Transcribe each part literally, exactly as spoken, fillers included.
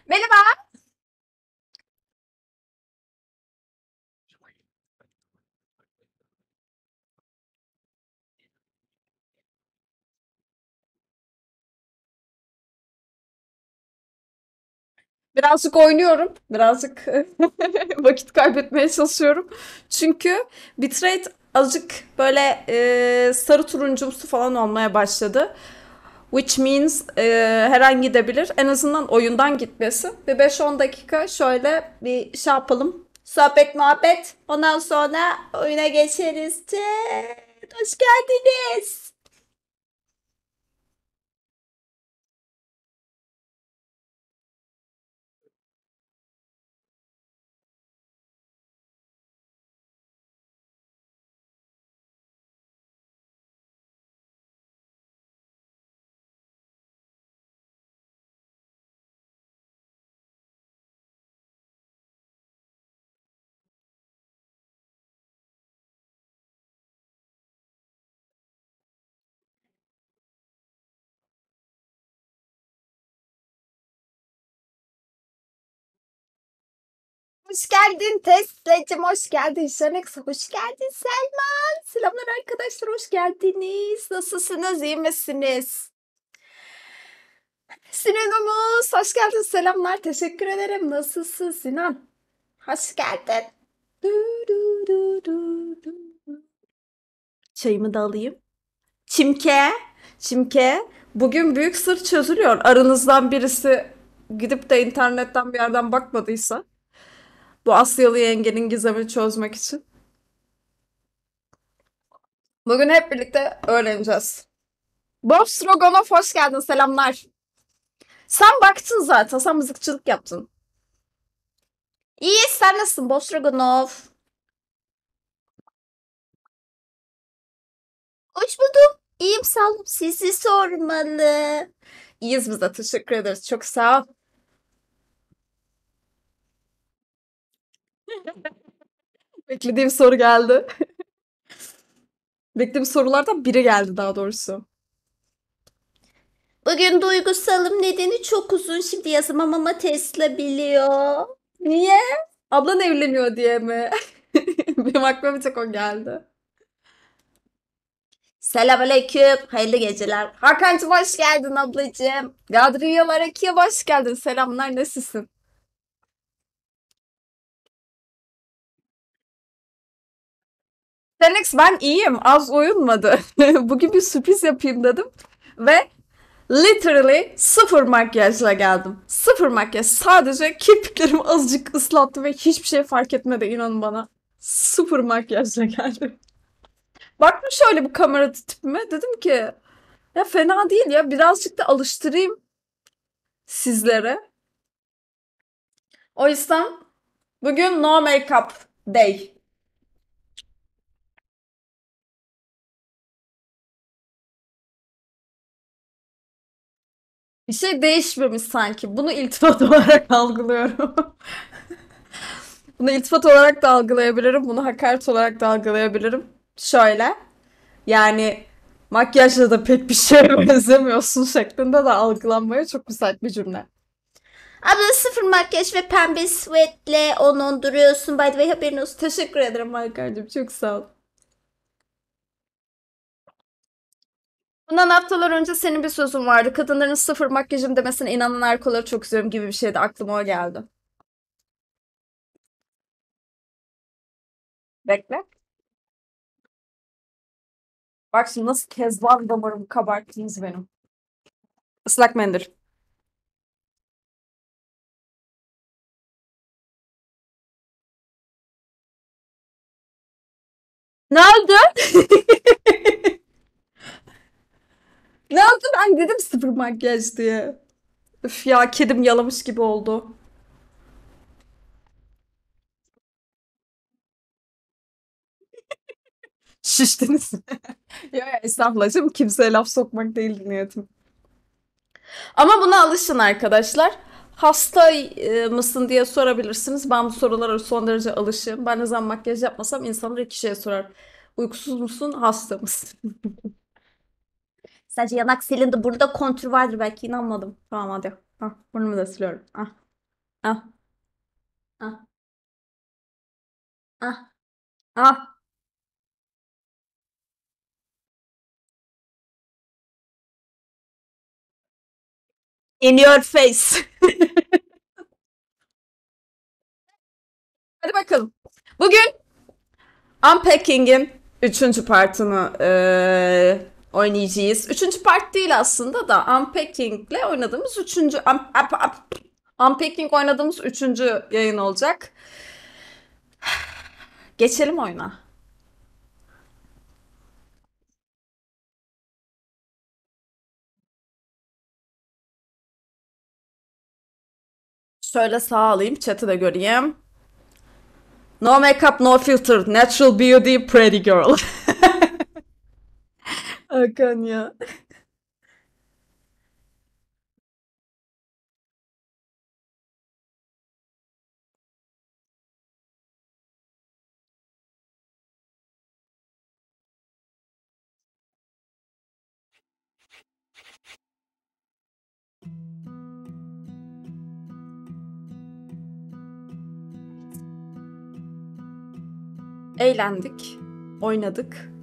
Merhaba. Birazcık oynuyorum. Birazcık vakit kaybetmeye çalışıyorum. Çünkü bitrate azıcık böyle e, sarı turuncumsu falan olmaya başladı. Which means e, her an gidebilir. En azından oyundan gitmesi. Bir beş on dakika şöyle bir şey yapalım. Sohbet muhabbet. Ondan sonra oyuna geçeriz. Chat, hoş geldiniz. Hoş geldin Tesla'cığım, hoş geldin Şanex, hoş geldin Selman. Selamlar arkadaşlar, hoş geldiniz. Nasılsınız, iyi misiniz? Sinan'ımız, hoş geldin, selamlar, teşekkür ederim. Nasılsın Sinan? Hoş geldin. Du, du, du, du, du. Çayımı da alayım. Çimke, Çimke, bugün büyük sır çözülüyor. Aranızdan birisi gidip de internetten bir yerden bakmadıysa, bu Asyalı yengenin gizemini çözmek için. Bugün hep birlikte öğreneceğiz. Bob Stroganov hoş geldin. Selamlar. Sen baktın zaten. Sen mızıkçılık yaptın. İyi, sen nasılsın Bob Stroganov? Hoş buldum. İyiyim sağ olun. Sizi sormalı. İyiyiz biz de. Teşekkür ederiz. Çok sağ ol. Beklediğim soru geldi. Beklediğim sorulardan biri geldi daha doğrusu. Bugün duygusalım nedeni çok uzun. Şimdi yazamam ama Tesla biliyor. Niye? Ablan evleniyor diye mi? Benim aklıma bir tek o geldi. Selamünaleyküm. Hayırlı geceler. Hakan'cığım hoş geldin ablacığım. Gadriyalar Aki'ye hoş geldin. Selamlar, nasılsın? Felix ben iyiyim. Az uyunmadı. Bugün bir sürpriz yapayım dedim. Ve literally sıfır makyajla geldim. Sıfır makyaj. Sadece kirpiklerimi azıcık ıslattı ve hiçbir şey fark etmedi inanın bana. Sıfır makyajla geldim. Baktım şöyle bir kamera tipime. Dedim ki ya fena değil ya. Birazcık da alıştırayım sizlere. O yüzden bugün no makeup day. Bir şey değişmemiş sanki. Bunu iltifat olarak algılıyorum. Bunu iltifat olarak da algılayabilirim. Bunu hakaret olarak da algılayabilirim. Şöyle. Yani makyajla da pek bir şeye benzemiyorsun şeklinde de algılanmaya çok müsait bir cümle. Abla sıfır makyaj ve pembe sweatle onu duruyorsun. By the way haberin olsun. Teşekkür ederim Hakan'cığım. Çok sağ ol. Bundan haftalar önce senin bir sözün vardı. Kadınların sıfır makyajım demesine inanan erkoları çok üzüyorum gibi bir şey de aklıma o geldi. Bekle. Bak şimdi nasıl kezban damarımı kabarttınız benim. Islak mendil. Ne oldu? Ne oldu ben dedim sıfır makyaj diye. Üf ya kedim yalamış gibi oldu. Şiştiniz. Ya ya estağfurullah canım kimseye laf sokmak değil niyetim. Ama buna alışın arkadaşlar. Hasta e, mısın diye sorabilirsiniz. Ben bu sorulara son derece alışığım. Ben ne zaman makyaj yapmasam insanlar iki şey sorar. Uykusuz musun, hasta mısın? Sadece yanak silindi. Burada kontür vardır belki inanmadım. Tamam hadi. Ah, burnumu da siliyorum. Ah. Ah, ah, ah, ah. In your face. Hadi bakalım. Bugün Unpacking'in üçüncü partını eee, oynayacağız. Üçüncü part değil aslında da Unpacking'le oynadığımız üçüncü un, up, up, Unpacking oynadığımız üçüncü yayın olacak. Geçelim oyuna. Şöyle sağ alayım, chat'i de göreyim. No makeup, no filter, natural beauty, pretty girl. Hakan ya. Eğlendik, oynadık.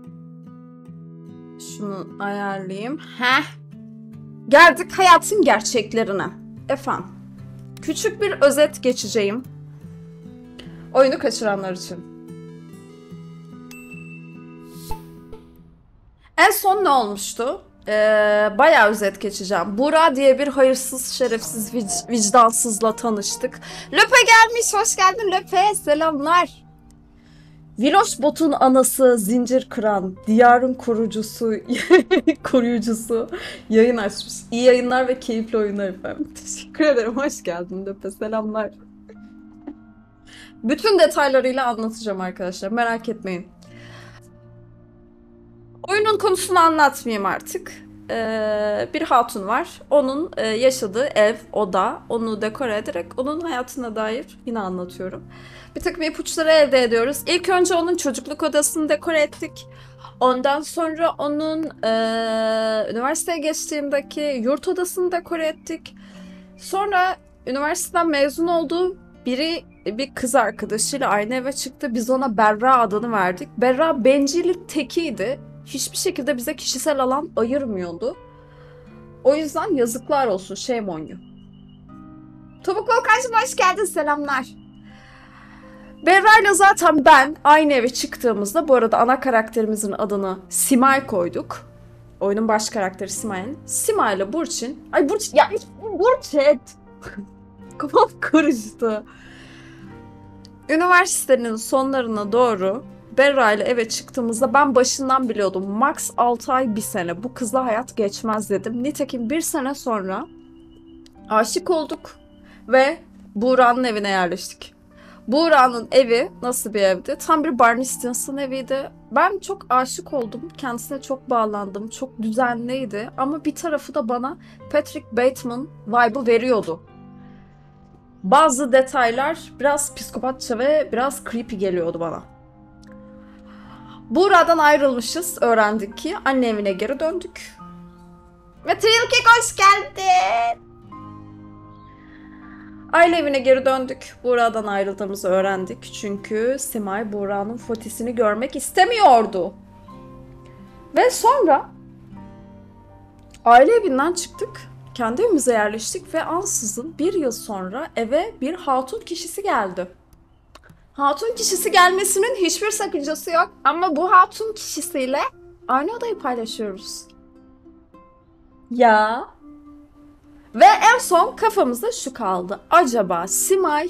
Şunu ayarlayayım. Heh. Geldik hayatın gerçeklerine. Efendim, küçük bir özet geçeceğim. Oyunu kaçıranlar için. En son ne olmuştu? Ee, bayağı özet geçeceğim. Buğra diye bir hayırsız, şerefsiz, vic- vicdansızla tanıştık. Löpe gelmiş, hoş geldin Löpe, selamlar. Viloş Bot'un anası, zincir kıran, diyarın korucusu, koruyucusu yayın açmış. İyi yayınlar ve keyifli oyunlar efendim. Teşekkür ederim, hoş geldin Löpe, selamlar. Bütün detaylarıyla anlatacağım arkadaşlar, merak etmeyin. Oyunun konusunu anlatmayayım artık. Ee, bir hatun var. Onun e, yaşadığı ev, oda, onu dekore ederek onun hayatına dair yine anlatıyorum. Bir takım ipuçları elde ediyoruz. İlk önce onun çocukluk odasını dekore ettik. Ondan sonra onun e, üniversiteye geçtiğindeki yurt odasını dekore ettik. Sonra üniversiteden mezun olduğu biri bir kız arkadaşıyla aynı eve çıktı. Biz ona Berra adını verdik. Berra bencillik tekiydi. Hiçbir şekilde bize kişisel alan ayırmıyordu. O yüzden yazıklar olsun. Shame on you. Topuk Volkan'cığım hoş geldin. Selamlar. Berra'yla zaten ben aynı eve çıktığımızda, bu arada ana karakterimizin adını Simay koyduk. Oyunun baş karakteri Simay'ın. Simay'la Burçin. Ay Burçin. Ya Burçin. Kafam karıştı. Üniversitenin sonlarına doğru Berra ile eve çıktığımızda ben başından biliyordum. Max altı ay bir sene. Bu kızla hayat geçmez dedim. Nitekim bir sene sonra aşık olduk ve Buğra'nın evine yerleştik. Buğra'nın evi nasıl bir evdi? Tam bir Barney Stinson eviydi. Ben çok aşık oldum. Kendisine çok bağlandım. Çok düzenliydi. Ama bir tarafı da bana Patrick Bateman vibe'ı veriyordu. Bazı detaylar biraz psikopatça ve biraz creepy geliyordu bana. Buğra'dan ayrılmışız. Öğrendik ki anne evine geri döndük. Ve Trilkek hoş geldin. Aile evine geri döndük. Buğra'dan ayrıldığımızı öğrendik. Çünkü Simay Buğra'nın fotisini görmek istemiyordu. Ve sonra aile evinden çıktık. Kendi evimize yerleştik ve ansızın bir yıl sonra eve bir hatun kişisi geldi. Hatun kişisi gelmesinin hiçbir sakıncası yok ama bu hatun kişisiyle aynı odayı paylaşıyoruz. Ya. Ve en son kafamızda şu kaldı. Acaba Simay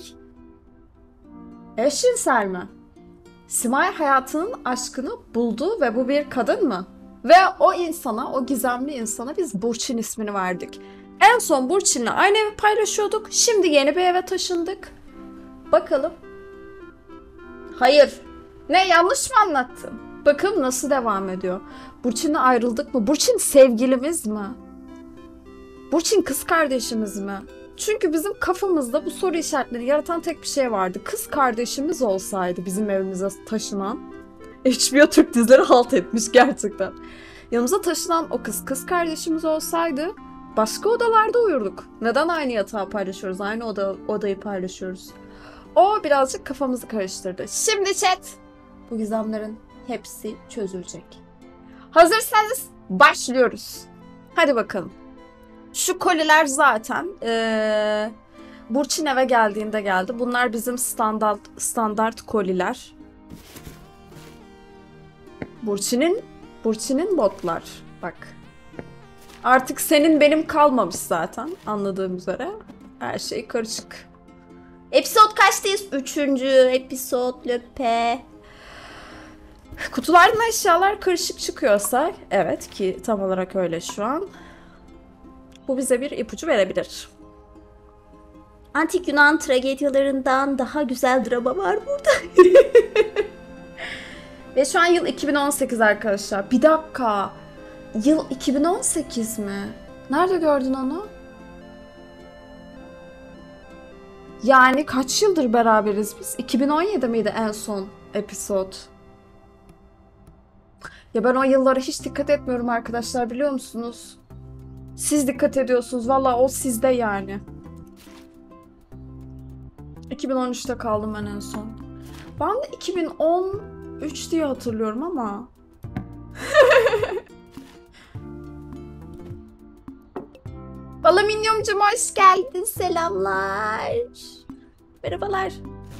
eşcinsel mi? Simay hayatının aşkını buldu ve bu bir kadın mı? Ve o insana, o gizemli insana biz Burçin ismini verdik. En son Burçin'le aynı evi paylaşıyorduk. Şimdi yeni bir eve taşındık. Bakalım. Hayır. Ne, yanlış mı anlattım? Bakalım nasıl devam ediyor. Burçin'le ayrıldık mı? Burçin sevgilimiz mi? Burçin kız kardeşimiz mi? Çünkü bizim kafamızda bu soru işaretleri yaratan tek bir şey vardı. Kız kardeşimiz olsaydı bizim evimize taşınan. H B O Türk dizileri halt etmiş gerçekten. Yanımıza taşınan o kız kız kardeşimiz olsaydı Başka odalarda uyurduk. Neden aynı yatağı paylaşıyoruz? Aynı oda, odayı paylaşıyoruz. O birazcık kafamızı karıştırdı. Şimdi chat. Bu gizemlerin hepsi çözülecek. Hazırsanız başlıyoruz. Hadi bakalım. Şu koliler zaten ee, Burçin eve geldiğinde geldi. Bunlar bizim standart standart koliler. Burçin'in Burçin'in botlar. Bak. Artık senin benim kalmamış zaten anladığım üzere. Her şey karışık. Episode kaçtayız? Üçüncü episode löpe. Kutulardan eşyalar karışık çıkıyorsa, evet ki tam olarak öyle şu an. Bu bize bir ipucu verebilir. Antik Yunan tragedyalarından daha güzel drama var burada. Ve şu an yıl iki bin on sekiz arkadaşlar. Bir dakika. Yıl iki bin on sekiz mi? Nerede gördün onu? Yani kaç yıldır beraberiz biz? iki bin on yedi miydi en son episode? Ya ben o yıllara hiç dikkat etmiyorum arkadaşlar, biliyor musunuz? Siz dikkat ediyorsunuz. Valla o sizde yani. iki bin on üçte kaldım ben en son. Ben de iki bin on üç diye hatırlıyorum ama. Balaminyumcum hoş geldin. Selamlar. Merhabalar.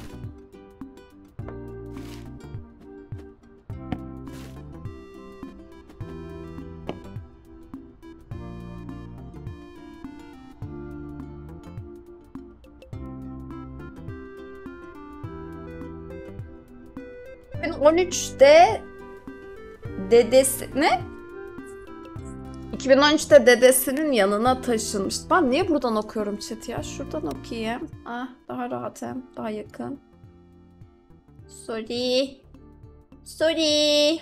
iki bin on üçte dedesi ne? iki bin on üçte dedesinin yanına taşınmış. Ben niye buradan okuyorum chat ya? Şuradan okuyayım. Ah, daha rahatım. Daha yakın. Sorry. Sorry.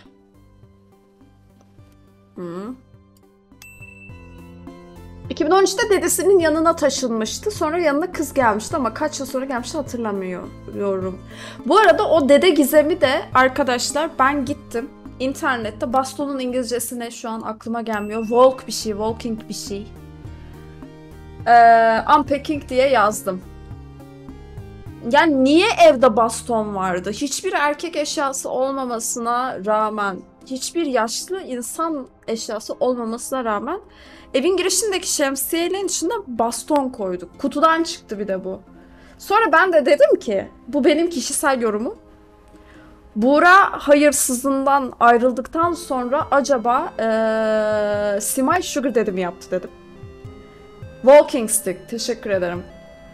Hmm. iki bin on üçte dedesinin yanına taşınmıştı. Sonra yanına kız gelmişti ama kaç yıl sonra gelmişti hatırlamıyorum. Bu arada o dede gizemi de arkadaşlar ben gittim. İnternette bastonun İngilizcesine şu an aklıma gelmiyor. Walk bir şey, walking bir şey. Ee, unpacking diye yazdım. Yani niye evde baston vardı? Hiçbir erkek eşyası olmamasına rağmen, hiçbir yaşlı insan eşyası olmamasına rağmen evin girişindeki şemsiyelerin içinde baston koyduk. Kutudan çıktı bir de bu. Sonra ben de dedim ki, bu benim kişisel yorumum. Buğra hayırsızından ayrıldıktan sonra acaba ee, Simay Sugar Daddy mi yaptı dedim. Walking Stick, teşekkür ederim.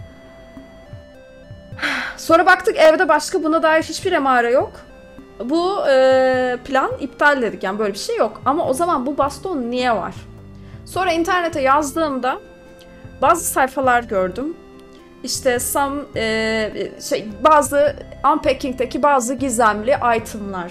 Sonra baktık evde başka buna dair hiçbir emare yok. Bu e, plan iptal dedik, yani böyle bir şey yok. Ama o zaman bu baston niye var? Sonra internete yazdığımda bazı sayfalar gördüm. İşte some, e, şey, bazı Unpacking'deki bazı gizemli itemlar.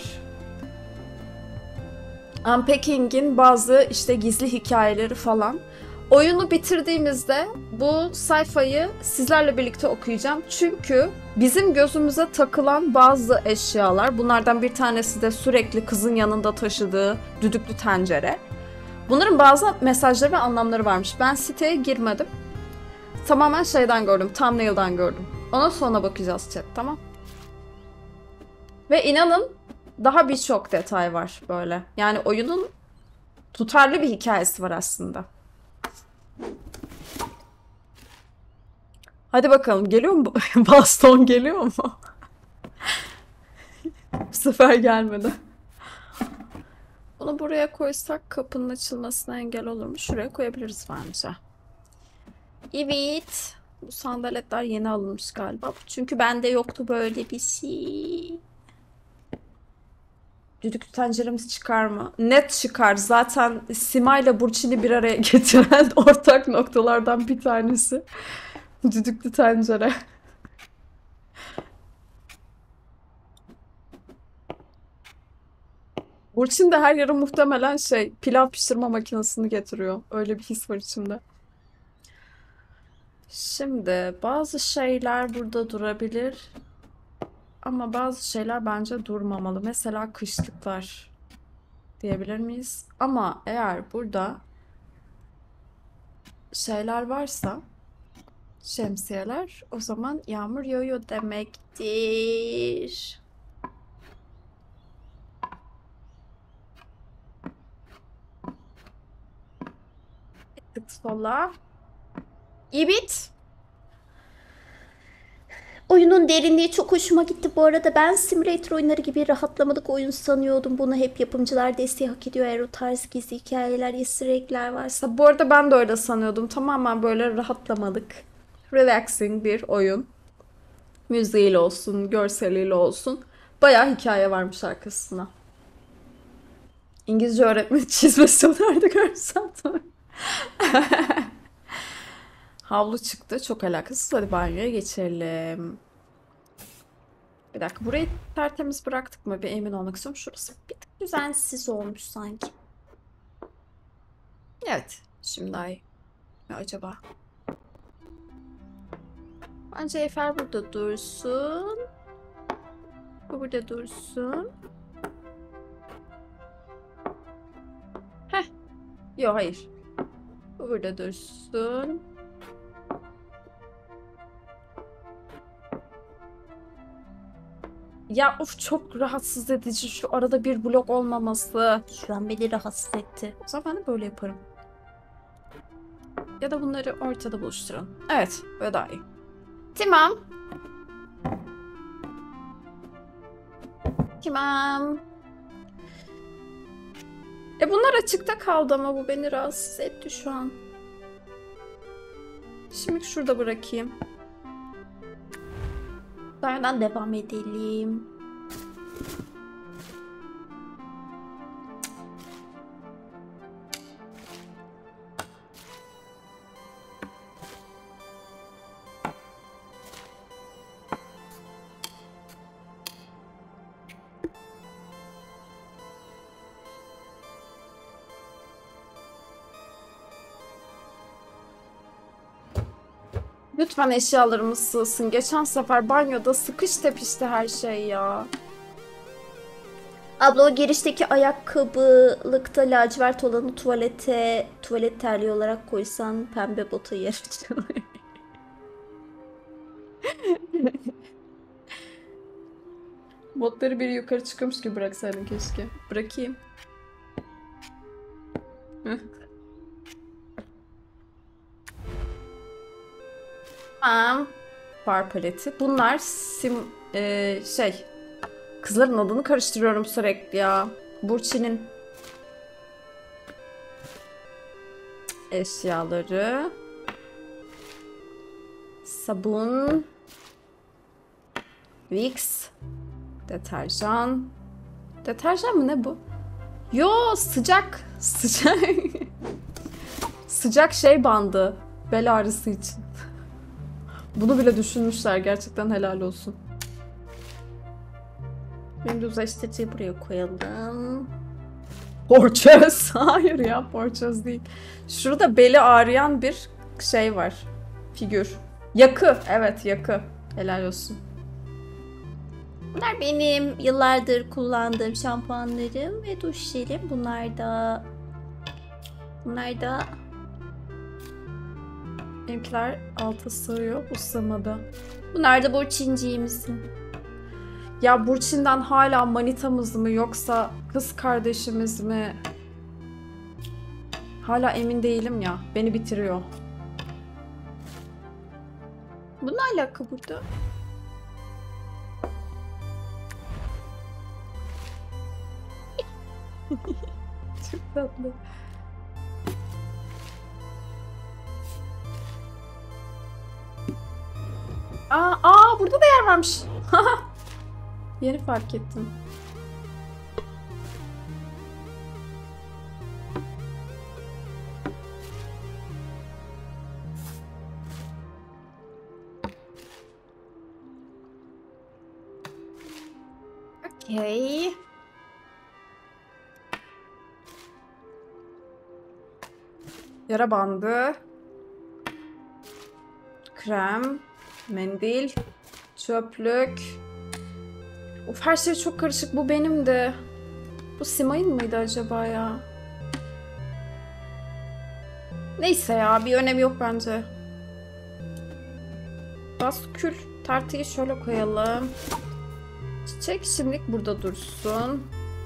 Unpacking'in bazı işte gizli hikayeleri falan. Oyunu bitirdiğimizde bu sayfayı sizlerle birlikte okuyacağım. Çünkü bizim gözümüze takılan bazı eşyalar, bunlardan bir tanesi de sürekli kızın yanında taşıdığı düdüklü tencere. Bunların bazı mesajları ve anlamları varmış. Ben siteye girmedim. Tamamen şeyden gördüm, thumbnail'dan gördüm. Ona sonra bakacağız chat, tamam? Ve inanın daha birçok detay var böyle. Yani oyunun tutarlı bir hikayesi var aslında. Hadi bakalım, geliyor mu? Baston geliyor mu? Bu sefer gelmedi. Bunu buraya koysak kapının açılmasına engel olur mu? Şuraya koyabiliriz bence. Evet. Bu sandaletler yeni alınmış galiba. Çünkü bende yoktu böyle bir şey. Düdüklü tenceremiz çıkar mı? Net çıkar. Zaten Sima ile Burçin'i bir araya getiren ortak noktalardan bir tanesi. Düdüklü tencere. Burçin de her yere muhtemelen şey pilav pişirme makinesini getiriyor. Öyle bir his var içimde. Şimdi bazı şeyler burada durabilir. Ama bazı şeyler bence durmamalı. Mesela kışlıklar diyebilir miyiz? Ama eğer burada şeyler varsa, şemsiyeler, o zaman yağmur yağıyor demektir. Tık sola. İbit. Oyunun derinliği çok hoşuma gitti bu arada. Ben simülatör oyunları gibi rahatlamadık oyun sanıyordum. Bunu hep yapımcılar desteği hak ediyor. Eğer o tarz gizli hikayeler, easter egg'ler varsa. Bu arada ben de öyle sanıyordum. Tamamen böyle rahatlamadık. Relaxing bir oyun. Müziğiyle olsun, görseliyle olsun. Bayağı hikaye varmış arkasına. İngilizce öğretmeni çizmesi önerdi görsem tabii. Havlu çıktı. Çok alakasız. Hadi banyoya geçelim. Bir dakika. Burayı tertemiz bıraktık mı? Bir emin olmak istiyorum. Şurası bir tık Düzensiz olmuş sanki. evet. Şimdi daha iyi. Ya acaba? Bence Eiffel burada dursun. Bu burada dursun. Heh. Yok hayır. Bu burada dursun. Ya of çok rahatsız edici şu arada bir blok olmaması. Şu an beni rahatsız etti. O zaman ben de böyle yaparım. Ya da bunları ortada buluşturalım. Evet, böyle daha iyi. Tamam. Tamam. E bunlar açıkta kaldı ama bu beni rahatsız etti şu an. Şimdi şurada bırakayım. Nereden devam edelim? Lütfen eşyalarımız sığsın. Geçen sefer banyoda sıkış tepişti her şey ya. Abla o girişteki ayakkabılıkta lacivert olanı tuvalete, tuvalet terliği olarak koysan pembe bota yer açılıyor. Botları biri yukarı çıkıyormuş gibi bıraksaydın keşke. Bırakayım. Tamam. Far paleti. Bunlar sim e, şey kızların adını karıştırıyorum sürekli ya. Burçin'in eşyaları. Sabun. Vicks. Deterjan. Deterjan mı ne bu? Yo sıcak. Sıcak. Sıcak şey bandı. Bel ağrısı için. Bunu bile düşünmüşler. Gerçekten helal olsun. Benim düzleştiriciyi buraya koyalım. Porçöz. Hayır ya porçöz değil. Şurada beli ağrıyan bir şey var. Figür. Yakı. Evet yakı. Helal olsun. Bunlar benim yıllardır kullandığım şampuanlarım ve duş jelim. Bunlar da... Bunlar da... Benimkiler alta sığıyor. Bu sığmadı. Bunlar da Burçinciğimizin. Ya Burçin'den hala manitamız mı yoksa kız kardeşimiz mi? Hala emin değilim ya. Beni bitiriyor. Bu ne alaka burada? Çok tatlı. Aa, aa burada da yer varmış. Yeni fark ettim. Okey. Yara bandı. Krem. Mendil. Çöplük. Of her şey çok karışık. Bu benim de. Bu Simay'ın mıydı acaba ya? Neyse ya, bir önemi yok bence. Baskül tartıyı şöyle koyalım. Çiçek şimdilik burada dursun.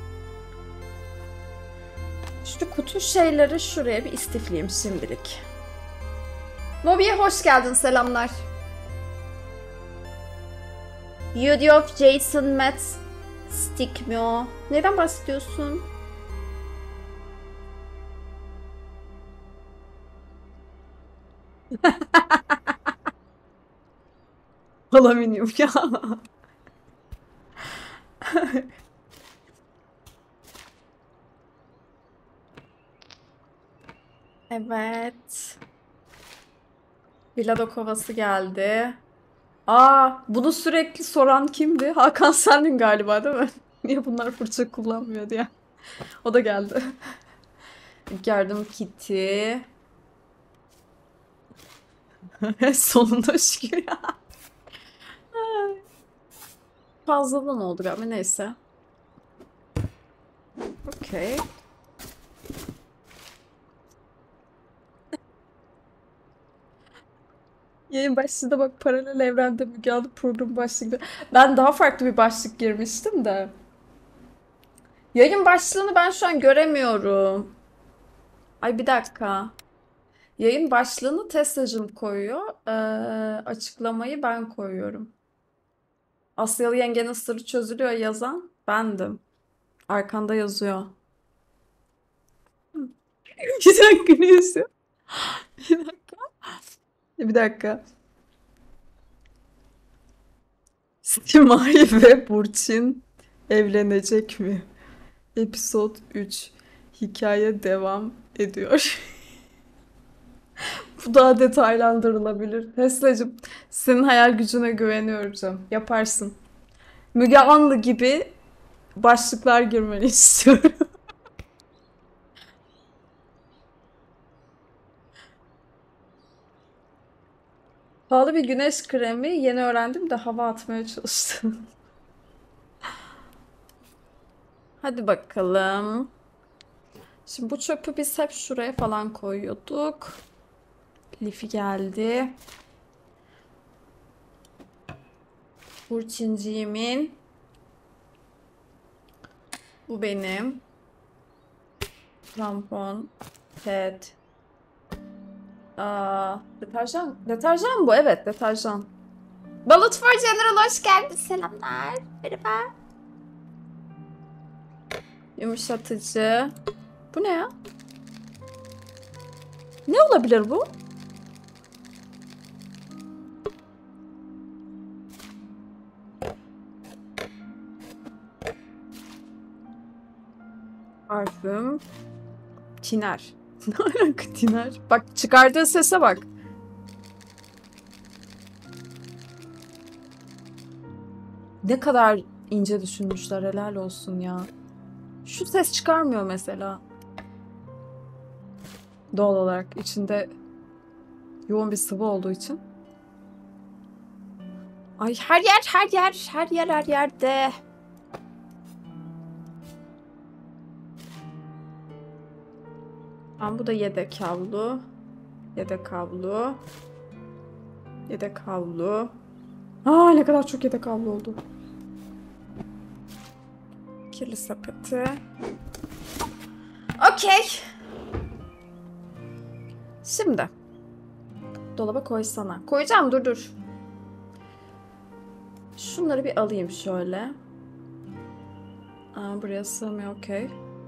Şu kutu şeyleri şuraya bir istifleyeyim şimdilik. Mobi'ye hoş geldin, selamlar. Beauty of Jason Matt Stick mi o? Neden bahsediyorsun? Alüminyum ya. Evet. Vilado kovası geldi. Aa, bunu sürekli soran kimdi? Hakan sendin galiba, değil mi? Niye bunlar fırça kullanmıyor diye. O da geldi. Yardım kiti. Sonunda şükür ya. Fazladan oldu galiba, neyse. Okey. Yayın başlığı da bak, paralel evrende Müge Anlı programı başlığı gibi. Ben daha farklı bir başlık girmiştim de. Yayın başlığını ben şu an göremiyorum. Ay bir dakika. Yayın başlığını Tesla'cığım koyuyor. Ee, açıklamayı ben koyuyorum. Asyalı yengenin sırrı çözülüyor yazan bendim. Arkanda yazıyor. Bir dakika, ne yazıyor? Bir dakika. Bir dakika. Simay ve Burçin evlenecek mi? Episod üç. Hikaye devam ediyor. Bu daha detaylandırılabilir. Tesla'cığım, senin hayal gücüne güveniyorum canım. Yaparsın. Müge Anlı gibi başlıklar girmeni istiyorum. Pahalı bir güneş kremi yeni öğrendim de hava atmaya çalıştım. Hadi bakalım. Şimdi bu çöpü biz hep şuraya falan koyuyorduk. Lifi geldi. Burçinciğimin. Bu benim. Tampon. Pet. Aa, deterjan. Deterjan bu, evet, deterjan. Balut for General hoş geldin. Selamlar. Merhaba. Yumuşatıcı. Bu ne ya? Ne olabilir bu? Parfüm. Tiner. Ne alaka tiner? Bak, çıkardığı sese bak. Ne kadar ince düşünmüşler, helal olsun ya. Şu ses çıkarmıyor mesela. Doğal olarak içinde yoğun bir sıvı olduğu için. Ay, her yer, her yer, her yer, her yerde. Tamam, bu da yedek havlu. Yedek havlu. Yedek havlu. Aa, ne kadar çok yedek havlu oldu. Kirli sepeti. Okey. Şimdi. Dolaba koysana. Koyacağım, dur dur. Şunları bir alayım şöyle. Aa, buraya sığmıyor, okey.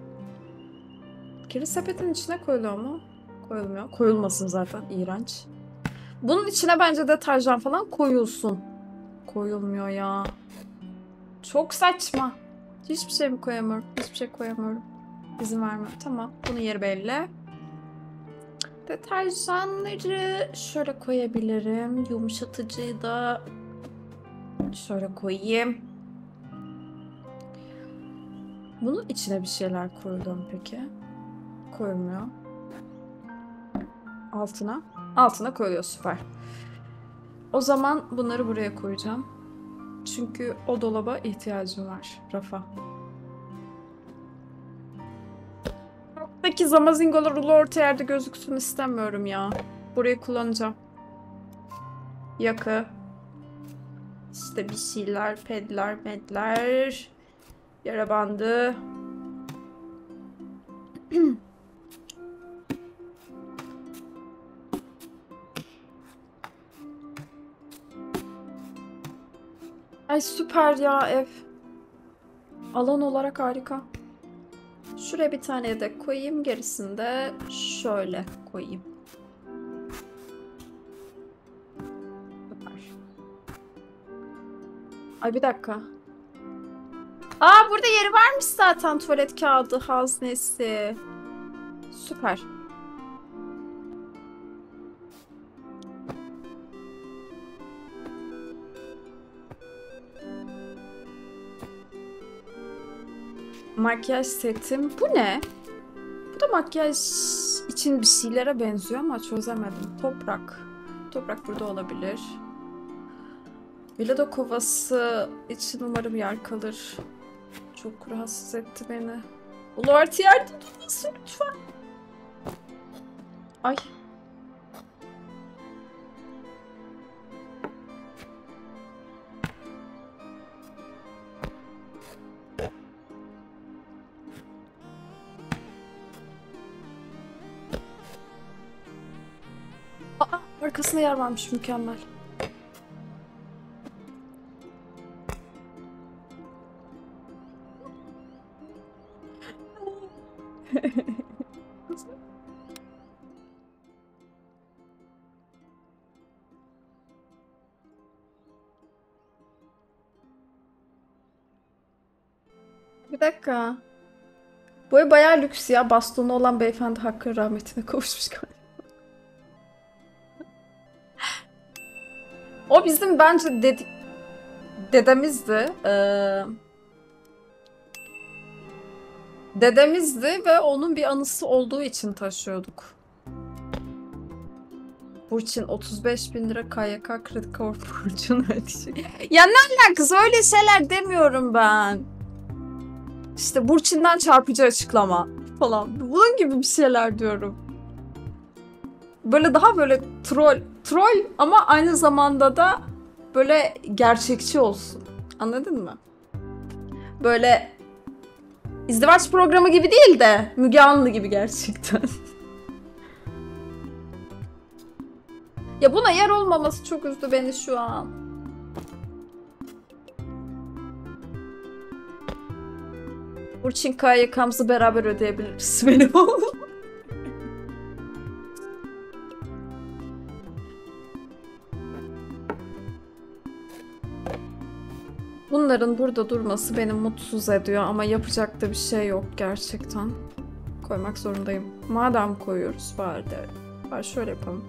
Kirli sepetin içine koyuluyor mu? Koyulmuyor. Koyulmasın zaten, iğrenç. Bunun içine bence deterjan falan koyulsun. Koyulmuyor ya. Çok saçma. Hiçbir şey mi koyamıyorum? Hiçbir şey koyamıyorum. İzin vermiyor. Tamam. Bunun yeri belli. Deterjanları şöyle koyabilirim. Yumuşatıcıyı da şöyle koyayım. Bunun içine bir şeyler koyuluyor mu peki? Koyulmuyor. Altına. Altına koyuluyor, süper. O zaman bunları buraya koyacağım. Çünkü o dolaba ihtiyacım var. Rafa. Çok da Buradaki zamazingolar ulu orta yerde gözüksün istemiyorum ya. Burayı kullanacağım. Yakı. İşte bir şeyler, pedler, medler. Yara bandı. Ay süper ya ev. Alan olarak harika. Şuraya bir tane yedek koyayım. Gerisini de şöyle koyayım. Süper. Ay bir dakika. Aa burada yeri varmış zaten tuvalet kağıdı haznesi. Süper. Makyaj setim. Bu ne? Bu da makyaj için bir şeylere benziyor ama çözemedim. Toprak. Toprak burada olabilir. Vilado kovası için umarım yer kalır. Çok rahatsız etti beni. Lord yardım durmasın lütfen. Ay. Aa, arkasında yer varmış, mükemmel. Bir dakika. Bu ev bayağı lüks ya. Bastonu olan beyefendi hakkın rahmetine kavuşmuş galiba. O bizim bence dedik dedemizdi. Ee, dedemizdi ve onun bir anısı olduğu için taşıyorduk. Burçin otuz beş bin lira K Y K kredi kartı borcunu ödeyecek. Ya ne alakası, öyle şeyler demiyorum ben. İşte Burçin'den çarpıcı açıklama falan. Bunun gibi bir şeyler diyorum. Böyle daha böyle troll. Troll ama aynı zamanda da böyle gerçekçi olsun. Anladın mı? Böyle izdivaç programı gibi değil de Müge Anlı gibi gerçekten. Ya buna yer olmaması çok üzdü beni şu an. Burçin K Y K'mızı beraber ödeyebiliriz benim oğlum. Bunların burada durması beni mutsuz ediyor ama yapacak da bir şey yok gerçekten. Koymak zorundayım. Madem koyuyoruz bari de. Bari şöyle yapalım.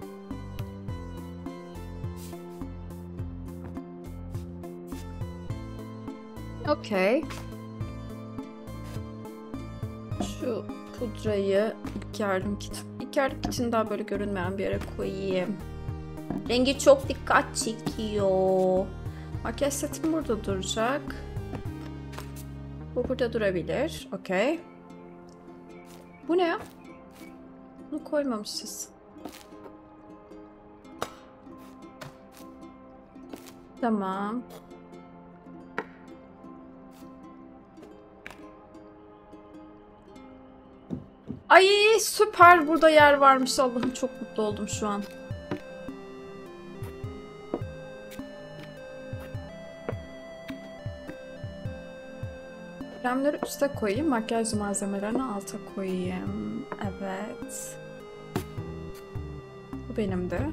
Okey. Şu pudrayı ilk yardım kit. İlk yardım kitini daha böyle görünmeyen bir yere koyayım. Rengi çok dikkat çekiyor. Makyaj setim burada duracak. Bu burada durabilir. Okey. Bu ne ya? Bunu koymamışız. Tamam. Ay süper, burada yer varmış. Allah'ım çok mutlu oldum şu an. Kremleri üste koyayım. Makyaj malzemelerini alta koyayım. Evet. Bu benim de.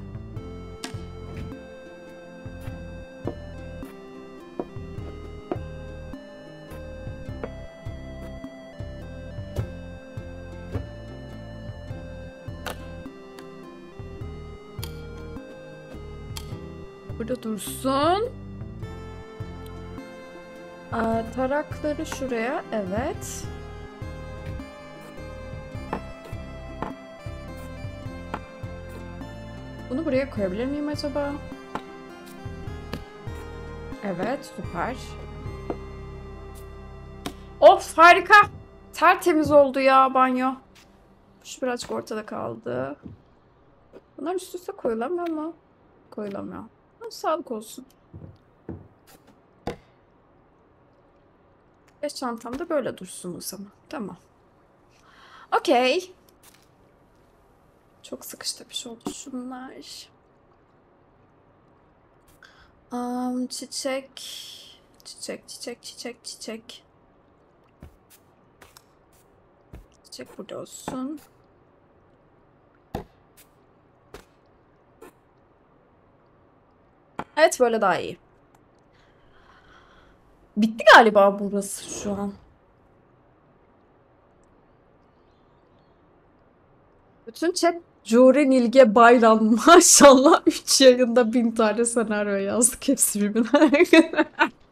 Burada dursun. Aa, tarakları şuraya. Evet. Bunu buraya koyabilir miyim acaba? Evet, süper. Of, harika. Tertemiz oldu ya banyo. Şu birazcık ortada kaldı. Bunlar üst üste koyulamıyor mu? Koyulamıyor. Ha, sağlık olsun. Beş çantam da böyle dursun o zaman. Tamam. Okey. Çok sıkıştırmış oldu şunlar. Um, çiçek. Çiçek, çiçek, çiçek, çiçek. Çiçek burada olsun. Evet, böyle daha iyi. Bitti galiba burası şu an. Bütün chat Cure Nilge Bayram maşallah üç yayında bin tane senaryo yazdık hepsi birbirine.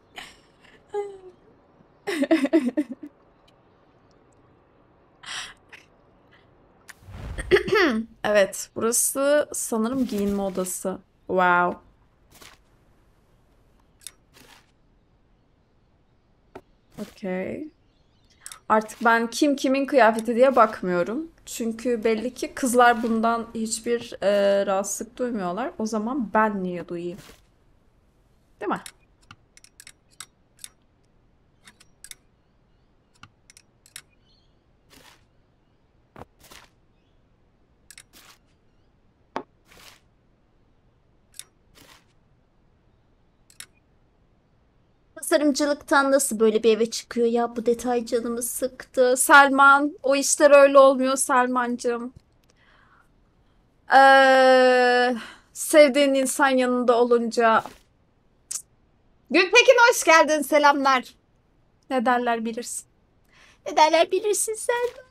Evet, burası sanırım giyinme odası. Wow. Okay. Artık ben kim kimin kıyafeti diye bakmıyorum. Çünkü belli ki kızlar bundan hiçbir e, rahatsızlık duymuyorlar. O zaman ben niye duyayım? Değil mi? Tasarımcılıktan nasıl böyle bir eve çıkıyor ya? Bu detay canımı sıktı. Selman, o işler öyle olmuyor Selmancığım. Ee, sevdiğin insan yanında olunca. Gültekin hoş geldin, selamlar. Ne derler bilirsin. Ne derler bilirsin sen.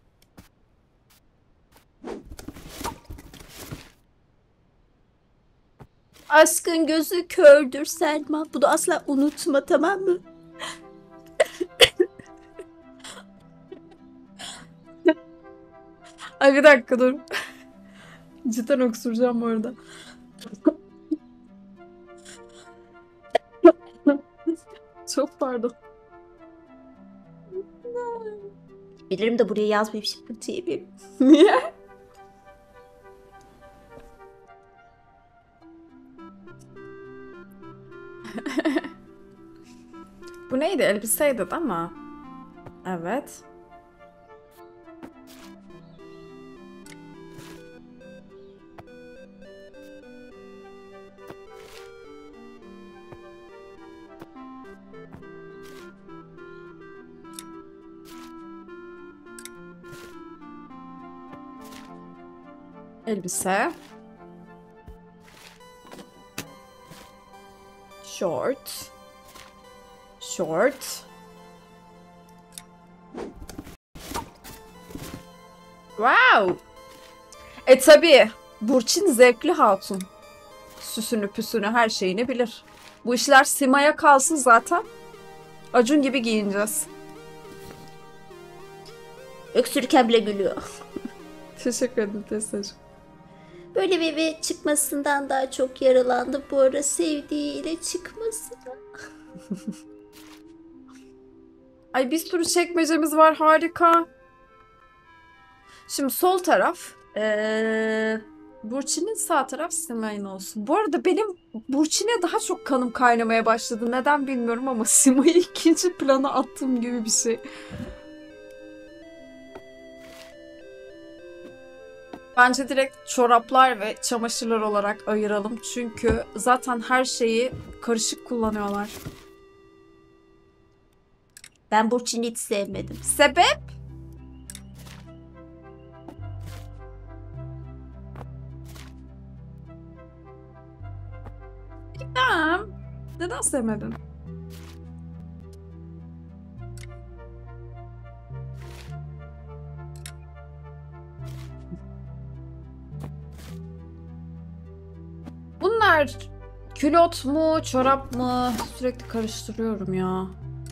Aşkın gözü kördür Selma. Bunu asla unutma, tamam mı? Ay bir dakika dur. Cidden öksüreceğim bu arada. Çok pardon. Bilirim de buraya yazmayayım diye bir. Niye? Bu neydi? Elbiseydi değil mi? Evet. Elbise. Short. Short. Wow. E tabii. Burçin zevkli hatun. Süsünü püsünü her şeyini bilir. Bu işler Sima'ya kalsın zaten. Acun gibi giyineceğiz. Öksürürken bile gülüyor. Teşekkür ederim Tessacığım. Böyle bir eve çıkmasından daha çok yaralandı bu ara sevdiğiyle çıkmasına. Ay bir sürü çekmecemiz var, harika. Şimdi sol taraf ee, Burçin'in, sağ taraf Sima'nın olsun. Bu arada benim Burçin'e daha çok kanım kaynamaya başladı. Neden bilmiyorum ama Sima'yı ikinci plana attığım gibi bir şey. Bence direkt çoraplar ve çamaşırlar olarak ayıralım. Çünkü zaten her şeyi karışık kullanıyorlar. Ben Burçin'i hiç sevmedim. Sebep? Bilmem. Neden sevmedin? Bunlar külot mu, çorap mı? Sürekli karıştırıyorum ya.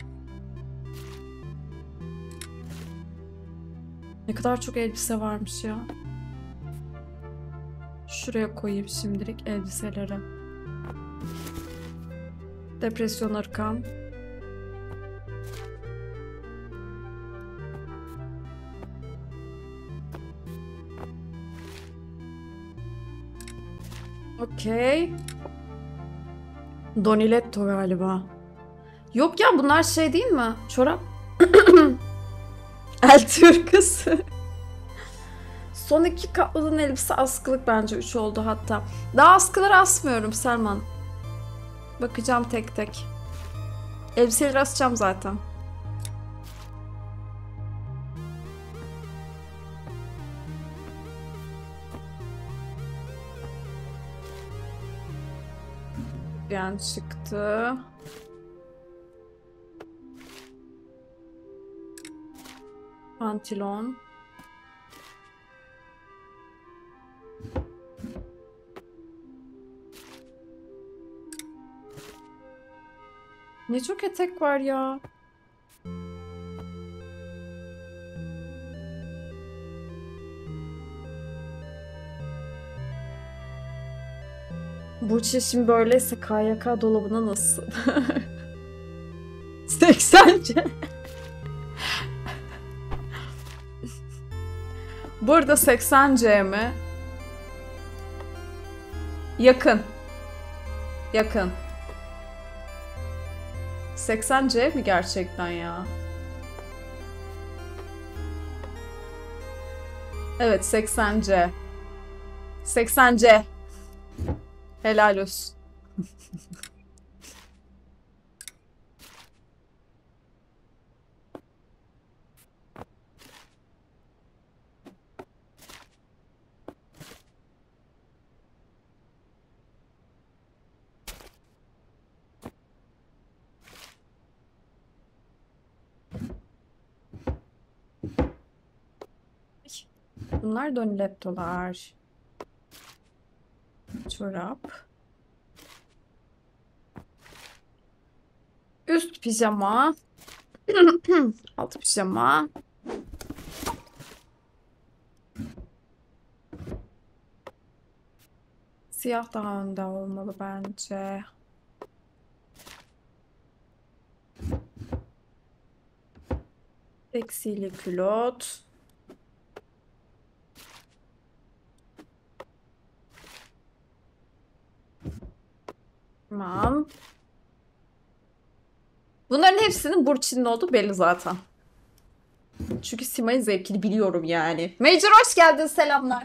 Ne kadar çok elbise varmış ya. Şuraya koyayım şimdilik elbiseleri. Depresyon ırkam. Okey. Doniletto galiba. Yok ya, bunlar şey değil mi? Çorap. El tırkısı. Son iki katladığın elbise askılık bence üç oldu hatta. Daha askıları asmıyorum Selman. Bakacağım tek tek. Elbiseleri asacağım zaten. Yani çıktı. Pantolon. Ne çok etek var ya. Bu çeşim böyleyse K Y K dolabına nasıl? seksen C. Burada seksen C mi? Yakın. Yakın. seksen C mi gerçekten ya? Evet, seksen C. seksen C. Helal olsun. Bunlar Doniletto'lar. Çorap. Üst pijama. Alt pijama. Siyah daha önde olmalı bence. Eksiğli külot. Tamam. Bunların hepsinin Burçin'in olduğu belli zaten. Çünkü Sima'nın zevkini biliyorum yani. Major hoş geldin, selamlar.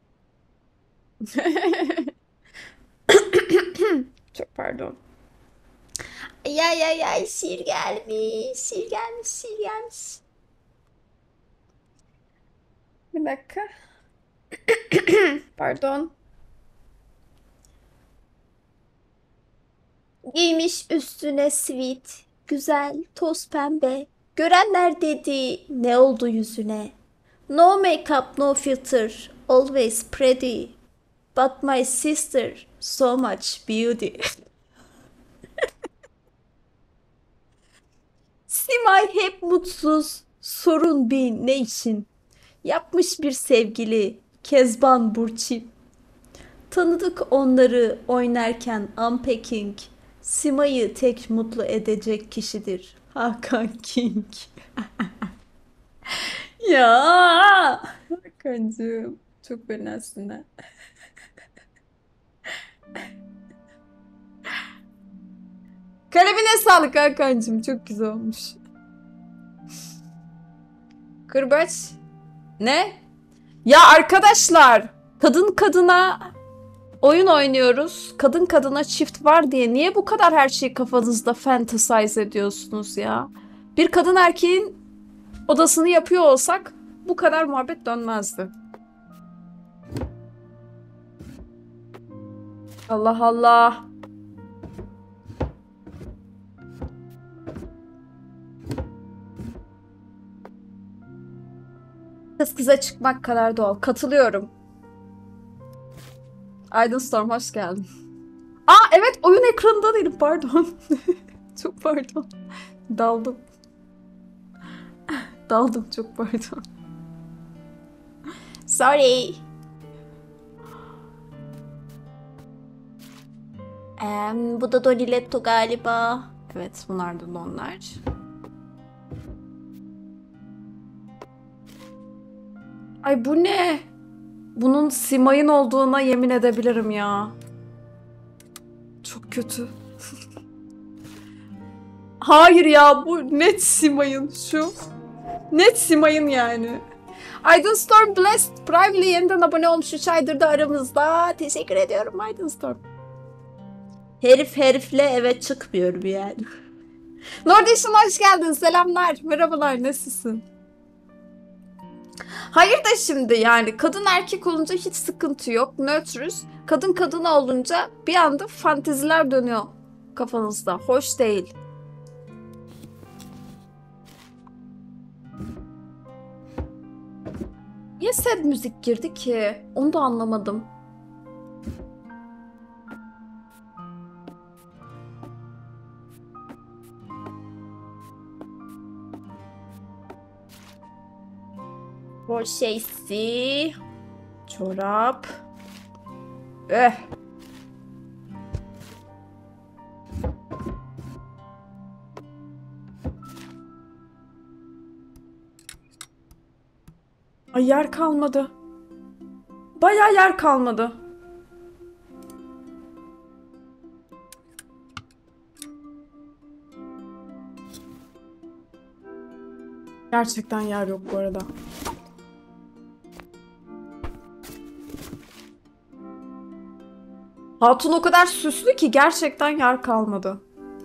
Çok pardon. Ay ay ay ay, şiir gelmiş, şiir gelmiş, şiir gelmiş. Bir dakika. Pardon. Giymiş üstüne sweat, güzel toz pembe. Görenler dedi ne oldu yüzüne? No makeup, no filter, always pretty. But my sister, so much beauty. Simay hep mutsuz, sorun bir ne için? Yapmış bir sevgili, Kezban Burçin. Tanıdık onları oynarken unpacking. Simay'ı tek mutlu edecek kişidir. Hakan King. Ya Hakan'cığım çok beğensin. Kalemine sağlık Hakan'cığım, çok güzel olmuş. Kırbaç. Ne? Ya arkadaşlar, kadın kadına oyun oynuyoruz. Kadın kadına çift var diye niye bu kadar her şeyi kafanızda fantasize ediyorsunuz ya? Bir kadın erkeğin odasını yapıyor olsak bu kadar muhabbet dönmezdi. Allah Allah. Kız kıza çıkmak kadar doğal. Katılıyorum. Aydın Storm hoş geldin. Aa evet, oyun ekranında değilim, pardon. Çok pardon. Daldım. Daldım, çok pardon. Sorry. Em, bu da Doniletto galiba. Evet, bunlar da donlar. Ay bu ne? Bunun Simay'ın olduğuna yemin edebilirim ya. kötü. Hayır ya, bu net Simay'ın şu. Net Simay'ın yani. Aydın Storm Blessed Privately yeniden abone olmuş, üç aydır da aramızda. Teşekkür ediyorum Aydın Storm. Herif herifle eve çıkmıyorum yani. Nordation hoş geldin. Selamlar. Merhabalar. Nasılsın? Hayır da şimdi yani kadın erkek olunca hiç sıkıntı yok. Nötrüz. Kadın kadına olunca bir anda fanteziler dönüyor kafanızda. Hoş değil. Niye sad müzik girdi ki? Onu da anlamadım. O şeysi. Çorap. Eh. Ay yer kalmadı. Bayağı yer kalmadı. Gerçekten yer yok bu arada. Hatun o kadar süslü ki gerçekten yer kalmadı.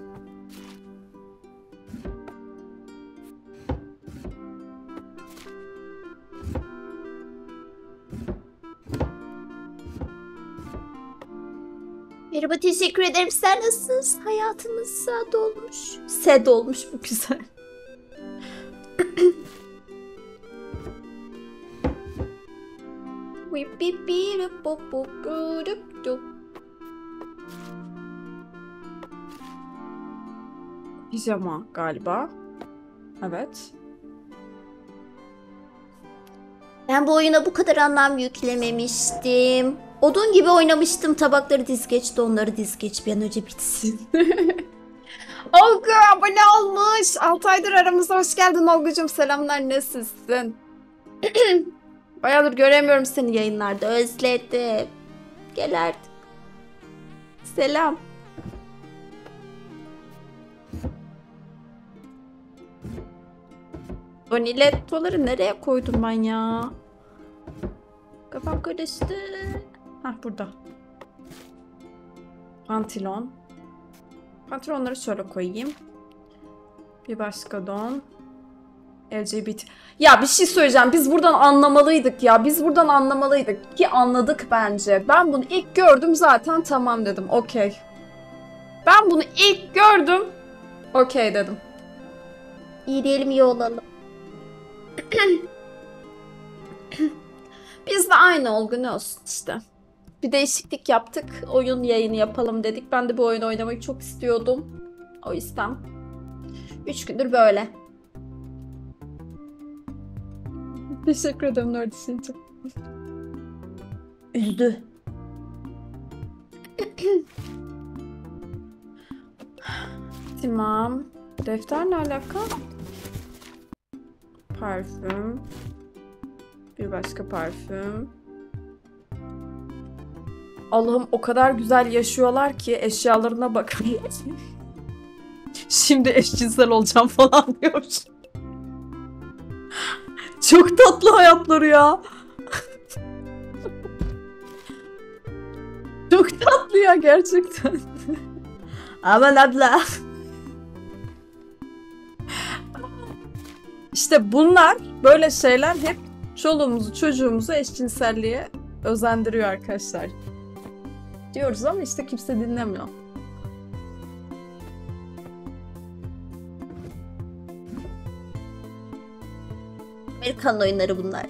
Merhaba, teşekkür ederim. Sen nasılsın? Hayatımız sad olmuş. Sad olmuş, bu güzel. Pijama galiba. Evet. Ben bu oyuna bu kadar anlam yüklememiştim. Odun gibi oynamıştım. Tabakları diz geç, donları diz geç. Bir an önce bitsin. Olgu abone olmuş. altı aydır aramızda, hoş geldin Olgu'cum. Selamlar, nasılsın? Bayağıdır göremiyorum seni yayınlarda. Özledim. Gel artık. Selam. Bonilettoları nereye koydum ben ya? Kafam karıştı. Hah, burada. Pantilon. Pantolonları şöyle koyayım. Bir başka don. L G B T. Ya bir şey söyleyeceğim. Biz buradan anlamalıydık ya. Biz buradan anlamalıydık. Ki anladık bence. Ben bunu ilk gördüm zaten, tamam dedim. Okey. Ben bunu ilk gördüm. Okey dedim. İyi diyelim, iyi olalım. Biz de aynı Olgu, ne olsun işte. Bir değişiklik yaptık. Oyun yayını yapalım dedik. Ben de bu oyunu oynamayı çok istiyordum. O yüzden. Üç gündür böyle. Teşekkür ederim Nordis'ince. Üzdü. Tamam. Defter ne alaka? Parfüm. Bir başka parfüm. Allah'ım, o kadar güzel yaşıyorlar ki eşyalarına bakın. Şimdi eşcinsel olacağım falan diyormuş. Çok tatlı hayatları ya. Çok tatlı ya gerçekten. Aman abla. İşte bunlar, böyle şeyler hep çoluğumuzu çocuğumuzu eşcinselliğe özendiriyor arkadaşlar. Diyoruz ama işte kimse dinlemiyor. Amerikan oyunları bunlar.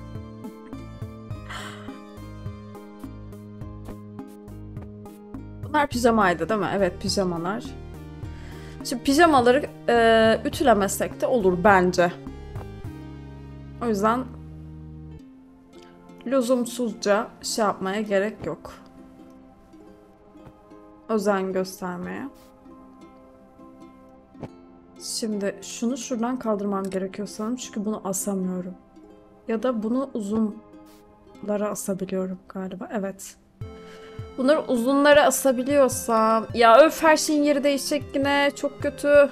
Bunlar pijamaydı değil mi? Evet, pijamalar. Şimdi pijamaları e, ütülemesek de olur bence. O yüzden lüzumsuzca şey yapmaya gerek yok. Özen göstermeye. Şimdi şunu şuradan kaldırmam gerekiyor sanırım, çünkü bunu asamıyorum. Ya da bunu uzunlara asabiliyorum galiba. Evet. Bunları uzunlara asabiliyorsam. Ya öf, her şeyin yeri değişecek yine. Çok kötü.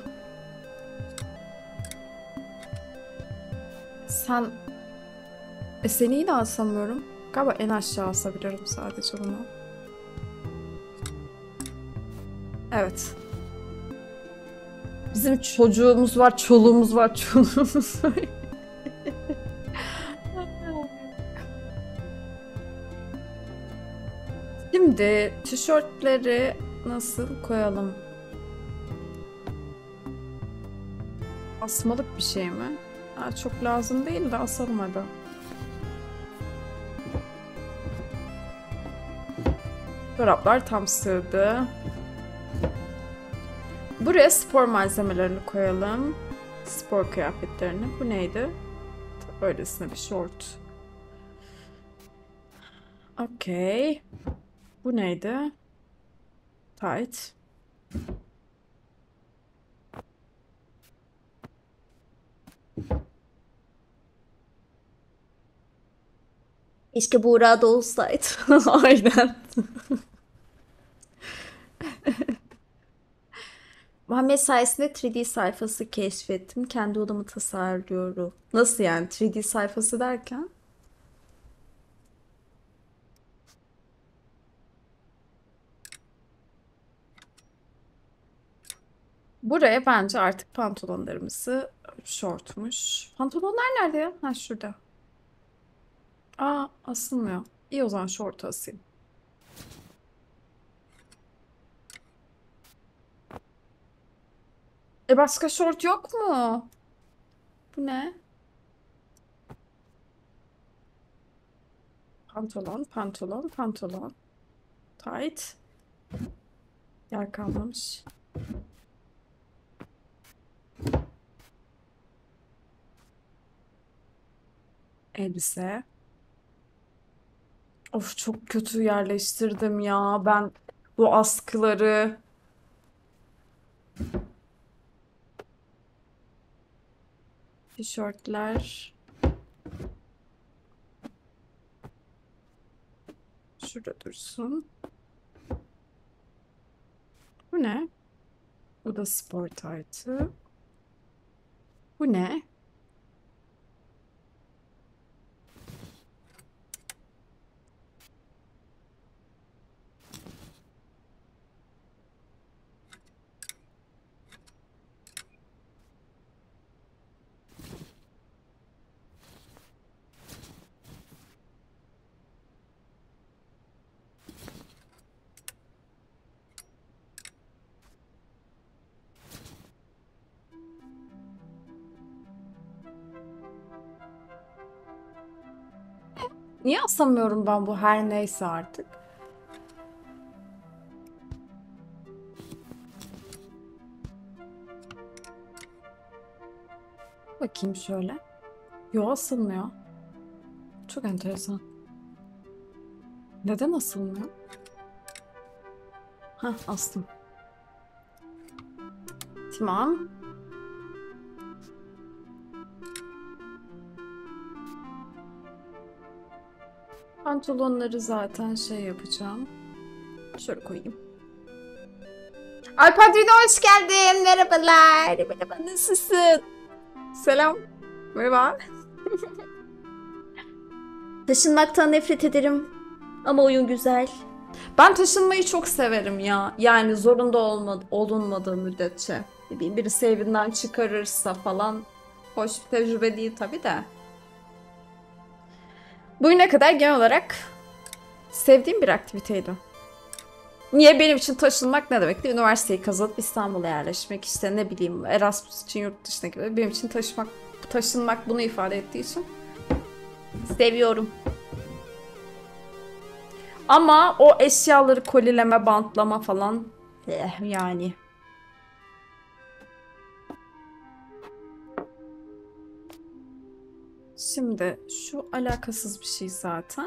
Sen... E seni yine asamıyorum. Galiba en aşağı asabilirim sadece bunu. Evet. Bizim çocuğumuz var, çoluğumuz var, çoluğumuz var. Şimdi tişörtleri nasıl koyalım? Asmalık bir şey mi? Ha, çok lazım değil de asalım hadi. Çoraplar tam sığdı. Buraya spor malzemelerini koyalım. Spor kıyafetlerini. Bu neydi? Öylesine bir short. Okey. Bu neydi? Tight. Keşke Buğra da olsaydı. Aynen. Muhammed sayesinde üç D sayfası keşfettim. Kendi odamı tasarlıyorum. Nasıl yani? üç D sayfası derken? Buraya bence artık pantolonlarımızı şortmuş. Pantolonlar nerede ya? Ha, şurada. Aa, asılmıyor. İyi, o zaman şortu asayım. E başka şort yok mu? Bu ne? Pantolon, pantolon, pantolon. Tight. Yer kalmamış. Elbise. Of, çok kötü yerleştirdim ya. Ben bu askıları. Tişörtler. Şurada dursun. Bu ne? Bu da spor taytı. Bu ne? Niye asamıyorum ben bu her neyse artık? Bakayım şöyle. Yo, asılmıyor. Çok enteresan. Neden asılmıyor? Hah, astım. Tamam. Pantolonları zaten şey yapacağım. Şöyle koyayım. Alpadrino, hoş geldin. Merhabalar. Merhaba, nasılsın? Selam. Merhaba. Taşınmaktan nefret ederim. Ama oyun güzel. Ben taşınmayı çok severim ya. Yani zorunda olma, olunmadığı müddetçe. Ne bileyim, birisi evinden çıkarırsa falan. Hoş bir tecrübe değil tabii de. Bugüne kadar genel olarak sevdiğim bir aktiviteydi. Niye? Benim için taşınmak ne demekti? Üniversiteyi kazanıp İstanbul'a yerleşmek, işte ne bileyim Erasmus için yurt dışına gibi. Benim için taşımak, taşınmak bunu ifade ettiği için Seviyorum. ama o eşyaları kolileme, bantlama falan, eh, yani. Şimdi şu alakasız bir şey zaten.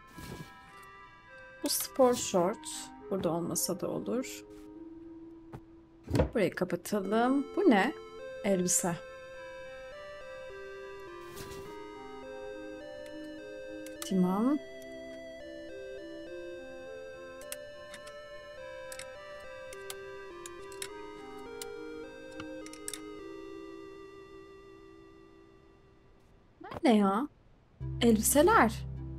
Bu spor short. Burada olmasa da olur. Burayı kapatalım. Bu ne? Elbise. Tamam. Ne ya? Elbiseler.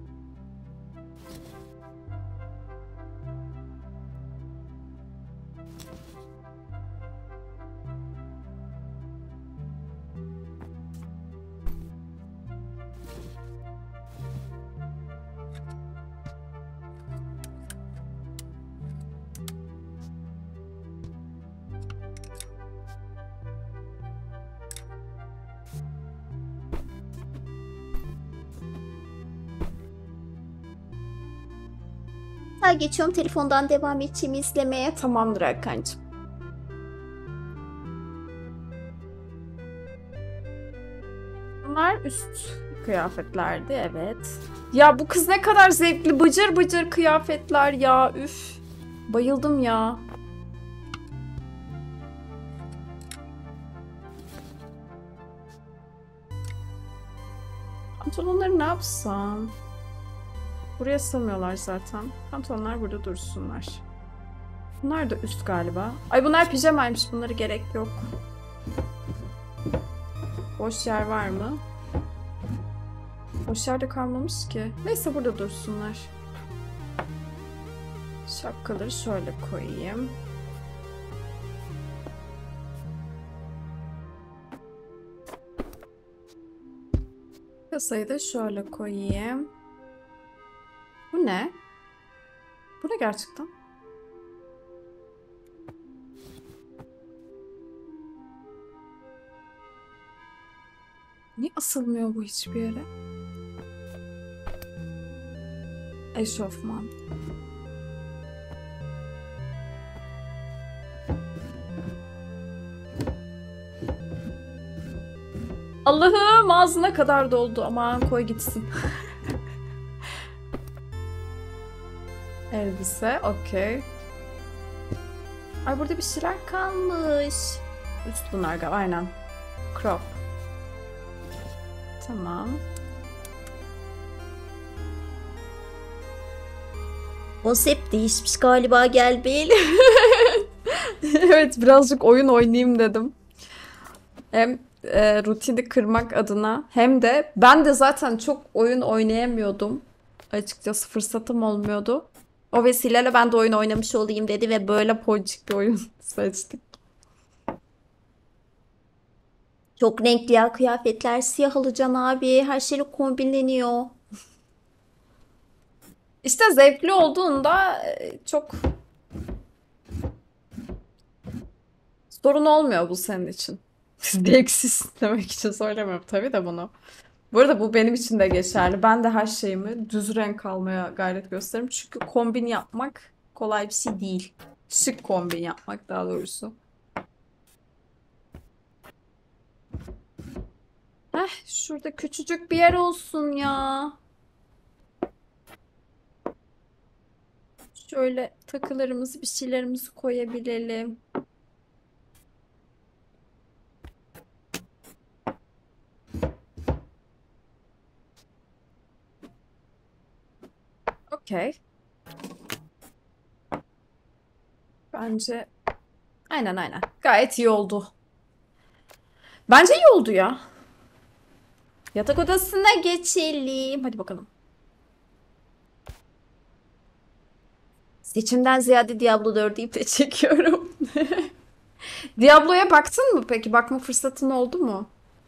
Ha, geçiyorum telefondan devam edeceğim izlemeye. Tamamdır Erkancığım. Bunlar üst kıyafetlerdi, evet. Ya bu kız ne kadar zevkli, bıcır bıcır kıyafetler ya, üf. Bayıldım ya. Pantolonları ne yapsam? Buraya sığmıyorlar zaten. Pantolonlar burada dursunlar. Bunlar da üst galiba. Ay bunlar pijamaymış. Bunlara gerek yok. Boş yer var mı? Boş yerde kalmamış ki. Neyse burada dursunlar. Şapkaları şöyle koyayım. Kasayı da şöyle koyayım. Bu ne? Bu ne gerçekten? Niye asılmıyor bu hiçbir yere? Eşofman. Allah'ım ağzına kadar doldu. Aman koy gitsin. Elbise, okey. Ay burada bir şeyler kalmış. Üst bunlar galiba, aynen. Crop. Tamam. Konsept değişmiş galiba, gel Bel. Evet, birazcık oyun oynayayım dedim. Hem e, rutini kırmak adına hem de ben de zaten çok oyun oynayamıyordum. Açıkçası fırsatım olmuyordu. O vesileyle ben de oyun oynamış olayım dedi ve böyle politik bir oyun seçtik. Çok renkli ya kıyafetler. Siyah alacaksın abi. Her şeyle kombinleniyor. İşte zevkli olduğunda e, çok sorun olmuyor bu senin için. Zevksiz demek için söylemiyorum tabii de bunu. Bu arada bu benim için de geçerli. Ben de her şeyimi düz renk almaya gayret gösteririm. Çünkü kombin yapmak kolay bir şey değil. Şık kombin yapmak daha doğrusu. Heh, şurada küçücük bir yer olsun ya. Şöyle takılarımızı, bir şeylerimizi koyabilelim. Okey. Bence aynen aynen. Gayet iyi oldu. Bence iyi oldu ya. Yatak odasına geçelim. Hadi bakalım. Seçimden ziyade Diablo dördü iple çekiyorum. Diablo'ya baktın mı peki? Bakma fırsatın oldu mu?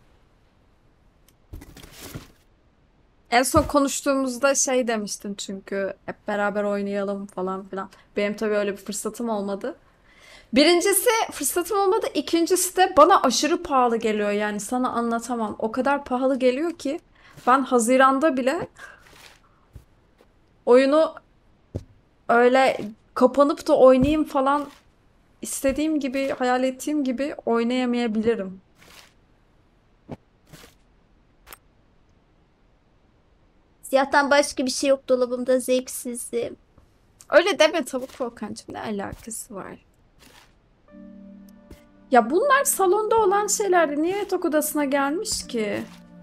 En son konuştuğumuzda şey demiştin çünkü hep beraber oynayalım falan filan. Benim tabii öyle bir fırsatım olmadı. Birincisi fırsatım olmadı. İkincisi de bana aşırı pahalı geliyor yani sana anlatamam. O kadar pahalı geliyor ki ben Haziran'da bile oyunu öyle kapanıp da oynayayım falan istediğim gibi, hayal ettiğim gibi oynayamayabilirim. Siyahtan başka bir şey yok dolabımda, zevksizim. Öyle deme tavuk volkancığım, ne alakası var? Ya bunlar salonda olan şeylerdi. Niye yatak odasına gelmiş ki?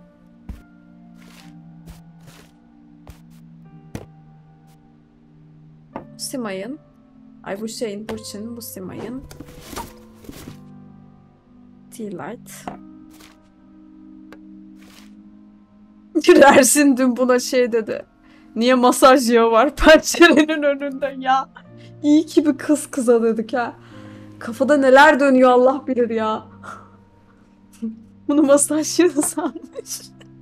Simay'ın. Ay bu şeyin, Burçin'in, bu Simay'ın. Tea Light. Ersin dün buna şey dedi. Niye masaj yağı var pencerenin önünde ya? İyi ki bir kız kıza dedik ha. Kafada neler dönüyor Allah bilir ya. Bunu masaj yağı sanmış.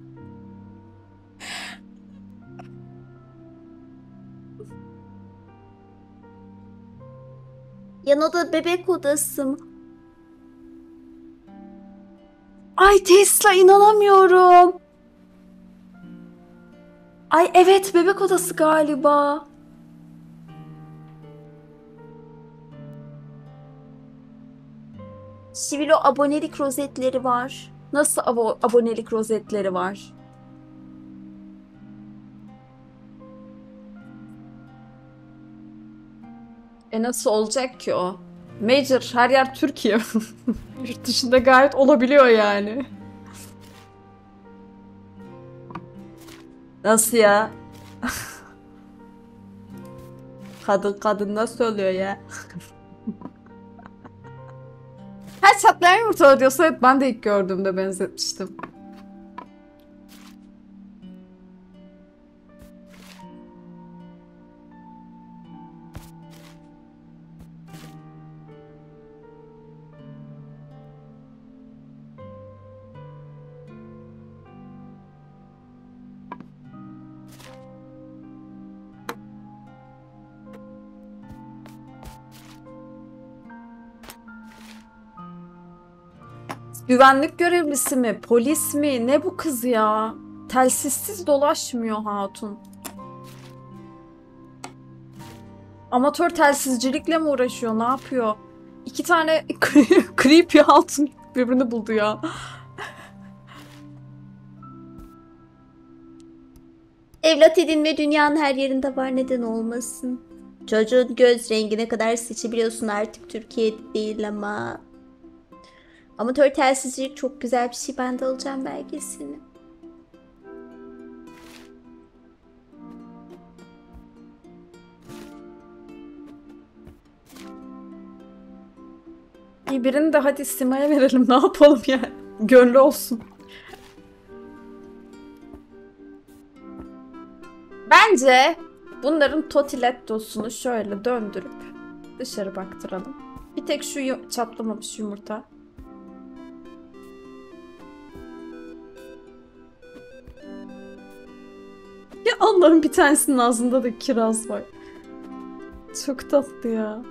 Yan oda bebek odası mı? Ay Tesla inanamıyorum. Ay evet bebek odası galiba. Şivilo abonelik rozetleri var. Nasıl abo- abonelik rozetleri var? E nasıl olacak ki o? Major her yer Türkiye. Yurt dışında gayet olabiliyor yani. Nasıl ya? Kadın kadın nasıl oluyor ya? Her çatlayan yumurta diyorsa evet, ben de ilk gördüğümde benzetmiştim. Güvenlik görevlisi mi? Polis mi? Ne bu kız ya? Telsizsiz dolaşmıyor hatun. Amatör telsizcilikle mi uğraşıyor? Ne yapıyor? İki tane creepy hatun birbirini buldu ya. Evlat edinme dünyanın her yerinde var, neden olmasın? Çocuğun göz rengine kadar seçebiliyorsun artık, Türkiye'de değil ama. Amatör telsizcilik çok güzel bir şey, ben de alacağım belgesini. İyi birini de hadi Sima'ya verelim. Ne yapalım yani? Gönlü olsun. Bence bunların totilettosunu şöyle döndürüp dışarı baktıralım. Bir tek şu yu- çatlamamış yumurta. Ya Allah'ım bir tanesinin ağzında da kiraz var. Çok tatlı ya.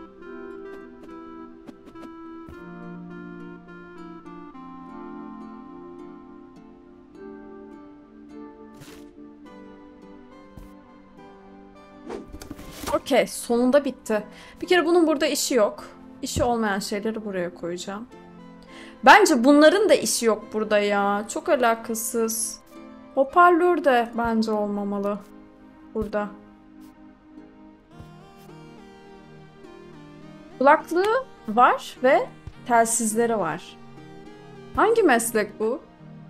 Okey, sonunda bitti. Bir kere bunun burada işi yok. İşi olmayan şeyleri buraya koyacağım. Bence bunların da işi yok burada ya. Çok alakasız. Hoparlör de bence olmamalı burada. Kulaklığı var ve telsizleri var. Hangi meslek bu?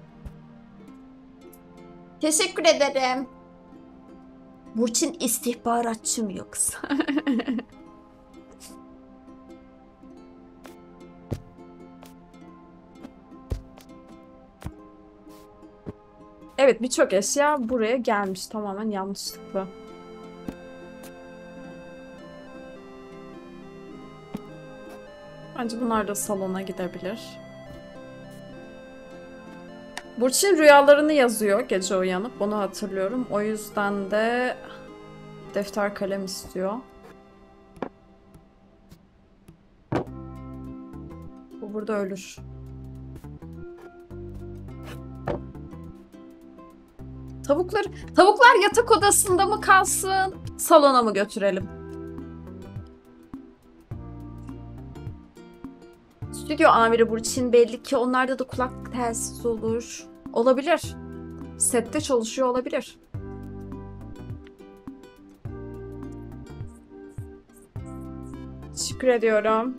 Teşekkür ederim. Burçin istihbaratçı mı yoksa? Evet, birçok eşya buraya gelmiş tamamen yanlışlıkla. Bence bunlar da salona gidebilir. Burçin rüyalarını yazıyor gece uyanıp, onu hatırlıyorum. O yüzden de defter kalem istiyor. Bu burada ölür. Tavuklar, tavuklar yatak odasında mı kalsın, salona mı götürelim? Stüdyo amiri Burçin, belli ki onlarda da kulak telsiz olur. Olabilir. Sette çalışıyor olabilir. Teşekkür ediyorum.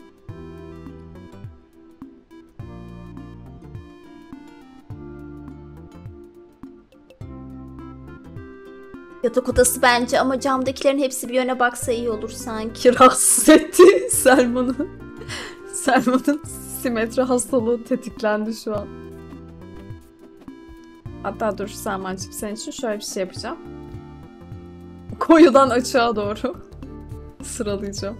Yatak odası bence, ama camdakilerin hepsi bir yöne baksa iyi olur sanki. Ki rahatsız etti Selman'ı. Selman'ın simetri hastalığı tetiklendi şu an. Hatta dur Selmancığım, senin için şöyle bir şey yapacağım. Koyudan açığa doğru sıralayacağım.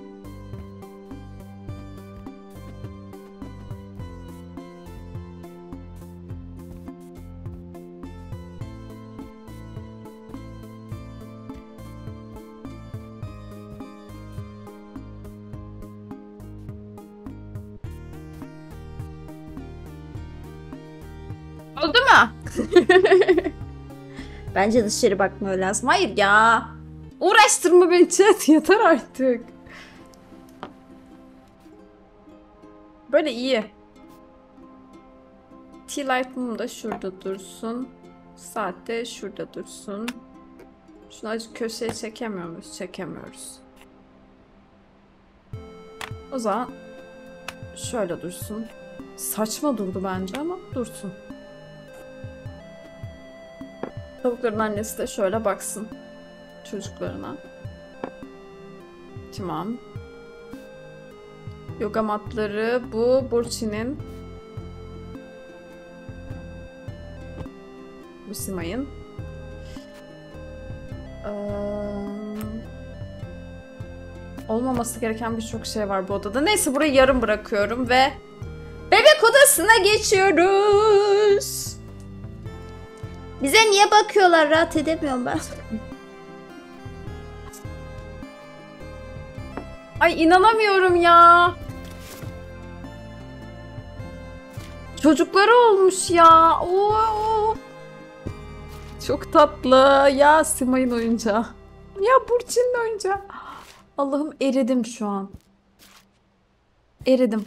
Oldu mu? Bence dışarı bakmıyor lazım. Hayır ya. Uğraştırma beni chat, yeter artık. Böyle iyi. Tea light mum da şurada dursun. Saat de şurada dursun. Şunu acık köşeye çekemiyor muyuz? Çekemiyoruz. O zaman şöyle dursun. Saçma durdu bence ama dursun. Tavukların annesi de şöyle baksın çocuklarına. Tamam. Yoga matları bu Burçin'in. Bu Simay'ın. Ee, olmaması gereken birçok şey var bu odada. Neyse, burayı yarım bırakıyorum ve bebek odasına geçiyoruz. Bize niye bakıyorlar? Rahat edemiyorum ben. Ay inanamıyorum ya. Çocukları olmuş ya. Oo. Çok tatlı. Ya Simay'ın oyuncağı. Ya Burçin'in oyuncağı. Allah'ım eridim şu an. Eridim.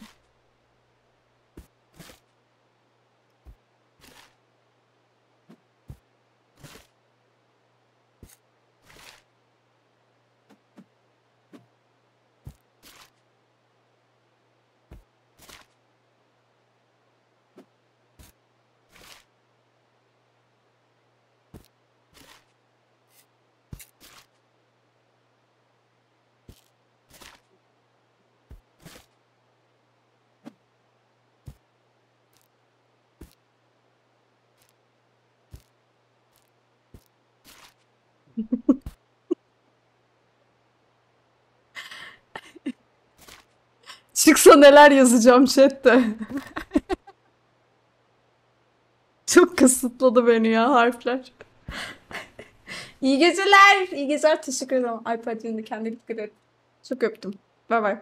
Çıksa neler yazacağım chatte. Çok kısıtladı beni ya harfler. İyi geceler. İyi geceler. Teşekkür ederim. iPad yönünde kendine dikkat et. Çok öptüm. Bay bay.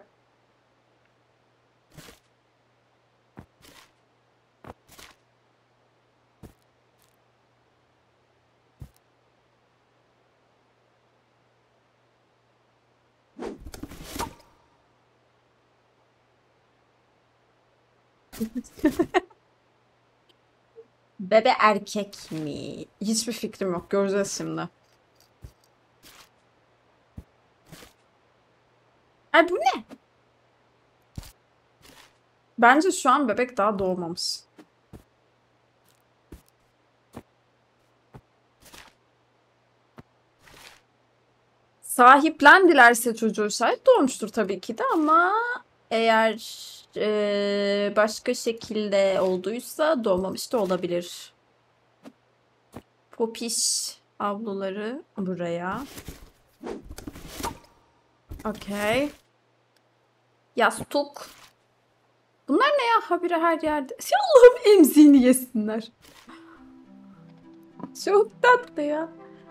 Bebe erkek mi? Hiçbir fikrim yok. Göreceğiz şimdi. Ay bu ne? Bence şu an bebek daha doğmamış. Sahiplendilerse çocuğu şayet doğmuştur tabii ki de ama eğer eee, başka şekilde olduysa doğmamış da olabilir. Popiş avluları buraya. Okey. Yastuk. Bunlar ne ya? Habire her yerde. Ya Allah'ım emziğini yesinler. Çok tatlı ya.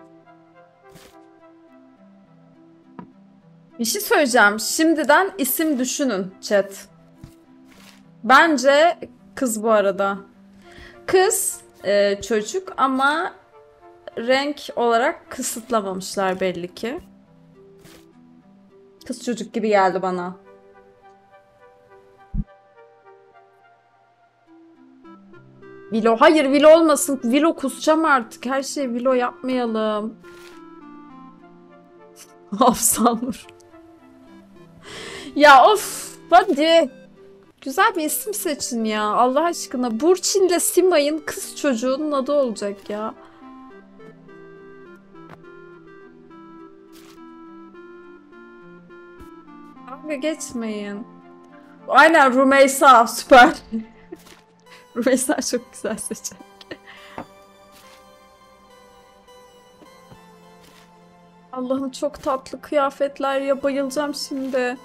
Bir şey söyleyeceğim. Şimdiden isim düşünün chat. Bence kız bu arada. Kız e, çocuk ama renk olarak kısıtlamamışlar belli ki. Kız çocuk gibi geldi bana. Vilo. Hayır Vilo olmasın. Vilo kusacağım artık. Her şeyi Vilo yapmayalım. Afsanur. Ya of. Hadi. Güzel bir isim seçin ya. Allah aşkına. Burçin'le Simay'ın kız çocuğunun adı olacak ya. Dalga geçmeyin. Aynen Rümeysa süper. Rümeysa çok güzel seçecek. Allah'ım çok tatlı kıyafetler ya, bayılacağım şimdi.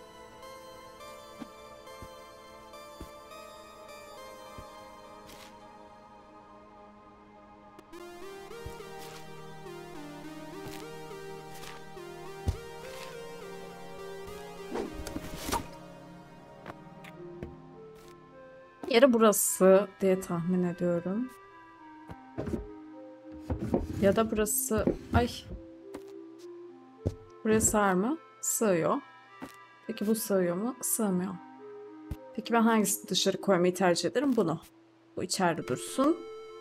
Yeri burası diye tahmin ediyorum. Ya da burası... Ay. Buraya sığar mı? Sığıyor. Peki bu sığıyor mu? Sığmıyor. Peki ben hangisini dışarı koymayı tercih ederim? Bunu. Bu içeride dursun.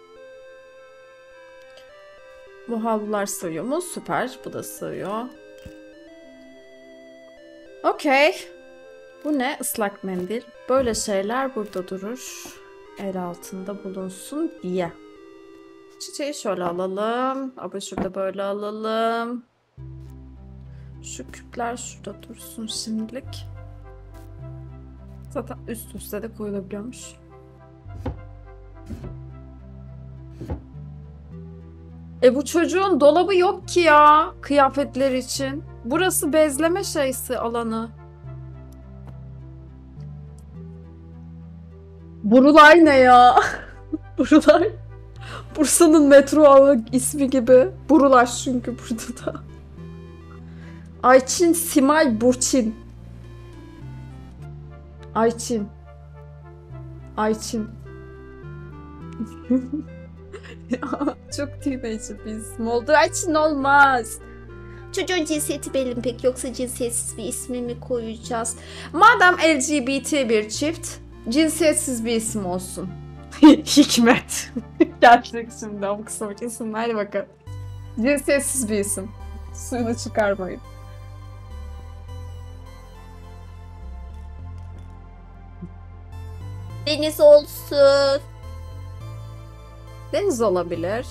Bu havlular sığıyor mu? Süper. Bu da sığıyor. Okey. Bu ne? Islak mendil. Böyle şeyler burada durur. El altında bulunsun diye. Çiçeği şöyle alalım. Abajurda böyle alalım. Şu küpler şurada dursun şimdilik. Zaten üst üste de koyulabiliyormuş. E bu çocuğun dolabı yok ki ya kıyafetler için. Burası bezleme şeysi alanı. Burulay ne ya? Burulay. Bursa'nın metro ağı ismi gibi. Burulaş çünkü burada da. Ayçin Simay Burçin. Ayçin. Ayçin. Çok teenager bir isim oldu. Ayçin olmaz. Çocuğun cinsiyeti belli mi peki, yoksa cinsiyetsiz bir ismi mi koyacağız? Madem L G B T bir çift, cinsiyetsiz bir isim olsun. Hikmet. Gerçek şimdi ama kısa bir isim. Hadi bakalım. Cinsiyetsiz bir isim. Suyunu çıkarmayın. Deniz olsun. Deniz olabilir.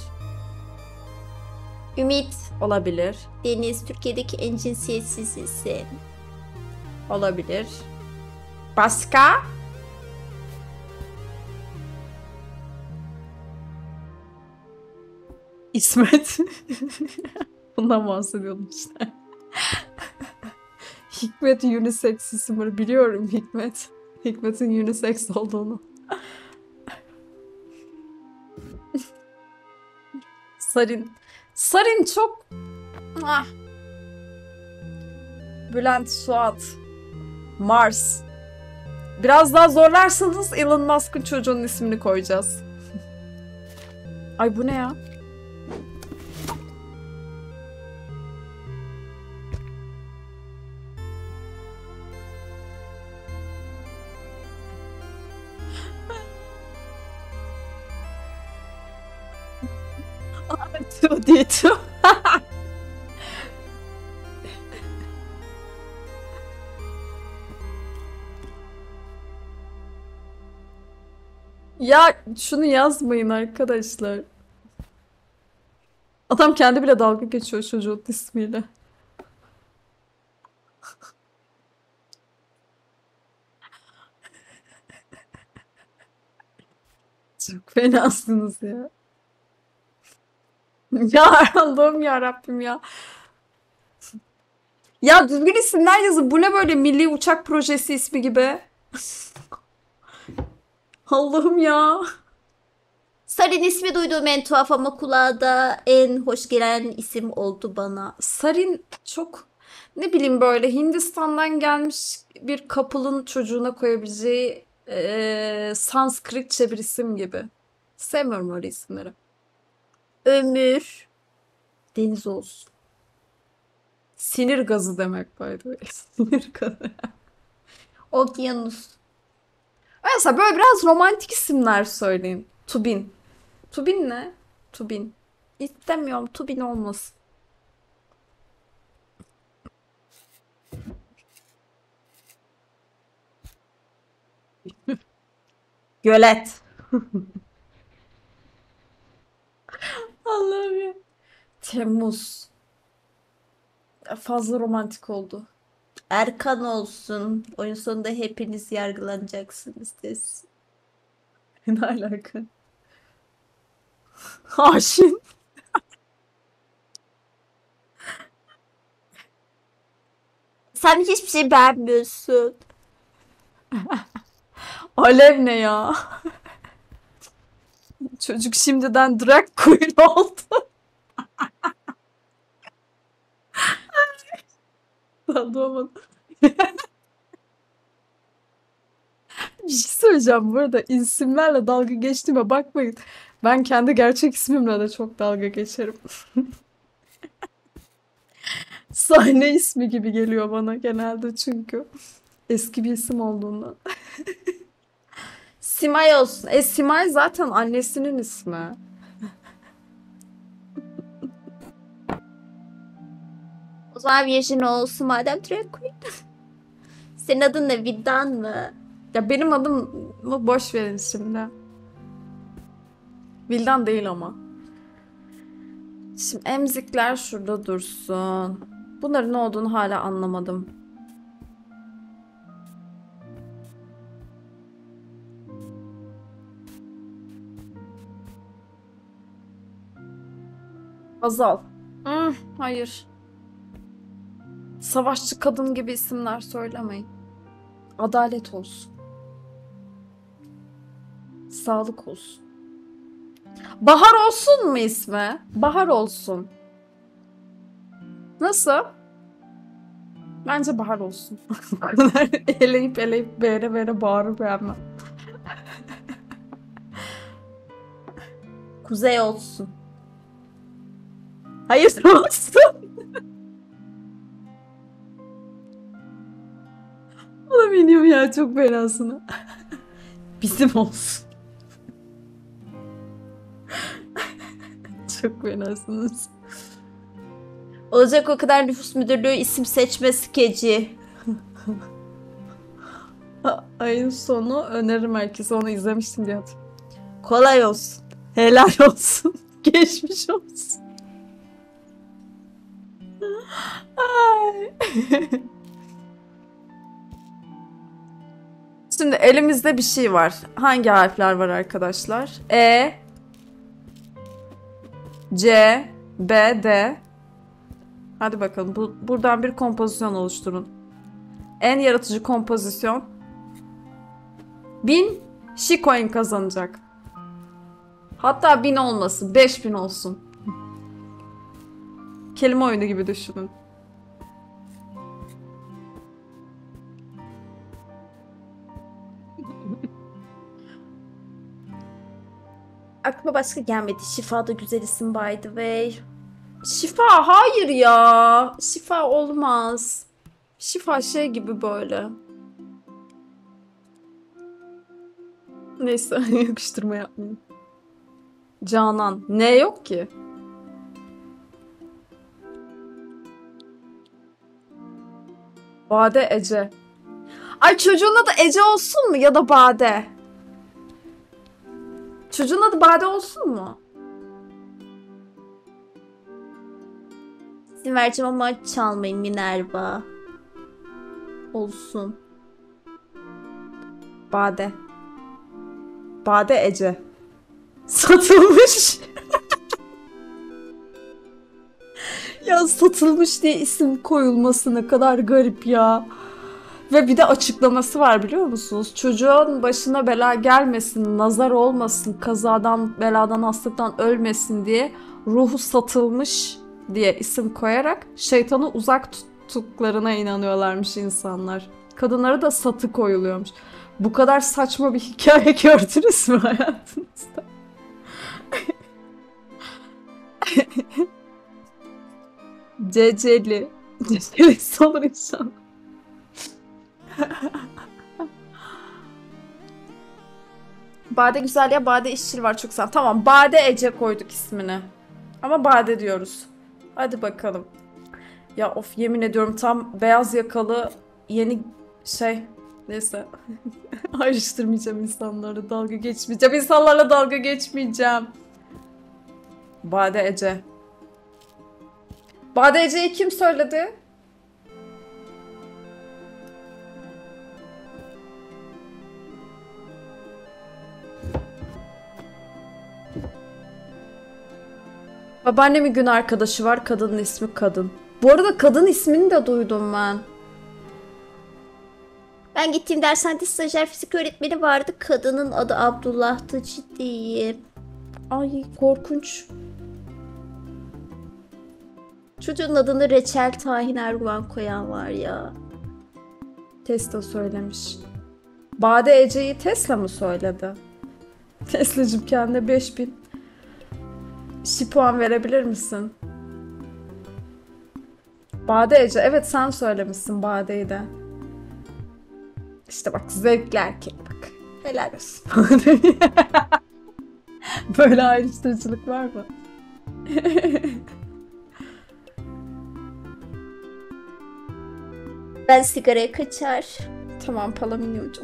Ümit. Olabilir. Deniz Türkiye'deki en cinsiyetsiz isim. Olabilir. Başka? İsmet. Bundan bahsediyordum işte. Hikmet unisex isim. Biliyorum Hikmet. Hikmet'in unisex olduğunu. Sarin. Sarin çok... Ah. Bülent, Suat. Mars. Biraz daha zorlarsanız Elon Musk'ın çocuğunun ismini koyacağız. Ay bu ne ya? Too dito. Ya şunu yazmayın arkadaşlar. Adam kendi bile dalga geçiyor çocuğun ismiyle. Çok fenasınız ya. Ya Allah'ım ya Rabbim ya. Ya düzgün isimler yazın. Bu ne böyle milli uçak projesi ismi gibi? Allah'ım ya. Sarin ismi duyduğum en tuhaf ama kulağa da en hoş gelen isim oldu bana. Sarin çok ne bileyim böyle Hindistan'dan gelmiş bir couple'ın çocuğuna koyabileceği eee Sanskritçe bir isim gibi. Sevmiyorum öyle isimleri. Ömür. Deniz olsun. Sinir gazı demek by the way. Sinir gazı. Okyanus. Mesela böyle biraz romantik isimler söyleyin. Tubin. Tubin ne? Tubin. İstemiyorum. Tubin olmasın. Gölet. Allah'ım ya. Temmuz. Fazla romantik oldu. Erkan olsun. Oyun sonunda hepiniz yargılanacaksınız desin. Ne alaka? Haşin. Sen hiçbir şey beğenmiyorsun. Alev ne ya? Çocuk şimdiden drag queen oldu. Lan doğmadı. Bir şey söyleyeceğim bu arada. İsimlerle dalga geçtiğime bakmayın. Ben kendi gerçek ismimle de çok dalga geçerim. Sahne ismi gibi geliyor bana genelde çünkü. Eski bir isim olduğundan. Simay olsun. E Simay zaten annesinin ismi. O zaman Virginia olsun madem drag queen. Senin adın ne? Viddan mı? Ya benim adımı boş verin şimdi. Vildan değil ama. Şimdi emzikler şurada dursun. Bunların ne olduğunu hala anlamadım. Azal. Hmm, hayır. Savaşçı kadın gibi isimler söylemeyin. Adalet olsun. Sağlık olsun. Bahar olsun mu ismi? Bahar olsun. Nasıl? Bence Bahar olsun. Bu kadar eleyip eleyip beğene beğene bağırıp beğenmem. Kuzey olsun. Hayır olsun. Ona biniyorum ya çok fenasını. Bizim olsun. Çok fenasınız. Olacak o kadar nüfus müdürlüğü isim seçme skeci. Ayın sonu öneririm herkese, onu izlemiştim diye hatırlıyorum. Kolay olsun. Helal olsun. Geçmiş olsun. Ay. Şimdi elimizde bir şey var. Hangi harfler var arkadaşlar? E, C, B, D. Hadi bakalım. Bu, buradan bir kompozisyon oluşturun. En yaratıcı kompozisyon. Bin Shikoin kazanacak. Hatta bin olmasın. Beş bin olsun. Kelime oyunu gibi düşünün. Aklıma başka gelmedi. Şifa da güzel isim by the way. Şifa hayır ya. Şifa olmaz. Şifa şey gibi böyle. Neyse yakıştırma yapmayayım. Canan. Ne yok ki? Bade Ece. Ay çocuğun adı Ece olsun mu ya da Bade? Çocuğun adı Bade olsun mu? İsim vereceğim ama çalmayın Minerva. Olsun. Bade. Bade Ece. Satılmış. Ya satılmış diye isim koyulması ne kadar garip ya. Ve bir de açıklaması var biliyor musunuz? Çocuğun başına bela gelmesin, nazar olmasın, kazadan, beladan, hastalıktan ölmesin diye ruhu satılmış diye isim koyarak şeytanı uzak tuttuklarına inanıyorlarmış insanlar. Kadınlara da satı koyuluyormuş. Bu kadar saçma bir hikaye gördünüz mü hayatınızda? Ceceli. Ceceli olur inşallah. Bade güzel ya, Bade işçil var çok sağ. Tamam, Bade Ece koyduk ismini. Ama Bade diyoruz. Hadi bakalım. Ya of, yemin ediyorum tam beyaz yakalı yeni şey. Neyse. Ayrıştırmayacağım insanlarla, dalga geçmeyeceğim. İnsanlarla dalga geçmeyeceğim. Bade Ece. Bade Ece'yi kim söyledi? Babaannemin gün arkadaşı var. Kadının ismi Kadın. Bu arada kadın ismini de duydum ben. Ben gittiğim dershanede stajyer fizik öğretmeni vardı. Kadının adı Abdullah'tı, ciddiyim. Ay korkunç. Çocuğun adını Reçel Tahin Erguvan koyan var ya. Tesla söylemiş. Bade Ece'yi Tesla mı söyledi? Tesla'cığım kendine beş bin şi puan verebilir misin? Bade Ece. Evet sen söylemişsin Bade'yi de. İşte bak zevkli erkek bak. Helal olsun. Böyle ayrıştırıcılık var mı? Ben sigaraya kaçar. Tamam Palaminyo'cum.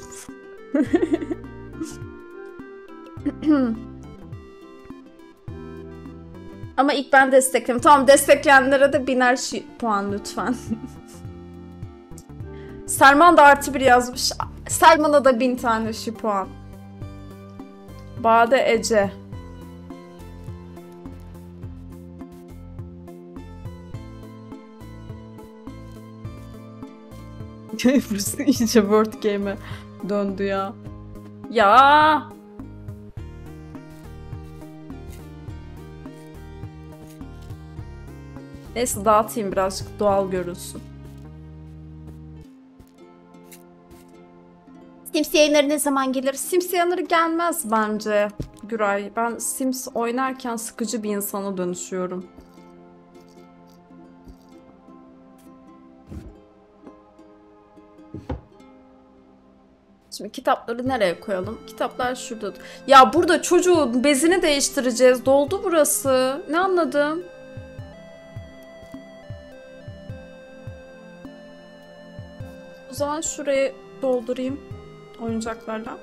Ama ilk ben destekledim. Tamam destekleyenlere de biner şi- puan lütfen. Selman da artı bir yazmış. Selman'a da bin tane şi puan. Bade Ece. Burası iyice word game'e döndü ya. Ya. Neyse dağıtayım birazcık doğal görünsün. Sims yayınları ne zaman gelir? Sims yanları gelmez bence Güray. Ben Sims oynarken sıkıcı bir insana dönüşüyorum. Şimdi kitapları nereye koyalım? Kitaplar şurada. Ya burada çocuğun bezini değiştireceğiz. Doldu burası. Ne anladım? O zaman şurayı doldurayım oyuncaklarla.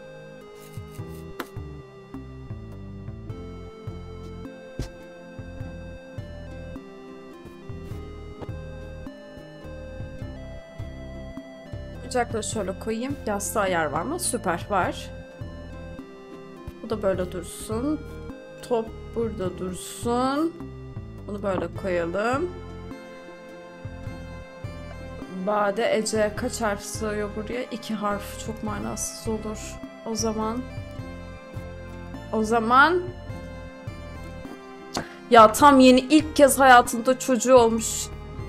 Oyuncakları şöyle koyayım. Yastığa yer var mı? Süper var. Bu da böyle dursun. Top burada dursun. Bunu böyle koyalım. Bade Ece kaç harf sığıyor buraya? İki harf. Çok manasız olur. O zaman... O zaman... Ya tam yeni ilk kez hayatında çocuğu olmuş.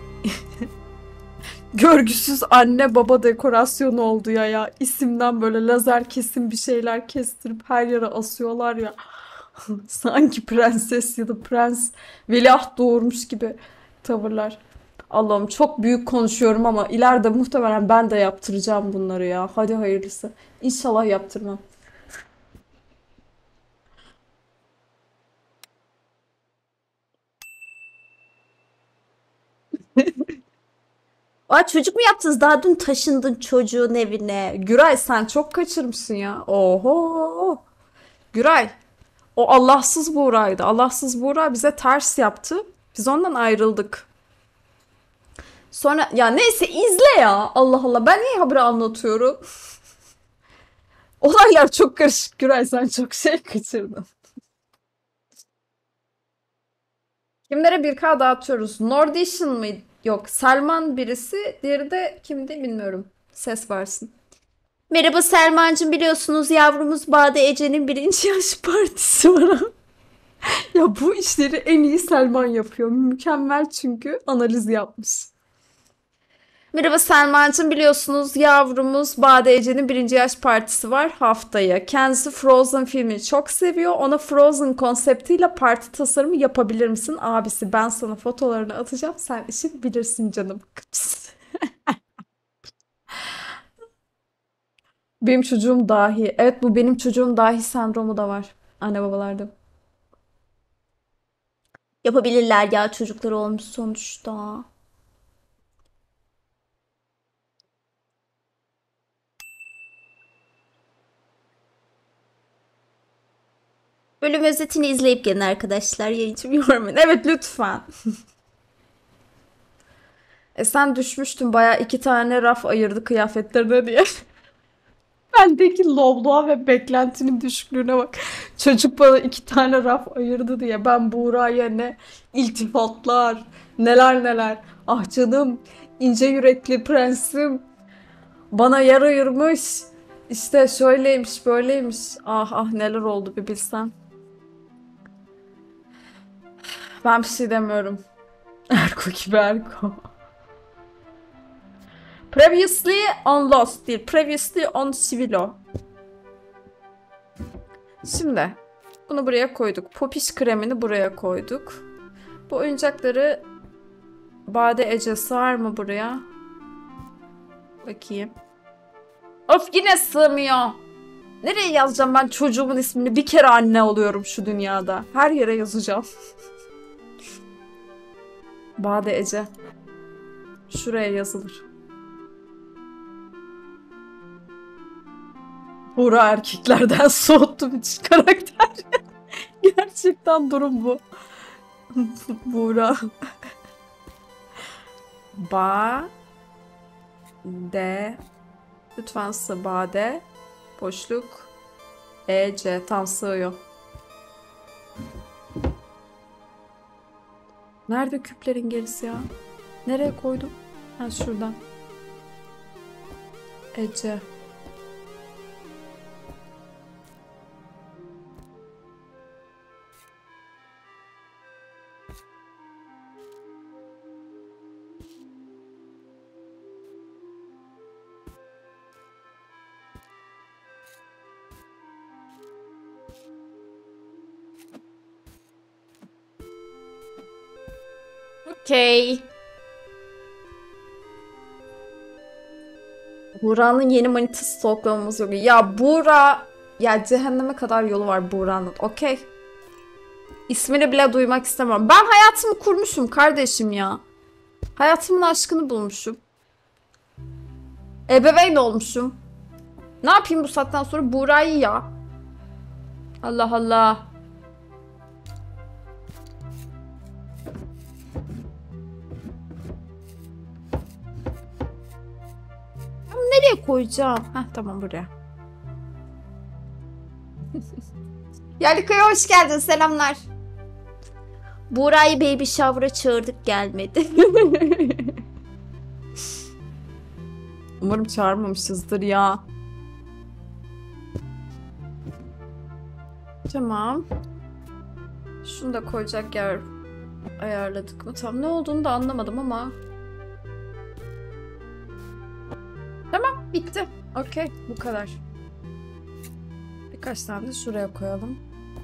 Görgüsüz anne baba dekorasyonu oldu ya ya. İsimden böyle lazer kesim bir şeyler kestirip her yere asıyorlar ya. Sanki prenses ya da prens veliaht doğurmuş gibi tavırlar. Allah'ım çok büyük konuşuyorum ama ileride muhtemelen ben de yaptıracağım bunları ya. Hadi hayırlısı. İnşallah yaptırmam. Aa, çocuk mu yaptınız? Daha dün taşındın çocuğun evine. Güray sen çok kaçırmışsın ya. Oho. Güray. O Allahsız Buğra'ydı. Allahsız Buğra bize ters yaptı. Biz ondan ayrıldık. Sonra ya neyse izle ya. Allah Allah ben niye haberi anlatıyorum? Olaylar çok karışık Güray sen çok şey kaçırdın. Kimlere bir K dağıtıyoruz? Nordition mı? Yok Selman birisi. Diğeri de kimdi bilmiyorum. Ses versin. Merhaba Selmancığım, biliyorsunuz yavrumuz Bade Ece'nin birinci yaş partisi var. Ya bu işleri en iyi Selman yapıyor. Mükemmel çünkü analiz yapmış. Merhaba Selmancığım, biliyorsunuz yavrumuz Bade Ece'nin birinci yaş partisi var haftaya. Kendisi Frozen filmini çok seviyor. Ona Frozen konseptiyle parti tasarımı yapabilir misin? Abisi ben sana fotolarını atacağım. Sen işin bilirsin canım. Benim çocuğum dahi. Evet bu benim çocuğum dahi sendromu da var. Anne babalarda. Yapabilirler ya, çocukları olmuş sonuçta. Bölüm özetini izleyip gelin arkadaşlar. Yayıncım yormayın. Evet lütfen. E sen düşmüştün bayağı iki tane raf ayırdı kıyafetlerine diye. Bendeki lobluğa ve beklentinin düşüklüğüne bak. Çocuk bana iki tane raf ayırdı diye ben Buğra'ya ne iltifatlar, neler neler. Ah canım, ince yürekli prensim. Bana yer ayırmış. İşte şöyleymiş, böyleymiş. Ah ah neler oldu bir bilsen. Ben bir şey demiyorum. Erko gibi Erko. Previously on Lost değil. Previously on Civilo. Şimdi bunu buraya koyduk. Popiş kremini buraya koyduk. Bu oyuncakları Bade Ece sığar mı buraya? Bakayım. Of yine sığmıyor. Nereye yazacağım ben çocuğumun ismini? Bir kere anne oluyorum şu dünyada. Her yere yazacağım. Bade Ece. Şuraya yazılır. Buğra erkeklerden soğuttu bir karakter. Gerçekten durum bu. Buğra. Ba de lütfen sığ Bade boşluk E C tam sığıyor. Nerede küplerin gerisi ya? Nereye koydum? Ha şuradan. Ece. Okey. Buğra'nın yeni manitası stalklamamız yok. Ya Buğra... Ya cehenneme kadar yolu var Buğra'nın. Okey. İsmini bile duymak istemiyorum. Ben hayatımı kurmuşum kardeşim ya. Hayatımın aşkını bulmuşum. Ebeveyn olmuşum. Ne yapayım bu saatten sonra Buğra'yı ya? Allah Allah. Nereye koyacağım? Heh tamam buraya. Yalika'ya hoş geldin. Selamlar. Buğra'yı baby shower'a çağırdık gelmedi. Umarım çağırmamışızdır ya. Tamam. Şunu da koyacak yer ayarladık mı? Tam ne olduğunu da anlamadım ama. Tamam bitti. Okey bu kadar. Birkaç tane de şuraya koyalım.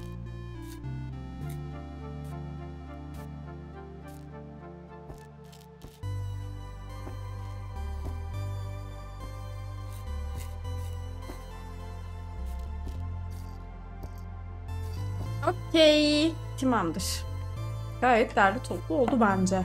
Okey. Tamamdır. Gayet derli toplu oldu bence.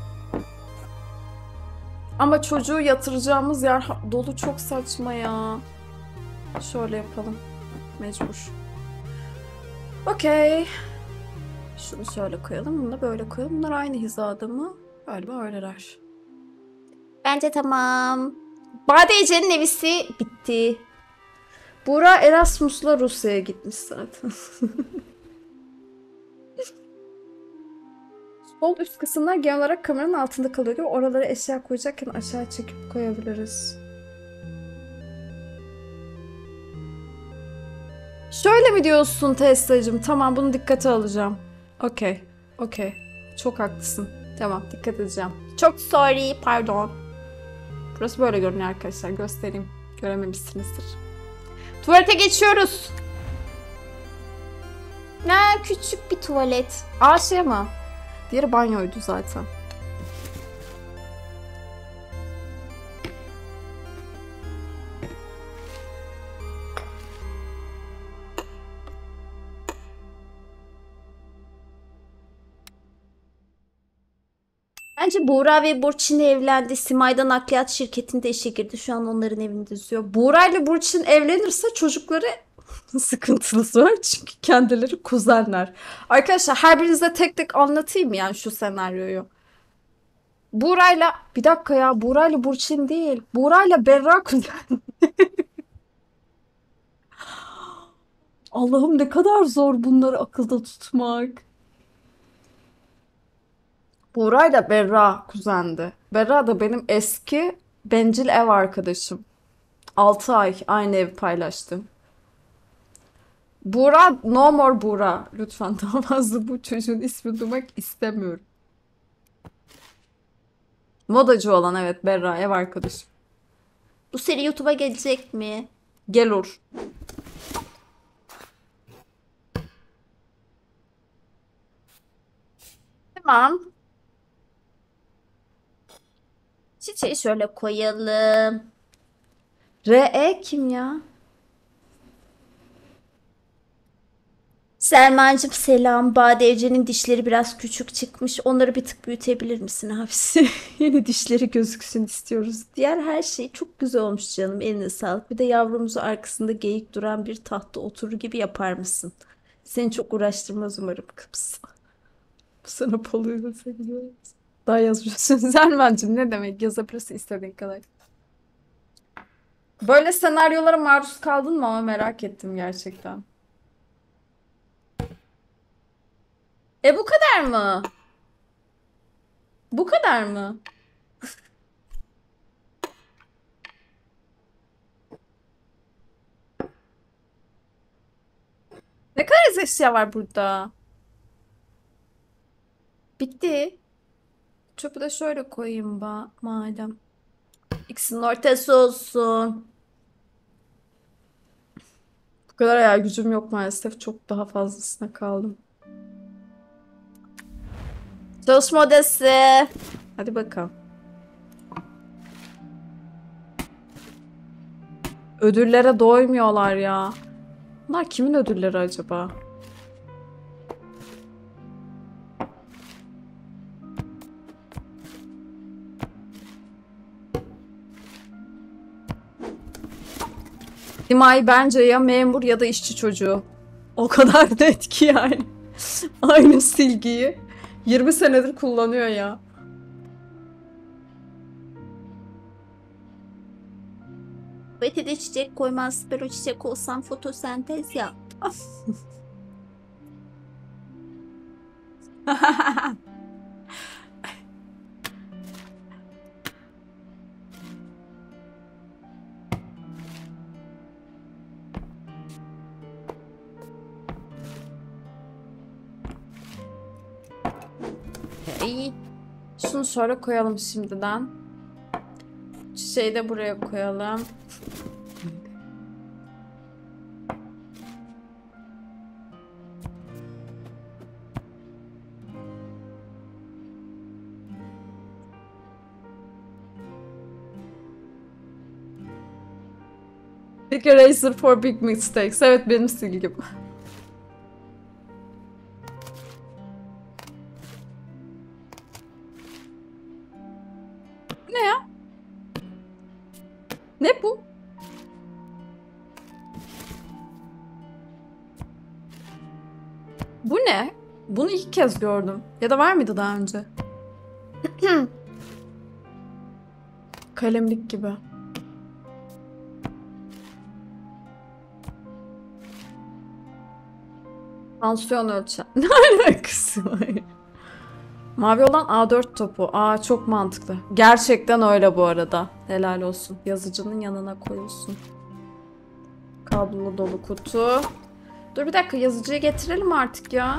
Ama çocuğu yatıracağımız yer dolu çok saçma ya. Şöyle yapalım. Mecbur. Okey. Şunu şöyle koyalım. Bunu da böyle koyalım. Bunlar aynı hizada mı? Galiba öyleler. Bence tamam. Bade Ece'nin evisi bitti. Buğra Erasmus'la Rusya'ya gitmiş zaten. Sol üst kısımlar genel olarak kameranın altında kalıyor. Oralara eşya koyacakken aşağı çekip koyabiliriz. Şöyle mi diyorsun Tesla'cığım? Tamam bunu dikkate alacağım. Okey. Okey. Çok haklısın. Tamam dikkat edeceğim. Çok sorry, pardon. Burası böyle görünüyor arkadaşlar. Göstereyim. Görememişsinizdir. Tuvalete geçiyoruz. Ne küçük bir tuvalet. Aa şey ama. Diğeri banyoydu zaten. Bence Buğra ve Burçin evlendi. Simay'da nakliyat şirketinde işe girdi. Şu an onların evinde üzüyor. Buğra ile Burçin evlenirse çocukları sıkıntılısı var çünkü kendileri kuzenler. Arkadaşlar her birinize tek tek anlatayım mı yani şu senaryoyu? Buğra'yla bir dakika ya Buğra'yla Burçin değil. Buğra'yla Berra kuzen. Allah'ım ne kadar zor bunları akılda tutmak. Buğra'yla Berra kuzendi. Berra da benim eski bencil ev arkadaşım. altı ay aynı evi paylaştım. Buğra, no more Buğra. Lütfen daha fazla bu çocuğun ismini duymak istemiyorum. Modacı olan, evet, Berra, ev arkadaşım. Bu seri YouTube'a gelecek mi? Gelur. Tamam. Çiçeği şöyle koyalım. R E kim ya? Selmancığım selam. Bade Ece'nin dişleri biraz küçük çıkmış. Onları bir tık büyütebilir misin abisi? Yeni dişleri gözüksün istiyoruz. Diğer her şey çok güzel olmuş canım. Eline sağlık. Bir de yavrumuzu arkasında geyik duran bir tahta oturur gibi yapar mısın? Seni çok uğraştırmaz umarım kız. Sana Polu'yu seviyoruz. Daha yazmışsın. Selmancığım ne demek? Yazabilirsin istediğin kadar. Böyle senaryolara maruz kaldın mı ama merak ettim gerçekten. E bu kadar mı? Bu kadar mı? Ne kadar az eşya var burada? Bitti. Çöpü de şöyle koyayım ba madem. İkisinin ortası olsun. Bu kadar hayal gücüm yok maalesef. Çok daha fazlasına kaldım. Çalışma odası. Hadi bakalım. Ödüllere doymuyorlar ya. Bunlar kimin ödülleri acaba? Simay bence ya memur ya da işçi çocuğu. O kadar net ki yani. Aynı silgiyi yirmi senedir kullanıyor ya. Tuvalete de çiçek koymaz. Ben o çiçek olsam fotosentez yap. İyi. Şunu şöyle koyalım şimdiden. Çiçeği de buraya koyalım. Big eraser for big mistakes. Evet, benim silgim. Ne ya? Ne bu? Bu ne? Bunu ilk kez gördüm. Ya da var mıydı daha önce? Kalemlik gibi. Tansiyon ölçen. Ne alakası var? Mavi olan A dört topu. Aa, çok mantıklı. Gerçekten öyle bu arada. Helal olsun. Yazıcının yanına koyulsun. Kablolu dolu kutu. Dur bir dakika, yazıcıyı getirelim artık ya.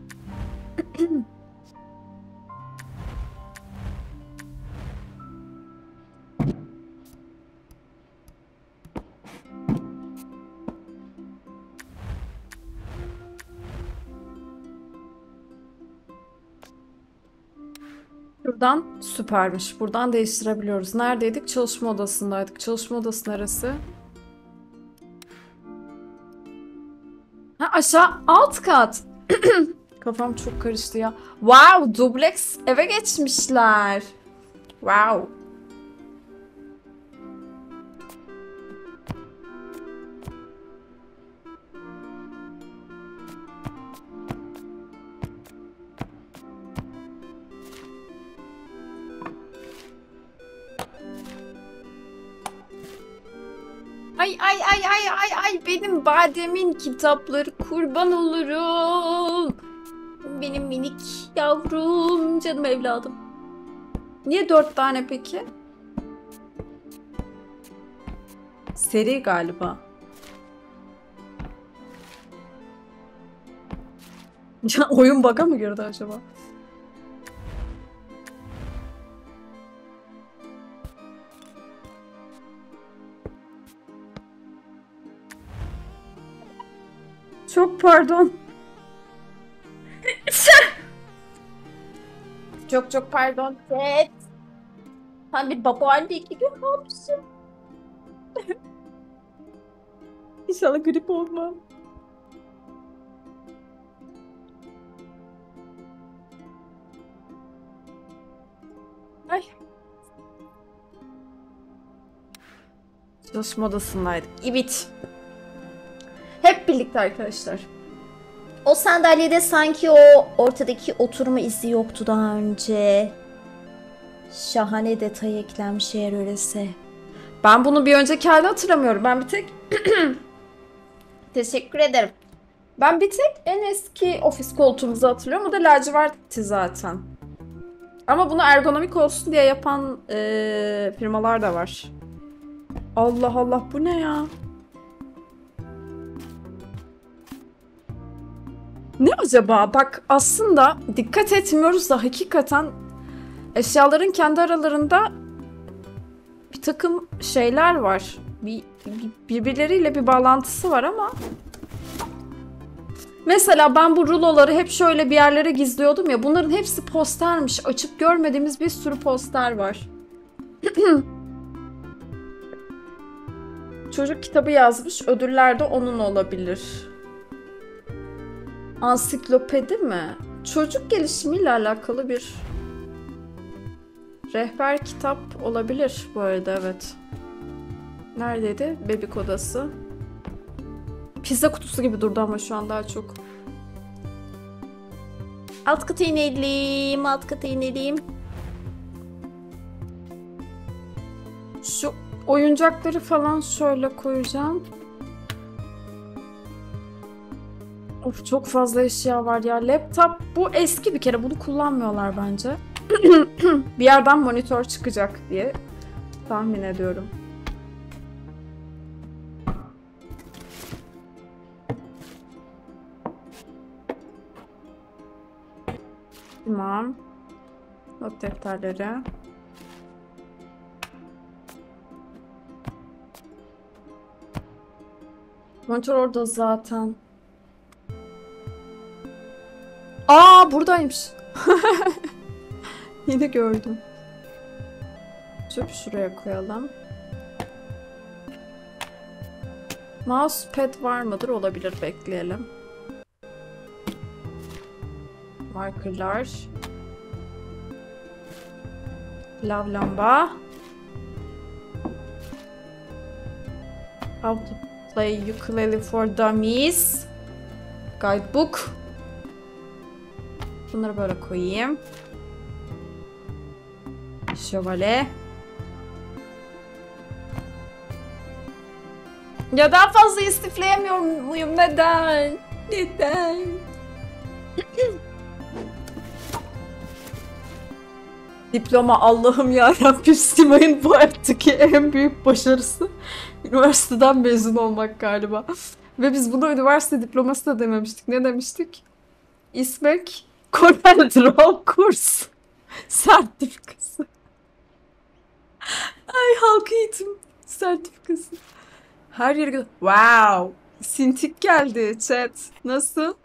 Buradan süpermiş. Buradan değiştirebiliyoruz. Neredeydik? Çalışma odasındaydık. Çalışma odası neresi? Ha, aşağı alt kat. Kafam çok karıştı ya. Wow, dubleks eve geçmişler. Wow. Ay ay ay ay ay ay, benim bademin kitapları, kurban olurum. Benim minik yavrum, canım evladım. Niye dört tane peki? Seri galiba. Ya oyun bug'a mı girdi acaba? Çok pardon. Çok çok pardon. Evet. Tam bir baba halde iki gün hapsi. İnşallah grip olmam. Ay. Çalışma odasındaydık. Evet. Hep birlikte arkadaşlar. O sandalyede sanki o ortadaki oturma izi yoktu daha önce. Şahane detay eklenmiş eğer öyleyse. Ben bunu bir önceki halde hatırlamıyorum. Ben bir tek Teşekkür ederim. ben bir tek en eski ofis koltuğumuzu hatırlıyorum. O da lacivertti zaten. Ama bunu ergonomik olsun diye yapan eee, firmalar da var. Allah Allah, bu ne ya? Ne acaba? Bak aslında dikkat etmiyoruz da hakikaten eşyaların kendi aralarında bir takım şeyler var. Bir, bir- birbirleriyle bir bağlantısı var ama mesela ben bu ruloları hep şöyle bir yerlere gizliyordum ya. Bunların hepsi postermiş. Açıp görmediğimiz bir sürü poster var. Çocuk kitabı yazmış. Ödüller de onun olabilir. Ansiklopedi mi? Çocuk gelişimiyle alakalı bir rehber kitap olabilir bu arada, evet. Neredeydi? Bebek odası. Pizza kutusu gibi durdu ama şu an daha çok. Alt kata inelim, alt kata inelim. Şu oyuncakları falan şöyle koyacağım. Of, çok fazla eşya var ya. Laptop bu eski bir kere. Bunu kullanmıyorlar bence. Bir yerden monitör çıkacak diye tahmin ediyorum. Tamam. Not defterleri. Monitör orada zaten. Aa, buradaymış. Yine gördüm. Çöp şuraya koyalım. Mousepad var mıdır? Olabilir. Bekleyelim. Markerlar. Lav lamba. How to play ukulele for dummies. Guidebook. Bunları böyle koyayım. Şövalye. Ya daha fazla istifleyemiyor muyum? Neden? Neden? Diploma, Allah'ım yarabbim, Simay'ın bu hayattaki en büyük başarısı üniversiteden mezun olmak galiba. Ve biz buna üniversite diploması da dememiştik. Ne demiştik? İsmek Corel Draw kurs sertifikası. Ay, halk eğitim sertifikası. Her yere gidiyor. Wow. Sintik geldi chat. Nasıl?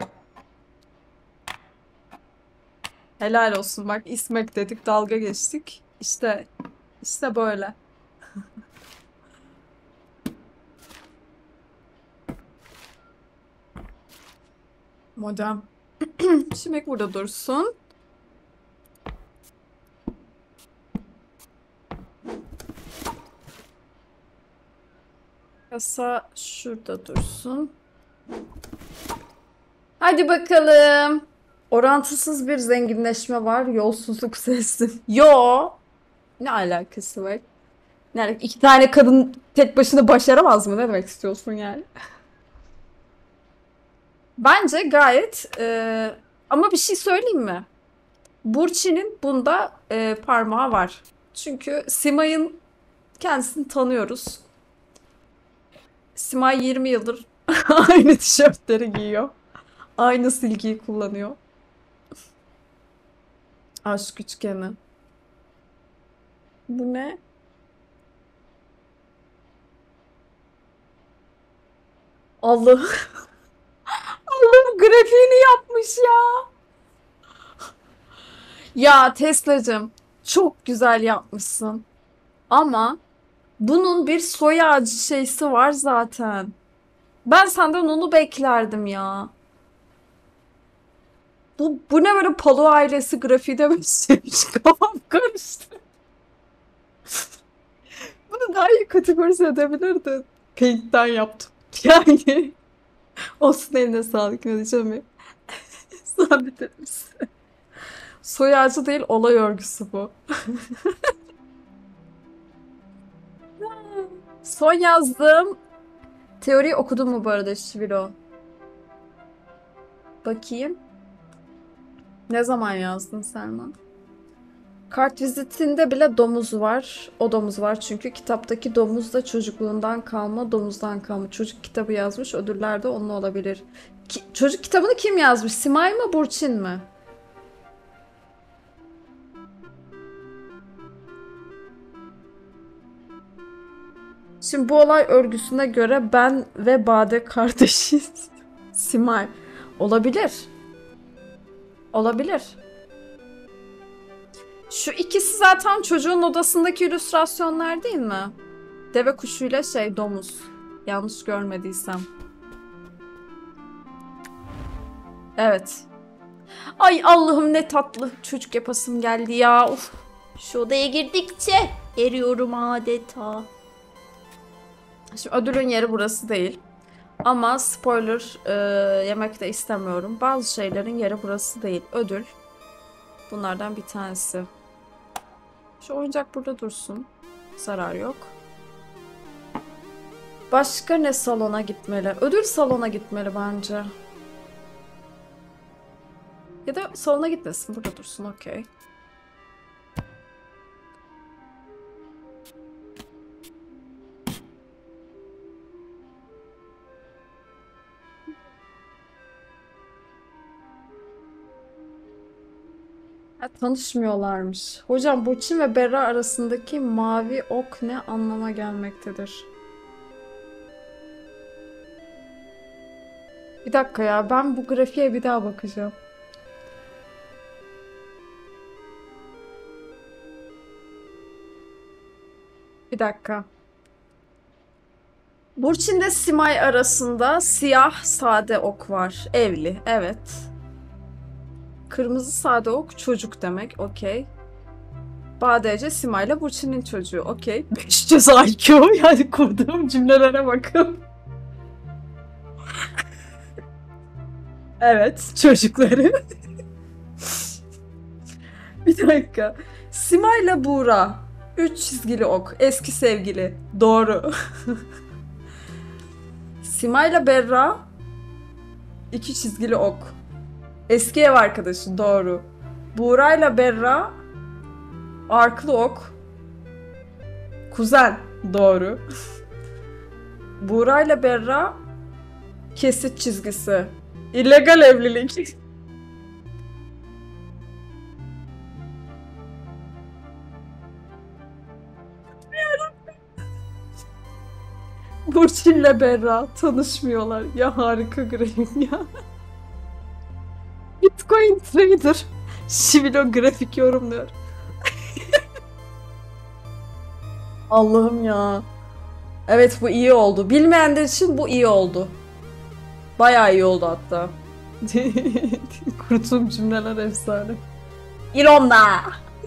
Helal olsun, bak İsmek dedik, dalga geçtik. İşte işte böyle. Modem. Şimdi burada dursun. Kasa şurada dursun. Hadi bakalım. Orantısız bir zenginleşme var. Yolsuzluk sesin. Yo. Ne alakası var? Yani iki tane kadın tek başına başaramaz mı? Ne demek istiyorsun yani? Bence gayet e, ama bir şey söyleyeyim mi? Burçin'in bunda e, parmağı var. Çünkü Simay'ın kendisini tanıyoruz. Simay yirmi yıldır aynı tişörtleri giyiyor. Aynı silgiyi kullanıyor. Aşk üçgeni. Bu ne? Allah. Allah'ım grafiğini yapmış ya. Ya Tesla'cığım çok güzel yapmışsın. Ama bunun bir soy ağacı şeysi var zaten. Ben senden onu beklerdim ya. Bu, bu ne böyle Palu ailesi grafiği de beslemiş. Kafam karıştı. Bunu daha iyi kategorize edebilirdin. Paint'ten yaptım. Yani olsun eline sağlık ne diyeceğim. Sabit etmişsin. Soy ağacı değil olay örgüsü bu. Son yazdığım teoriyi okudun mu bu arada Şivilo? Bakayım. Ne zaman yazdın Selman? Kart vizitinde bile domuz var. O domuz var çünkü kitaptaki domuz da çocukluğundan kalma, domuzdan kalma. Çocuk kitabı yazmış, ödüller de onun olabilir. Ki, çocuk kitabını kim yazmış? Simay mı, Burçin mi? Şimdi bu olay örgüsüne göre ben ve Bade kardeşiz. Simay. Olabilir. Olabilir. Şu ikisi zaten çocuğun odasındaki illüstrasyonlar değil mi? Deve kuşuyla şey domuz. Yanlış görmediysem. Evet. Ay Allah'ım ne tatlı çocuk yapasım geldi ya. Uf. Şu odaya girdikçe eriyorum adeta. Şimdi ödülün yeri burası değil. Ama spoiler e, yemek de istemiyorum. Bazı şeylerin yeri burası değil. Ödül. Bunlardan bir tanesi. Şu oyuncak burada dursun. Zarar yok. Başka ne salona gitmeli? Ödül salona gitmeli bence. Ya da salona gitmesin. Burada dursun. Okey. Ha, tanışmıyorlarmış. Hocam Burçin ve Berra arasındaki mavi ok ne anlama gelmektedir? Bir dakika ya ben bu grafiğe bir daha bakacağım. Bir dakika. Burçin ile Simay arasında siyah sade ok var. Evli. Evet. Kırmızı sade ok çocuk demek. Okey. Badece Simay ile Burçin'in çocuğu. Okey. beş yüz I Q. Yani kurduğum cümlelere bakın. Evet. Çocukları. Bir dakika. Simay ile Buğra. Üç çizgili ok. Eski sevgili. Doğru. Simay ile Berra. İki çizgili ok. Eski ev arkadaşı. Doğru. Buğra ile Berra. Arklı ok. Kuzen. Doğru. Buğra ile Berra. Kesit çizgisi. İllegal evlilik. Burçin ile Berra tanışmıyorlar. Ya harika grafik ya. Bitcoin trader. Şivilo grafik yorumluyor. Allah'ım ya. Evet bu iyi oldu. Bilmeyenler için bu iyi oldu. Bayağı iyi oldu hatta. Kurduğum cümleler efsane. İlonda.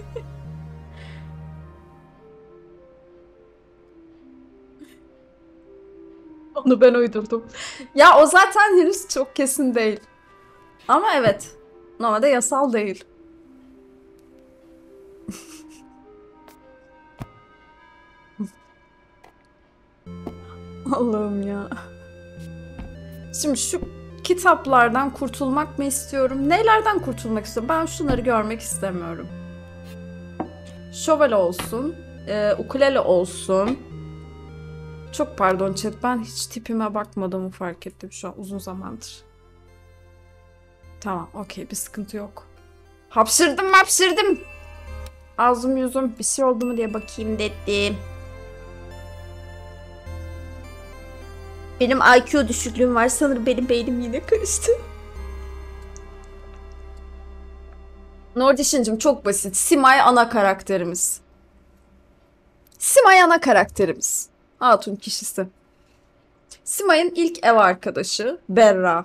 Onu ben uydurdum. Ya o zaten henüz çok kesin değil. Ama evet. Normalde yasal değil. Allah'ım ya. Şimdi şu kitaplardan kurtulmak mı istiyorum? Nelerden kurtulmak istiyorum? Ben şunları görmek istemiyorum. Şövalye olsun. E, ukulele olsun. Çok pardon chat. Ben hiç tipime bakmadığımı fark ettim şu an uzun zamandır. Tamam, okey, bir sıkıntı yok. Hapşırdım hapşırdım. Ağzım yüzüm bir şey oldu mu diye bakayım dedim. Benim I Q düşüklüğüm var sanırım, benim beynim yine karıştı. Nordişincim çok basit. Simay ana karakterimiz. Simay ana karakterimiz. Hatun kişisi. Simay'ın ilk ev arkadaşı Berra.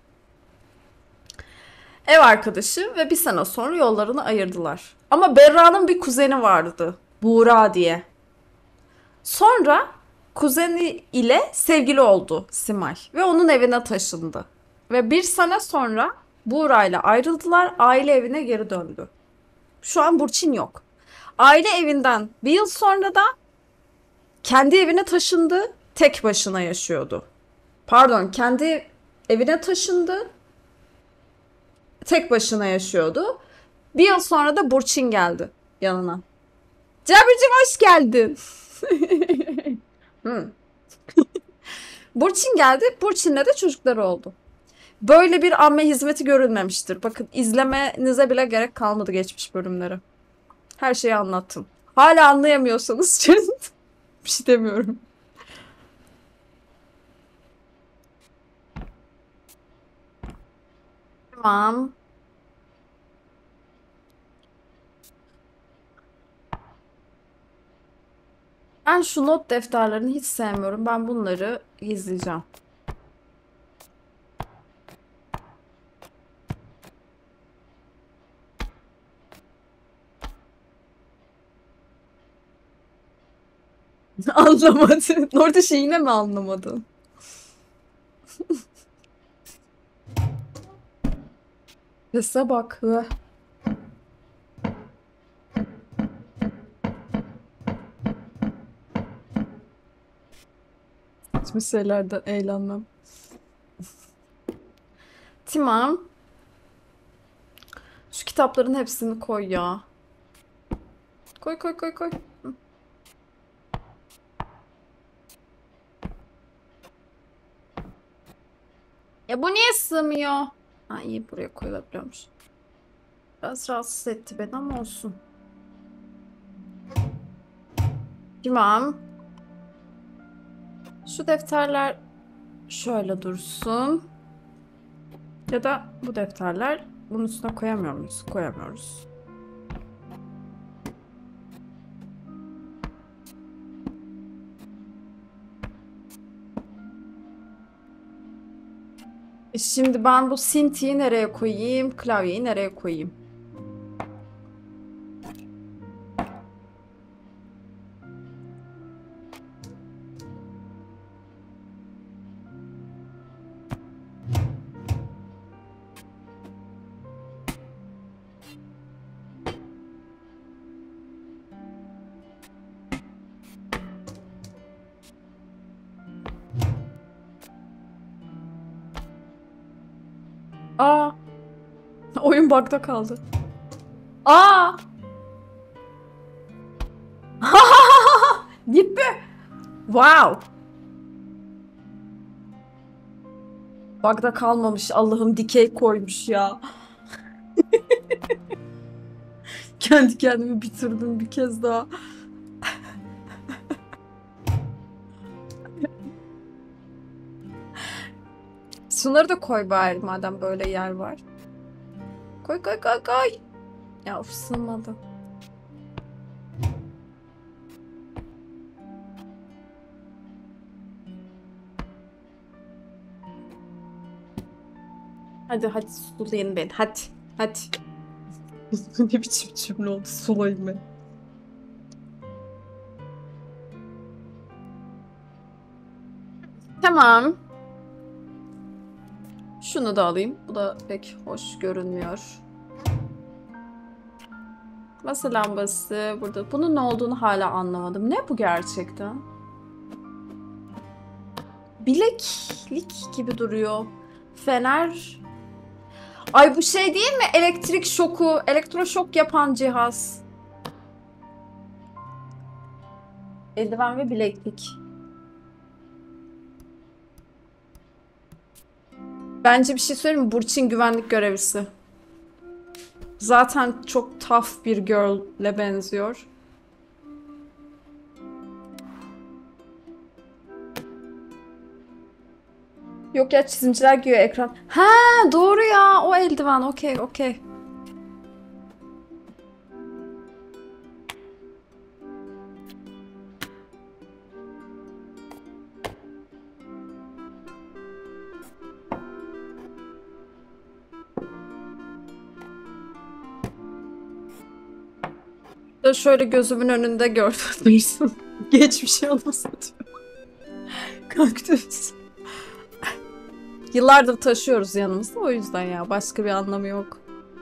Ev arkadaşı ve bir sene sonra yollarını ayırdılar. Ama Berra'nın bir kuzeni vardı. Buğra diye. Sonra kuzeni ile sevgili oldu Simay. Ve onun evine taşındı. Ve bir sene sonra Buğra ile ayrıldılar. Aile evine geri döndü. Şu an Burçin yok. Aile evinden bir yıl sonra da kendi evine taşındı. Tek başına yaşıyordu. Pardon, kendi evine taşındı. Tek başına yaşıyordu. Bir yıl sonra da Burçin geldi yanına. Cabir'cim hoş geldin. hmm. Burçin geldi. Burçin'le de çocukları oldu. Böyle bir amme hizmeti görülmemiştir. Bakın, izlemenize bile gerek kalmadı geçmiş bölümleri. Her şeyi anlattım. Hala anlayamıyorsanız bir şey demiyorum. Tamam. Ben şu not defterlerini hiç sevmiyorum. Ben bunları gizleyeceğim. Anlamadı. Nordeş'i yine mi anlamadın? Sese bak. Ve. Hiçbir şeylerden eğlenmem. Tamam. Şu kitapların hepsini koy ya. Koy koy koy koy. Ya bu niye sığmıyor? Ha, iyi, buraya koyulabiliyormuş. Biraz rahatsız etti beni ama olsun. Tamam. Şu defterler şöyle dursun. Ya da bu defterler bunun üstüne koyamıyor muyuz? Koyamıyoruz. E Şimdi ben bu Cinti'yi nereye koyayım? Klavyeyi nereye koyayım? Aa. Oyun bug'da kaldı. Aa. Gitti. Wow. Bug'da kalmamış. Allah'ım, dikey koymuş ya. Kendi kendimi bitirdim bir kez daha. Şunları da koy bari madem böyle yer var. Koy koy koy koy. Ya of, sığmadı. Hadi hadi sulayın beni. Hadi. Hadi. Ne biçim cümle oldu? Sulayın beni. Tamam. Şunu da alayım. Bu da pek hoş görünmüyor. Masa lambası burada. Bunun ne olduğunu hala anlamadım. Ne bu gerçekten? Bileklik gibi duruyor. Fener. Ay, bu şey değil mi? Elektrik şoku, elektroşok yapan cihaz. Eldiven ve bileklik. Bence bir şey söyleyeyim mi? Burçin güvenlik görevlisi. Zaten çok tough bir girl'le benziyor. Yok ya, çizimciler giyiyor ekran. Ha doğru ya, o eldiven. Okey okey. Da şöyle gözümün önünde gördürsün. Geçmiş olmasın diyor. Kaktüs. Yıllardır taşıyoruz yanımızda, o yüzden ya. Başka bir anlamı yok.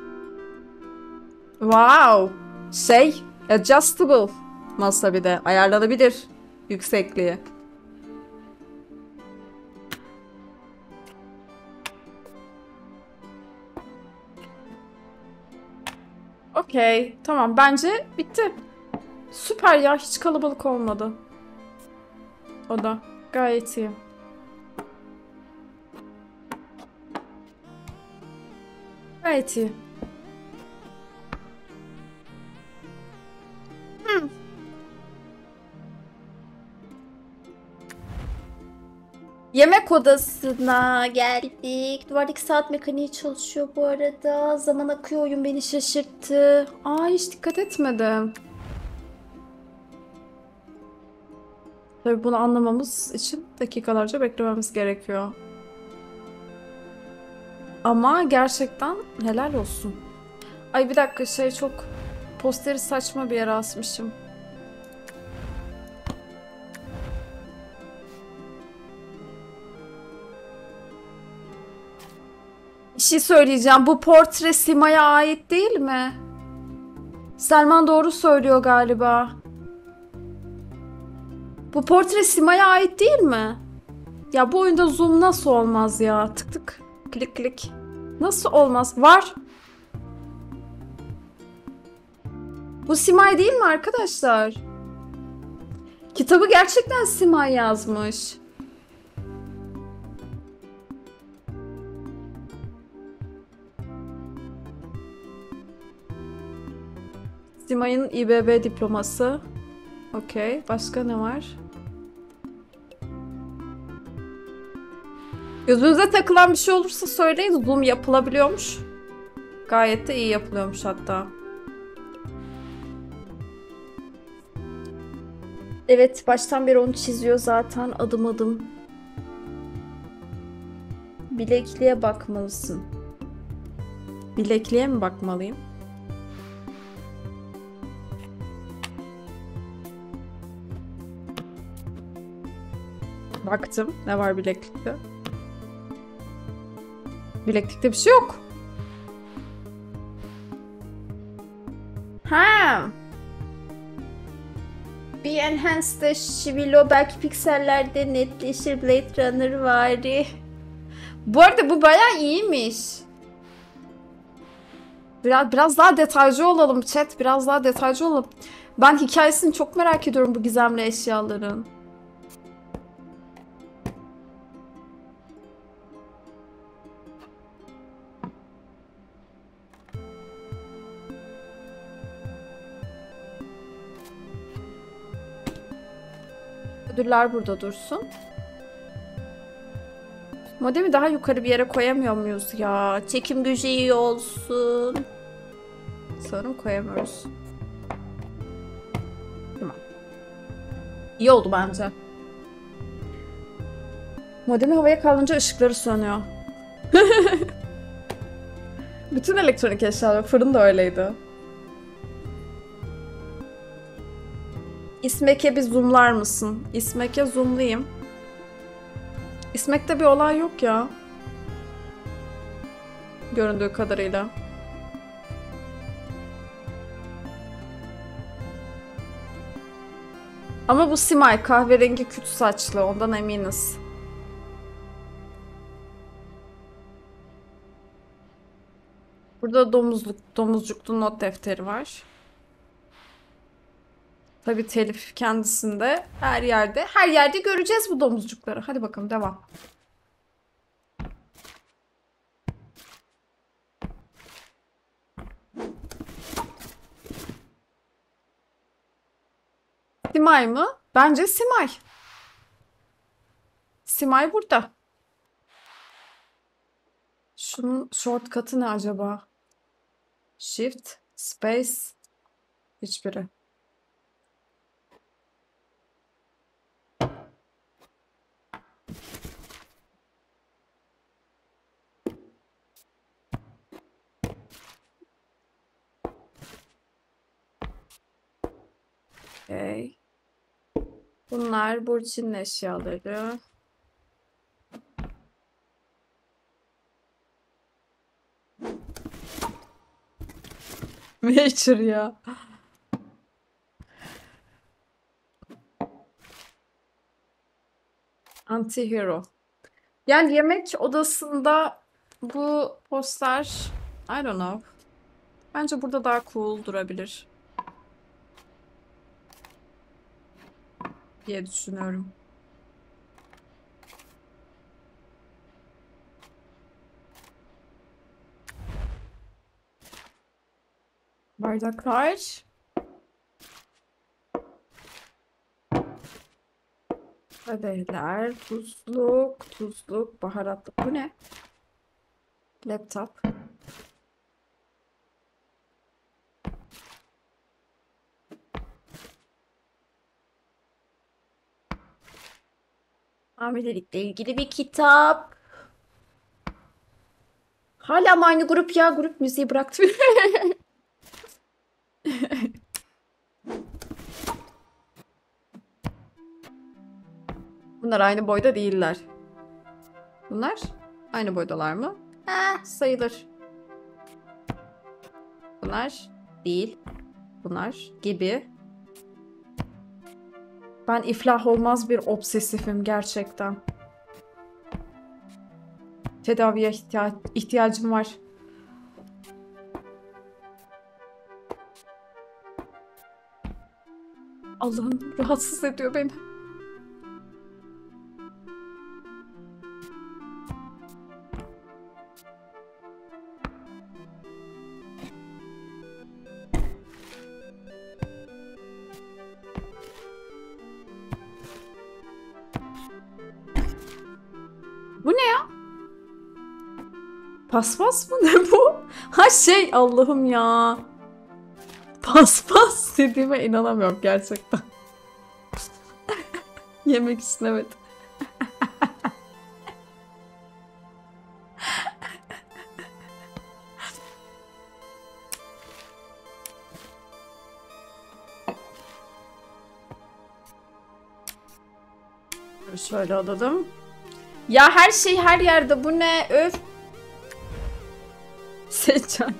Wow. Şey, adjustable masa, bir de ayarlanabilir yüksekliği. Okey. Tamam, bence bitti. Süper ya, hiç kalabalık olmadı. O da gayet iyi. Gayet iyi. Hmm. Yemek odasına geldik. Duvardaki saat mekaniği çalışıyor bu arada. Zaman akıyor, oyun beni şaşırttı. Aa, hiç dikkat etmedim. Tabii bunu anlamamız için dakikalarca beklememiz gerekiyor. Ama gerçekten helal olsun. Ay bir dakika, şey, çok posteri saçma bir yere asmışım. Bir şey söyleyeceğim. Bu portre Sima'ya ait değil mi? Selman doğru söylüyor galiba. Bu portre Sima'ya ait değil mi? Ya bu oyunda zoom nasıl olmaz ya? Tık tık. Klik klik. Nasıl olmaz? Var. Bu Simay değil mi arkadaşlar? Kitabı gerçekten Simay yazmış. Simay'ın İ B B diploması. Okey. Başka ne var? Gözünüze takılan bir şey olursa söyleyin. Zoom yapılabiliyormuş. Gayet de iyi yapılıyormuş hatta. Evet, baştan beri onu çiziyor zaten adım adım. Bilekliğe bakmalısın. Bilekliğe mi bakmalıyım? Baktım. Ne var bileklikte? Bileklikte bir şey yok. Ha. Bir enhanced Shivilo belki piksellerde netleşir, Blade Runner vari. Bu arada bu bayağı iyiymiş. Biraz, biraz daha detaycı olalım chat. Biraz daha detaycı olalım. Ben hikayesini çok merak ediyorum bu gizemli eşyaların. Ödüller burada dursun. Modemi daha yukarı bir yere koyamıyor muyuz ya? Çekim gücü iyi olsun. Sanırım koyamıyoruz. Tamam. İyi oldu bence. Modemi havaya kaldırınca ışıkları sönüyor. Bütün elektronik eşyalar, fırın da öyleydi. İsmek'e bir zoomlar mısın? İsmek'e zoomlayayım. İsmek'te bir olay yok ya. Göründüğü kadarıyla. Ama bu Simay kahverengi küt saçlı, ondan eminiz. Burada domuzluk, domuzcuklu not defteri var. Tabii telif kendisinde, her yerde. Her yerde göreceğiz bu domuzcukları. Hadi bakalım devam. Simay mı? Bence Simay. Simay burada. Şunun shortcut'ı ne acaba? Shift, space, hiçbiri. Okay. Bunlar Burçin'in eşyaları. Witcher ya. Anti-hero. Yani yemek odasında bu poster, I don't know. Bence burada daha cool durabilir diye düşünüyorum. Bardaklar. Kadehler, tuzluk, tuzluk, baharatlı. Bu ne? Laptop. Hamilelikle ilgili bir kitap. Hala mı aynı grup ya? Grup müziği bıraktı. Bunlar aynı boyda değiller. Bunlar aynı boydalar mı? Ha, Sayılır. Bunlar değil. Bunlar gibi. Ben iflah olmaz bir obsesifim gerçekten. Tedaviye ihtiya- ihtiyacım var. Allah'ım rahatsız ediyor beni. Bu ne ya? Paspas mı ne bu? Ha şey Allah'ım ya. Paspas dediğime inanamıyorum gerçekten. Yemek için evet. Şöyle alalım. Ya her şey her yerde bu ne? Öf. Seccade.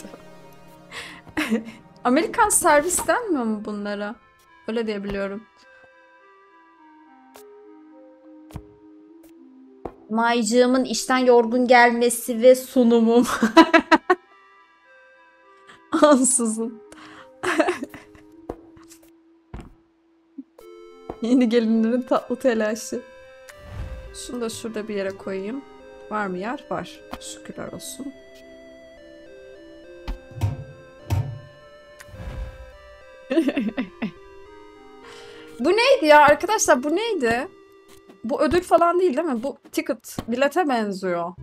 Amerikan servis denmiyor mu bunlara? Öyle diyebiliyorum. Maycığımın işten yorgun gelmesi ve sunumum. Ansızın. Yeni gelinlerin tatlı telaşı. Şunu da şurada bir yere koyayım. Var mı yer? Var. Şükürler olsun. Bu neydi ya arkadaşlar? Bu neydi? Bu ödül falan değil değil mi? Bu ticket. Bilete benziyor.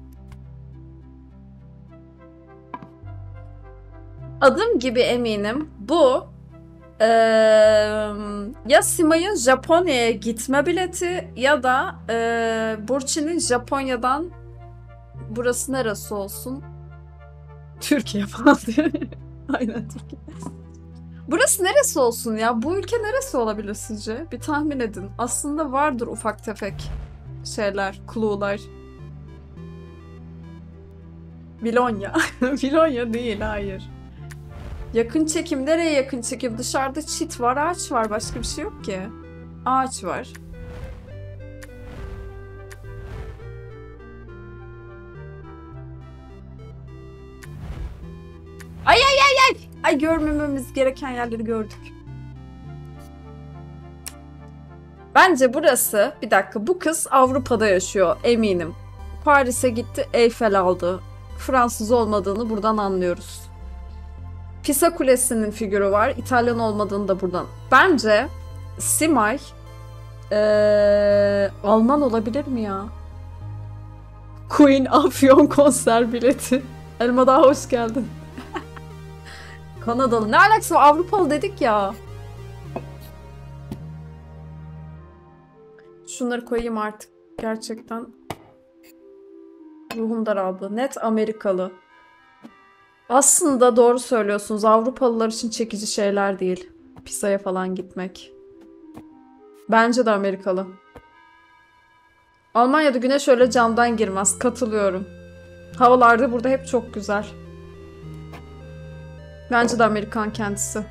Adım gibi eminim. Bu eee, ya Simay'ın Japonya'ya gitme bileti ya da eee Burçin'in Japonya'dan burası neresi olsun? Türkiye falan diyor. Aynen Türkiye. Burası neresi olsun ya? Bu ülke neresi olabilir sizce? Bir tahmin edin. Aslında vardır ufak tefek şeyler, clue'lar. Vilonya. Vilonya değil, hayır. Yakın çekim. Nereye yakın çekim? Dışarıda çit var, ağaç var. Başka bir şey yok ki. Ağaç var. Ay ay ay ay! Ay görmememiz gereken yerleri gördük. Bence burası, bir dakika, bu kız Avrupa'da yaşıyor eminim. Paris'e gitti, Eyfel aldı. Fransız olmadığını buradan anlıyoruz. Pisa Kulesi'nin figürü var. İtalyan olmadığını da buradan. Bence Simay ee, Alman olabilir mi ya? Queen Afyon konser bileti. Elma daha hoş geldin. Kanadalı. Ne alakası var? Avrupalı dedik ya. Şunları koyayım artık. Gerçekten ruhum daraldı. Net Amerikalı. Aslında doğru söylüyorsunuz. Avrupalılar için çekici şeyler değil. Pisa'ya falan gitmek. Bence de Amerikalı. Almanya'da güneş öyle camdan girmez. Katılıyorum. Havalarda burada hep çok güzel. Bence de Amerikan kendisi.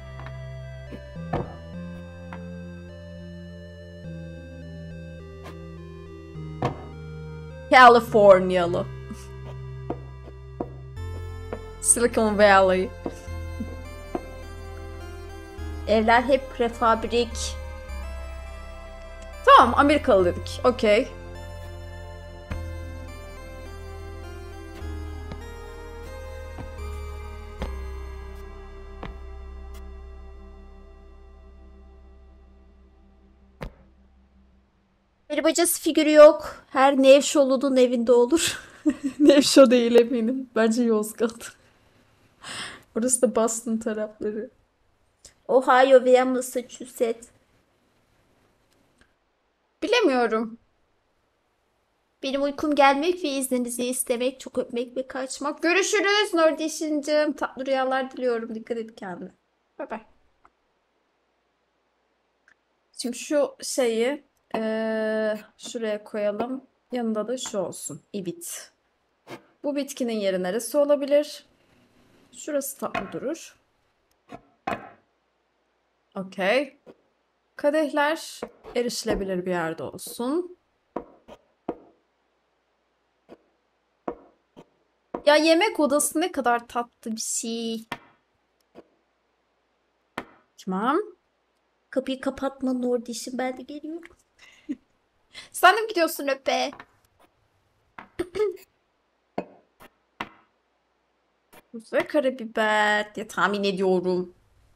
Californiyalı. Silicon Valley. Evler hep prefabrik. Tamam, Amerikalı dedik. Okey. Bir bacası figürü yok. Her Nevşoğlu'nun evinde olur. Nevşo değil eminim. Bence Yozgat. Orası da Boston tarafları. Ohio veya Massachusetts. Bilemiyorum. Benim uykum gelmek ve izninizi istemek, çok öpmek ve kaçmak. Görüşürüz Nordişincim. Tatlı rüyalar diliyorum. Dikkat et kendine. Bay bay. Şimdi şu şeyi eee, şuraya koyalım. Yanında da şu olsun. İbit. Bu bitkinin yeri neresi olabilir? Şurası tatlı durur. Okey. Kadehler erişilebilir bir yerde olsun. Ya yemek odası ne kadar tatlı bir şey. Tamam. Kapıyı kapatma Nordiş'im, ben de geliyorum. Sen de mi gidiyorsun öpe? Tuz ve karabiber diye tahmin ediyorum.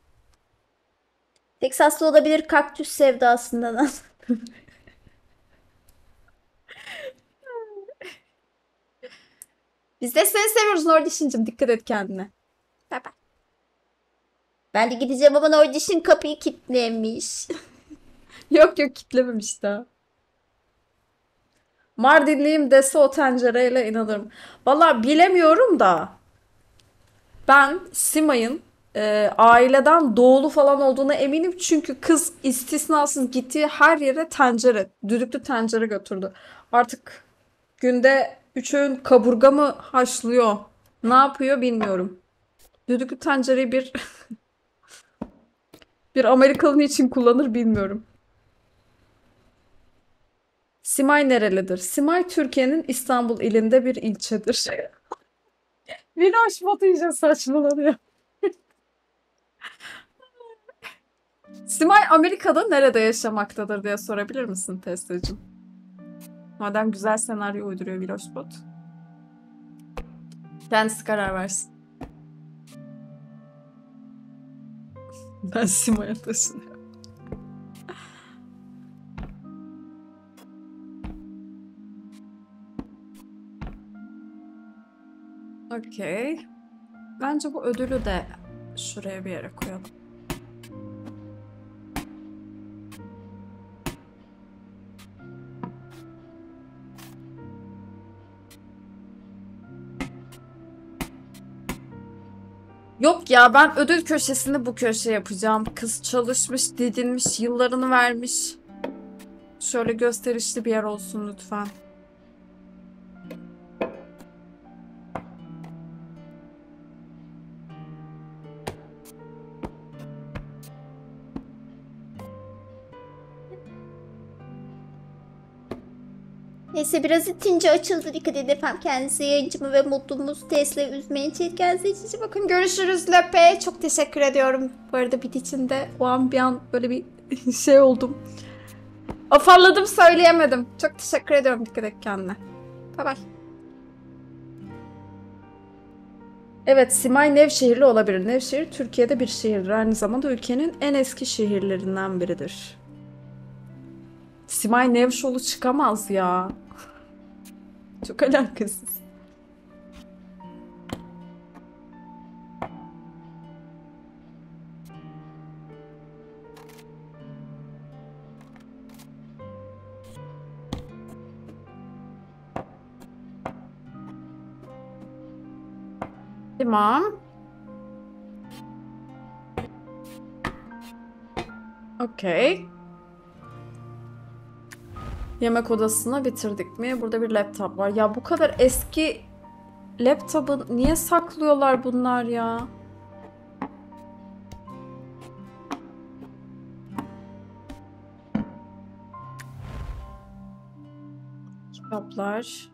Teksaslı olabilir, kaktüs sevdasından. Biz de seni seviyoruz Nordişincim. Dikkat et kendine. Bye bye. Ben de gideceğim ama Nordiş'in kapıyı kilitlemiş. Yok yok kitlememiş daha. Mardinliyim dese o tencereyle inanırım. Valla bilemiyorum da ben Simay'ın e, aileden doğulu falan olduğuna eminim. Çünkü kız istisnasız gittiği her yere tencere, düdüklü tencere götürdü. Artık günde üç öğün kaburga mı haşlıyor? Ne yapıyor bilmiyorum. Düdüklü tencereyi bir bir Amerikalı için kullanır bilmiyorum. Simay nerelidir? Simay Türkiye'nin İstanbul ilinde bir ilçedir. Vinoş Batı iyice saçmalanıyor. Simay Amerika'da nerede yaşamaktadır diye sorabilir misin Testacığım? Madem güzel senaryo uyduruyor Viloşbot. Kendisi karar versin. Ben Simay'a taşınıyorum. Okey. Bence bu ödülü de şuraya bir yere koyalım. Yok ya ben ödül köşesini bu köşe yapacağım. Kız çalışmış, didinmiş, yıllarını vermiş. Şöyle gösterişli bir yer olsun lütfen. Neyse, biraz itince açıldı. Dikkat edin efendim kendinize, yayıncımı ve mutlumuz Tesla'yı üzmeyin. Çiğit kendinize için bakın. Bakın görüşürüz Löpe. Çok teşekkür ediyorum. Bu arada bit içinde o an bir an böyle bir şey oldum. Afalladım söyleyemedim. Çok teşekkür ediyorum. Dikkat et kendine. Bay bay. Evet, Simay Nevşehirli olabilir. Nevşehir Türkiye'de bir şehirdir. Aynı zamanda ülkenin en eski şehirlerinden biridir. Simay Nevşoğlu çıkamaz ya. Çok alakasız. Tamam. Okey. Yemek odasını bitirdik mi? Burada bir laptop var. Ya bu kadar eski laptopu niye saklıyorlar bunlar ya? Kitaplar.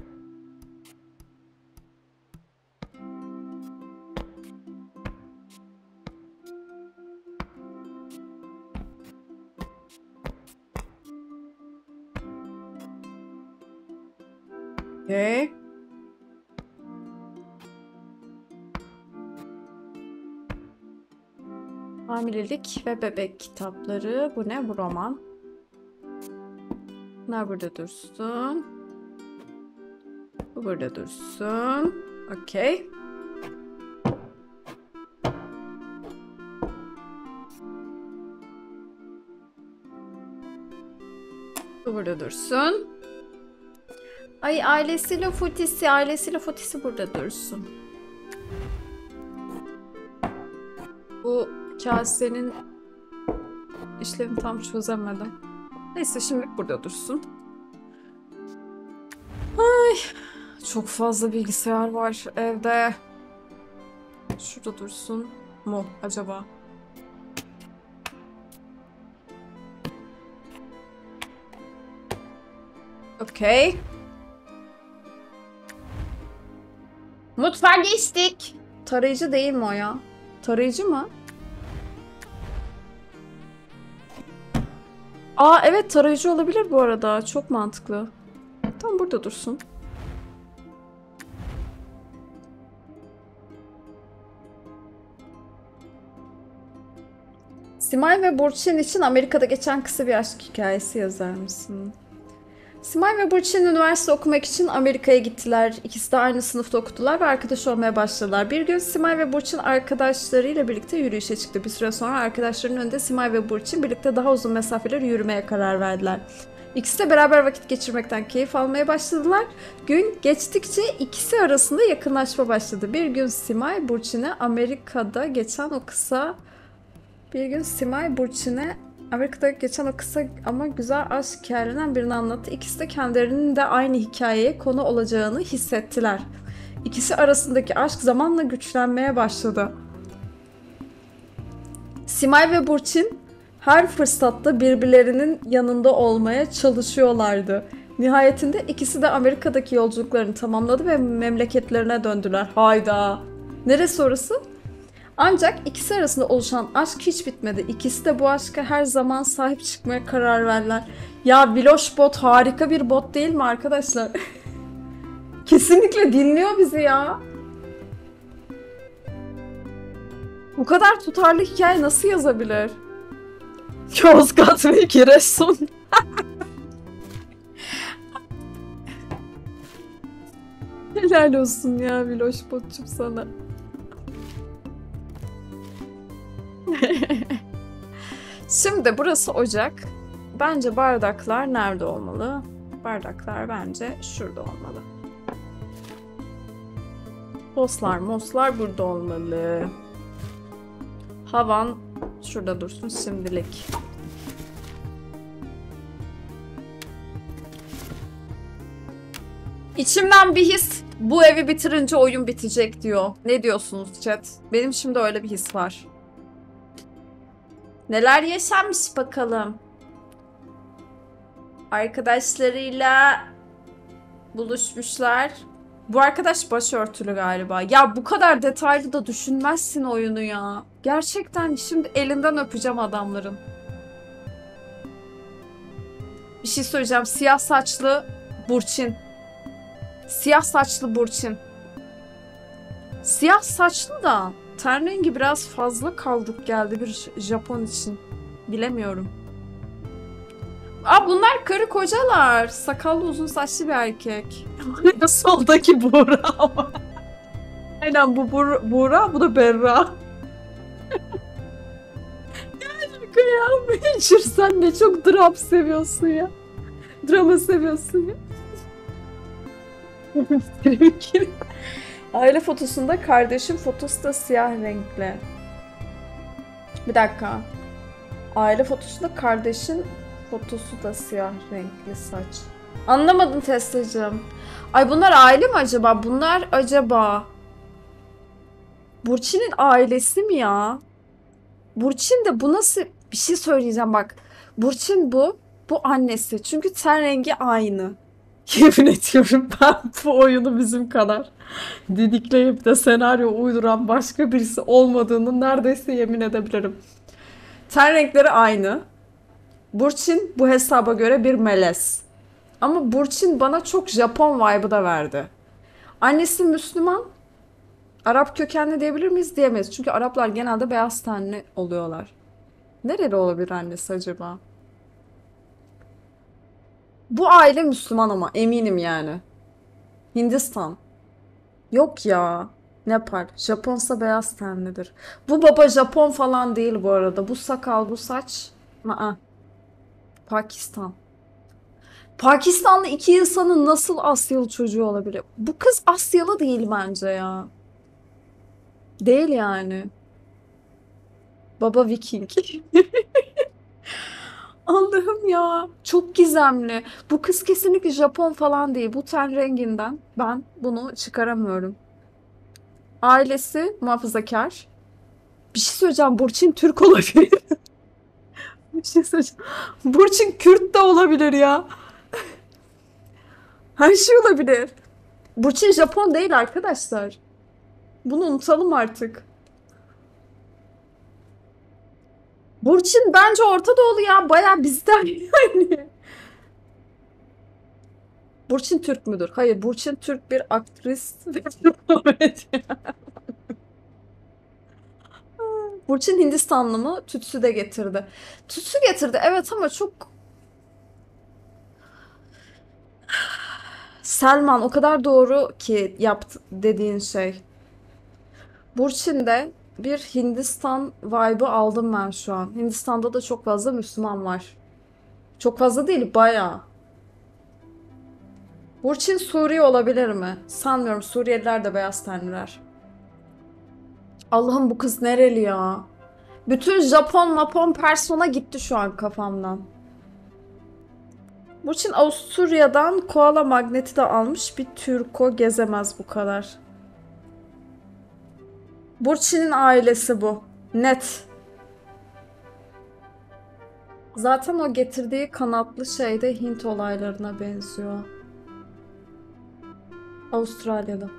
Okay. Hamilelik ve bebek kitapları. Bu ne? Bu roman. Bunlar burada dursun. Bu burada dursun. Okay. Bu burada dursun. Ay ailesiyle Futisi, ailesiyle Futisi burada dursun. Bu kasenin işlevini tam çözemedim. Neyse şimdilik burada dursun. Ay çok fazla bilgisayar var evde. Şurada dursun mu acaba? Okey. Mutfağa geçtik. Tarayıcı değil mi o ya? Tarayıcı mı? Aa evet tarayıcı olabilir bu arada. Çok mantıklı. Tam burada dursun. Simay ve Burçin için Amerika'da geçen kısa bir aşk hikayesi yazar mısın? Simay ve Burçin üniversite okumak için Amerika'ya gittiler. İkisi de aynı sınıfta okudular ve arkadaş olmaya başladılar. Bir gün Simay ve Burçin arkadaşlarıyla birlikte yürüyüşe çıktı. Bir süre sonra arkadaşlarının önünde Simay ve Burçin birlikte daha uzun mesafeler yürümeye karar verdiler. İkisi de beraber vakit geçirmekten keyif almaya başladılar. Gün geçtikçe ikisi arasında yakınlaşma başladı. Bir gün Simay Burçin'e Amerika'da geçen o kısa... Bir gün Simay Burçin'e Amerika'da geçen o kısa ama güzel aşk hikayelerinden birini anlattı. İkisi de kendilerinin de aynı hikayeye konu olacağını hissettiler. İkisi arasındaki aşk zamanla güçlenmeye başladı. Simay ve Burçin her fırsatta birbirlerinin yanında olmaya çalışıyorlardı. Nihayetinde ikisi de Amerika'daki yolculuklarını tamamladı ve memleketlerine döndüler. Hayda! Neresi orası? Ancak ikisi arasında oluşan aşk hiç bitmedi. İkisi de bu aşka her zaman sahip çıkmaya karar verdiler. Ya Viloş bot harika bir bot değil mi arkadaşlar? Kesinlikle dinliyor bizi ya. Bu kadar tutarlı hikaye nasıl yazabilir? Yozgat ve Giresun. Helal olsun ya Viloş botçum sana. Şimdi burası ocak. Bence bardaklar nerede olmalı? Bardaklar bence şurada olmalı. Toslar, moslar burada olmalı. Havan şurada dursun şimdilik. İçimden bir his bu evi bitirince oyun bitecek diyor. Ne diyorsunuz chat? Benim şimdi öyle bir his var. Neler yaşanmış bakalım. Arkadaşlarıyla buluşmuşlar. Bu arkadaş başörtülü galiba. Ya bu kadar detaylı da düşünmezsin oyunu ya. Gerçekten şimdi elinden öpeceğim adamların. Bir şey söyleyeceğim. Siyah saçlı Burçin. Siyah saçlı Burçin. Siyah saçlı da ten rengi biraz fazla kaldık geldi bir Japon için. Bilemiyorum. Aa bunlar karı kocalar. Sakallı uzun saçlı bir erkek. Soldaki Buğra ama. Aynen bu Buğra, Buğra bu da Berra. Ya Meçhur sen ne çok dram seviyorsun ya. Drama seviyorsun ya. Aile fotosunda kardeşim fotosu da siyah renkli. Bir dakika. Aile fotosunda kardeşin fotosu da siyah renkli saç. Anlamadım Tesla'cığım. Ay bunlar aile mi acaba? Bunlar acaba... Burçin'in ailesi mi ya? Burçin de bu nasıl... Bir şey söyleyeceğim bak. Burçin bu. Bu annesi. Çünkü ten rengi aynı. Yemin ediyorum ben bu oyunu bizim kadar didikleyip de senaryo uyduran başka birisi olmadığını neredeyse yemin edebilirim. Ten renkleri aynı. Burçin bu hesaba göre bir melez. Ama Burçin bana çok Japon vibe'ı da verdi. Annesi Müslüman. Arap kökenli diyebilir miyiz? Diyemeyiz. Çünkü Araplar genelde beyaz tenli oluyorlar. Nereli olabilir annesi acaba? Bu aile Müslüman ama eminim yani. Hindistan. Yok ya. Nepal. Japonsa beyaz tenlidir. Bu baba Japon falan değil bu arada. Bu sakal, bu saç. Aa. Pakistan. Pakistanlı iki insanın nasıl Asyalı çocuğu olabilir? Bu kız Asyalı değil bence ya. Değil yani. Baba Viking. Allah'ım ya. Çok gizemli. Bu kız kesinlikle Japon falan değil. Bu ten renginden ben bunu çıkaramıyorum. Ailesi muhafazakar. Bir şey söyleyeceğim. Burçin Türk olabilir. Bir şey söyleyeceğim. Burçin Kürt de olabilir ya. Her şey olabilir. Burçin Japon değil arkadaşlar. Bunu unutalım artık. Burçin bence Orta Doğulu ya. Bayağı bizden yani. Burçin Türk müdür? Hayır, Burçin Türk bir aktris ve komedyen. Burçin Hindistanlı mı? Tütsü de getirdi. Tütsü getirdi evet ama çok... Selman o kadar doğru ki yaptı dediğin şey. Burçin'de bir Hindistan vibe'ı aldım ben şu an. Hindistan'da da çok fazla Müslüman var. Çok fazla değil, bayağı. Burçin Suriye olabilir mi? Sanmıyorum. Suriyeliler de beyaz tenliler. Allah'ım bu kız nereli ya? Bütün Japon mapon persona gitti şu an kafamdan. Burçin Avusturya'dan koala magneti de almış. Bir Türko gezemez bu kadar. Burçin'in ailesi bu. Net. Zaten o getirdiği kanatlı şey de Hint olaylarına benziyor. Avustralya'da.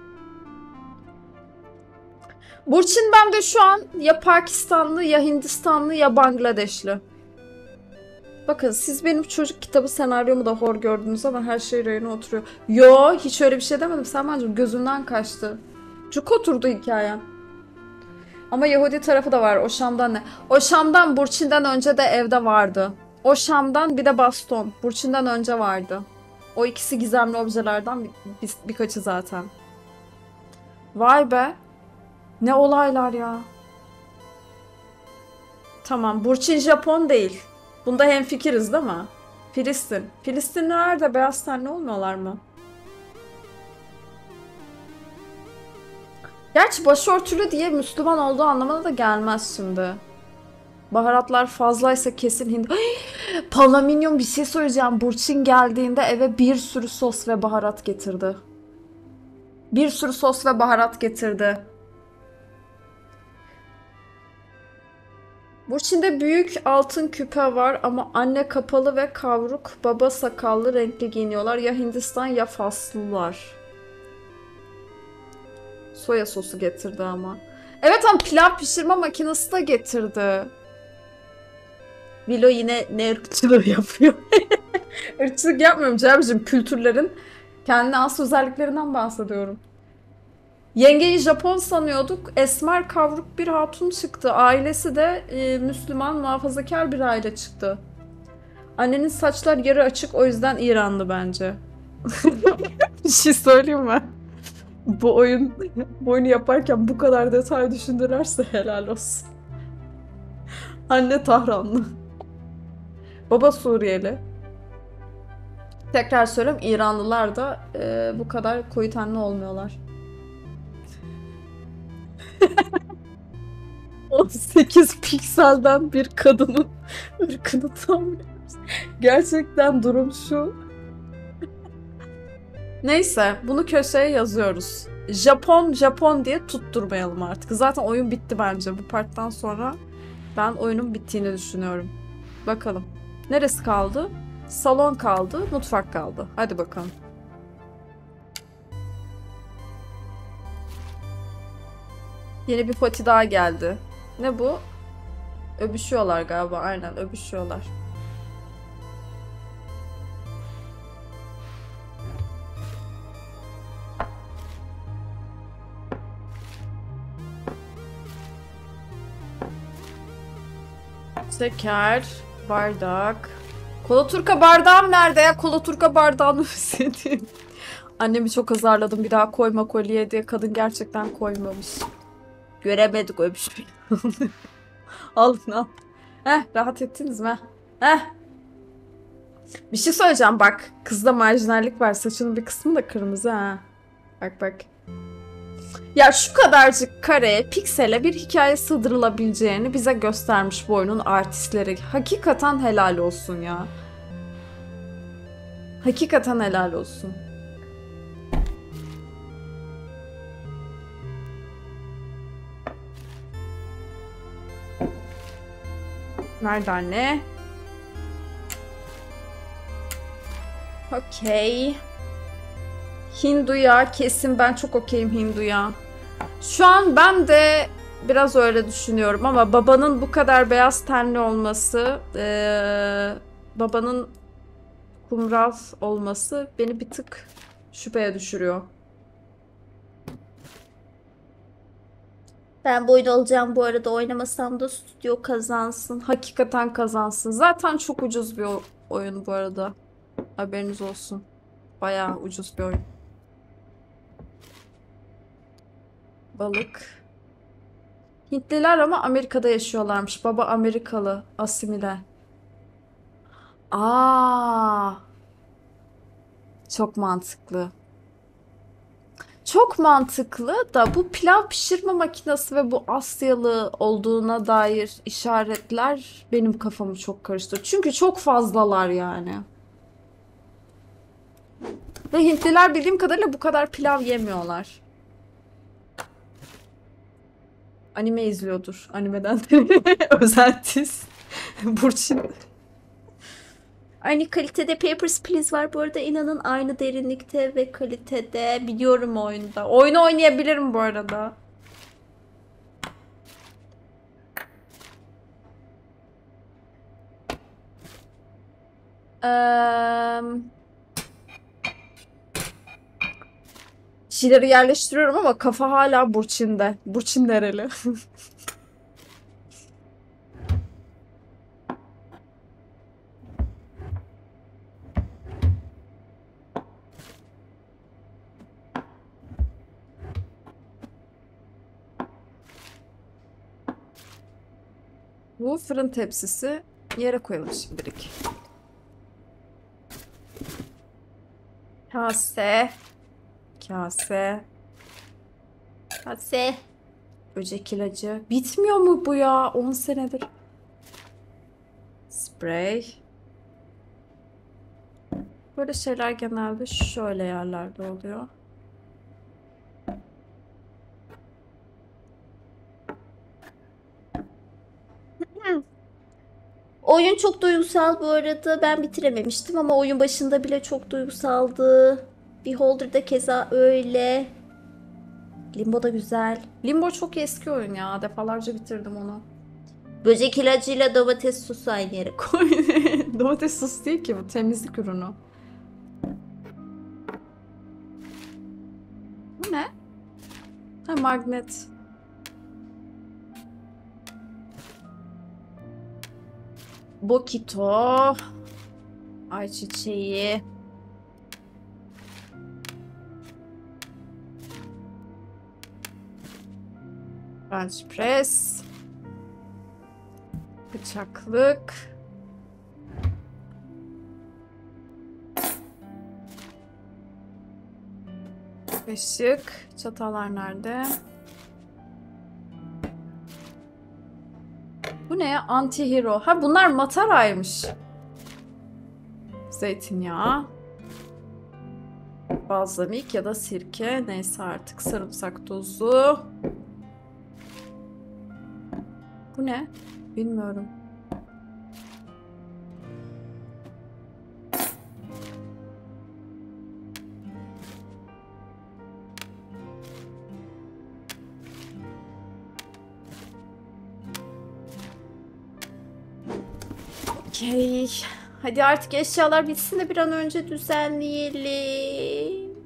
Burçin ben de şu an ya Pakistanlı ya Hindistanlı ya Bangladeşli. Bakın siz benim çocuk kitabı senaryomu da hor gördünüz ama her şey rayına oturuyor. Yo hiç öyle bir şey demedim Selmancığım, gözümden kaçtı. Cuk oturdu hikayen. Ama Yahudi tarafı da var. O Şam'dan ne? O Şam'dan Burçin'den önce de evde vardı. O Şam'dan bir de baston. Burçin'den önce vardı. O ikisi gizemli objelerden bir, bir, birkaçı zaten. Vay be. Ne olaylar ya. Tamam. Burçin Japon değil. Bunda hemfikiriz değil mi? Filistin. Filistinliler de beyaz tenli olmuyorlar mı? Gerçi başörtülü diye Müslüman olduğu anlamına da gelmez şimdi. Baharatlar fazlaysa kesin hindi... Palaminyon bir şey söyleyeceğim. Burçin geldiğinde eve bir sürü sos ve baharat getirdi. Bir sürü sos ve baharat getirdi. Burçin'de büyük altın küpe var ama anne kapalı ve kavruk, baba sakallı renkli giyiniyorlar. Ya Hindistan ya Faslılar. Soya sosu getirdi ama. Evet ama pilav pişirme makinesi de getirdi. Vilo yine ne ırkçılığı yapıyor. Irkçılık yapmıyorum Cemciğim. Kültürlerin kendine has özelliklerinden bahsediyorum. Yengeyi Japon sanıyorduk. Esmer kavruk bir hatun çıktı. Ailesi de e, Müslüman muhafazakar bir aile çıktı. Annenin saçlar yarı açık, o yüzden İranlı bence. Bir şey söyleyeyim mi? Bu oyun bu oyunu yaparken bu kadar detay düşündülerse helal olsun. Anne Tahranlı. Baba Suriyeli. Tekrar söylüyorum, İranlılar da e, bu kadar koyu tenli olmuyorlar. on sekiz pikselden bir kadının ırkını tahmin ediyoruz. Gerçekten durum şu. Neyse, bunu köşeye yazıyoruz. Japon Japon diye tutturmayalım artık. Zaten oyun bitti bence. Bu parttan sonra ben oyunun bittiğini düşünüyorum. Bakalım. Neresi kaldı? Salon kaldı, mutfak kaldı. Hadi bakalım. Yeni bir poti daha geldi. Ne bu? Öpüşüyorlar galiba. Aynen, öpüşüyorlar. Şeker, bardak. Kolaturka bardağım nerede ya? Kolaturka bardağını özledim. Annemi çok azarladım. Bir daha koyma kolye diye. Kadın gerçekten koymamış. Göremedik öpüşmeyi. Alın al. Heh, rahat ettiniz mi? Heh. Bir şey söyleyeceğim bak. Kızda marjinallik var. Saçının bir kısmı da kırmızı ha. Bak bak. Ya şu kadarcık kareye, piksele bir hikaye sığdırılabileceğini bize göstermiş bu oyunun artistleri. Hakikaten helal olsun ya. Hakikaten helal olsun. Nerede anne? Okey. Hindu'ya kesin, ben çok okeyim Hindu'ya. Şu an ben de biraz öyle düşünüyorum ama babanın bu kadar beyaz tenli olması, ee, babanın kumral olması beni bir tık şüpheye düşürüyor. Ben bu oyunu alacağım bu arada, oynamasam da stüdyo kazansın. Hakikaten kazansın. Zaten çok ucuz bir o- oyun bu arada. Haberiniz olsun. Bayağı ucuz bir oyun. Balık. Hintliler ama Amerika'da yaşıyorlarmış. Baba Amerikalı. Asimile. Aa, çok mantıklı. Çok mantıklı da bu pilav pişirme makinesi ve bu Asyalı olduğuna dair işaretler benim kafamı çok karıştırdı. Çünkü çok fazlalar yani. Ve Hintliler bildiğim kadarıyla bu kadar pilav yemiyorlar. Anime izliyordur. Animeden özentiz. Burçin. Aynı kalitede Papers, Please var bu arada, inanın aynı derinlikte ve kalitede. Biliyorum oyunda. Oyunu oynayabilirim bu arada. Eee... Şeyleri yerleştiriyorum ama kafa hala Burçin'de. Burçin nereli? Bu fırın tepsisi. Yere koyalım şimdilik. Kase. Kase. Kase. Böcek ilacı. Bitmiyor mu bu ya? on senedir. Sprey. Böyle şeyler genelde şöyle yerlerde oluyor. Oyun çok duygusal bu arada. Ben bitirememiştim ama oyun başında bile çok duygusaldı. Beholder da keza öyle. Limbo da güzel. Limbo çok eski oyun ya. Defalarca bitirdim onu. Böcek ilacıyla domates sosu aynı yere koy. Domates sosu değil ki bu. Temizlik ürünü. Bu ne? Ha, magnet. Bokito. Ayçiçeği. Bench press. Bıçaklık. Kaşık. Çatallar nerede? Bu ne ya? Anti-hero. Ha bunlar mataraymış. Zeytinyağı. Balzamik ya da sirke. Neyse artık. Sarımsak tozu. Bu ne? Bilmiyorum. Okey. Hadi artık eşyalar bitsin de bir an önce düzenleyelim.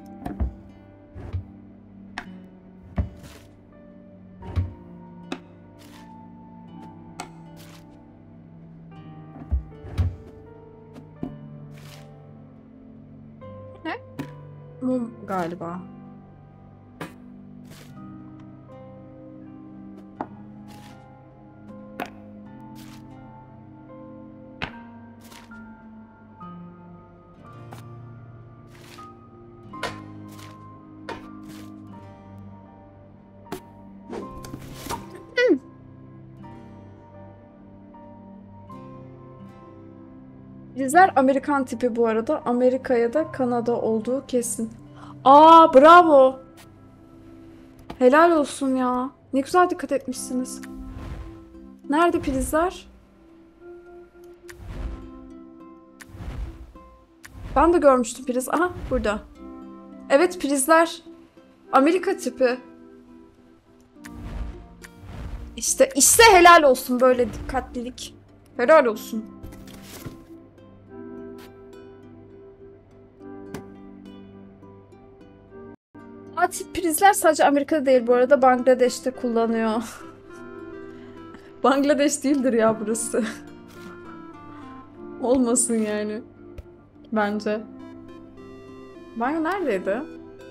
Ne? Mum galiba. Bizler Amerikan tipi bu arada. Amerika ya da Kanada olduğu kesin. Aa bravo. Helal olsun ya. Ne güzel dikkat etmişsiniz. Nerede prizler? Ben de görmüştüm priz. Aha burada. Evet prizler. Amerika tipi. İşte işte helal olsun böyle dikkatlilik. Helal olsun. A tip prizler sadece Amerika'da değil bu arada, Bangladeş'te kullanıyor. Bangladeş değildir ya burası. Olmasın yani. Bence. Banyo neredeydi?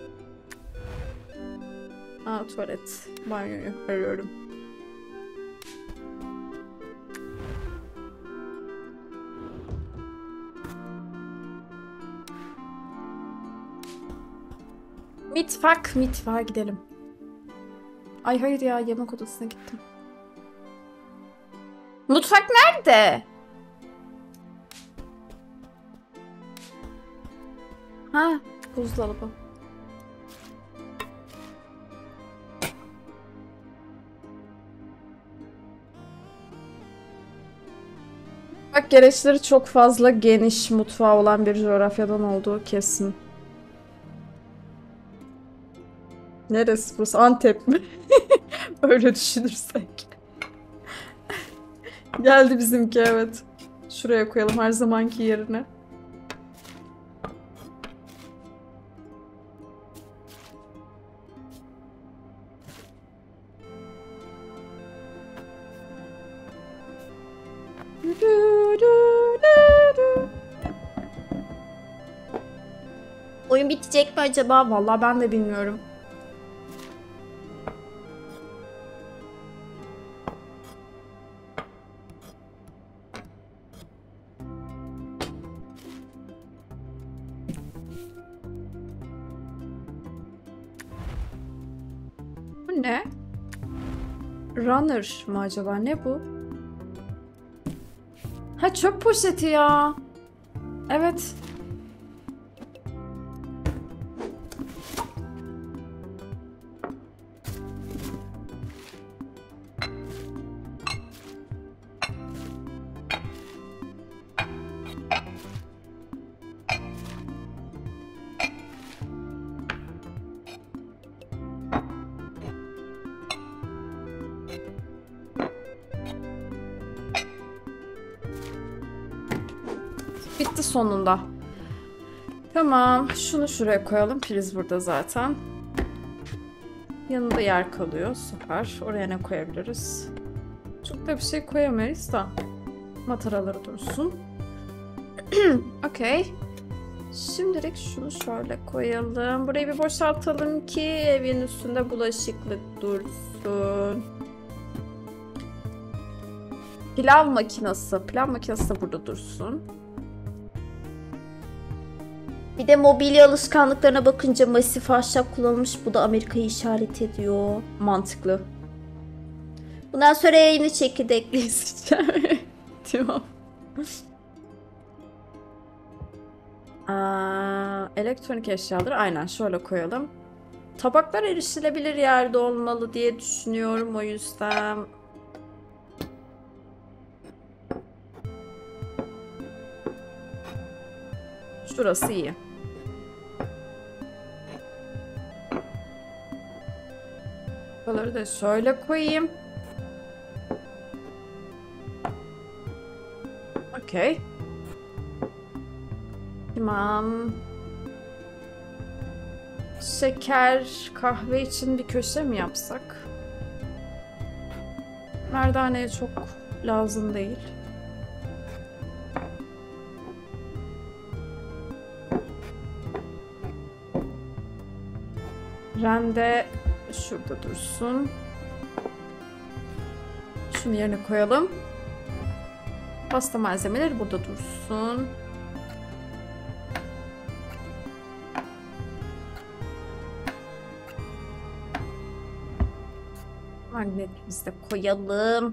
Aa tuvalet. Banyoyu arıyorum. Mitfak, mitfağa gidelim. Ay hayır ya, yemek odasına gittim. Mutfak nerede? Ha, buzdolabı. Bak gereçleri çok fazla geniş mutfağı olan bir coğrafyadan olduğu kesin. Neresi burası? Antep mi? Öyle düşünürsek. Geldi bizimki evet. Şuraya koyalım her zamanki yerine. Oyun bitecek mi acaba? Vallahi ben de bilmiyorum. Bu ne? Runner mı acaba? Ne bu? Ha çöp poşeti ya. Evet. Bitti sonunda. Tamam. Şunu şuraya koyalım. Priz burada zaten. Yanında yer kalıyor. Süper. Oraya ne koyabiliriz? Çok da bir şey koyamayız da. Mataraları dursun. Okey. Şimdilik şunu şöyle koyalım. Burayı bir boşaltalım ki evin üstünde bulaşıklık dursun. Pilav makinesi. Pilav makinesi de burada dursun. Bir de mobilya alışkanlıklarına bakınca masif ahşap kullanılmış. Bu da Amerika'yı işaret ediyor. Mantıklı. Bundan sonra yayını çekirdekli izleyeceğim. Tamam. Aa, elektronik eşyaları aynen şöyle koyalım. Tabaklar erişilebilir yerde olmalı diye düşünüyorum o yüzden. Şurası iyi. Buraları da şöyle koyayım. Okey. Tamam. Şeker, kahve için bir köşe mi yapsak? Merdaneye çok lazım değil. Rende şurada dursun. Şunu yerine koyalım. Pasta malzemeleri burada dursun. Magnetimizi de koyalım.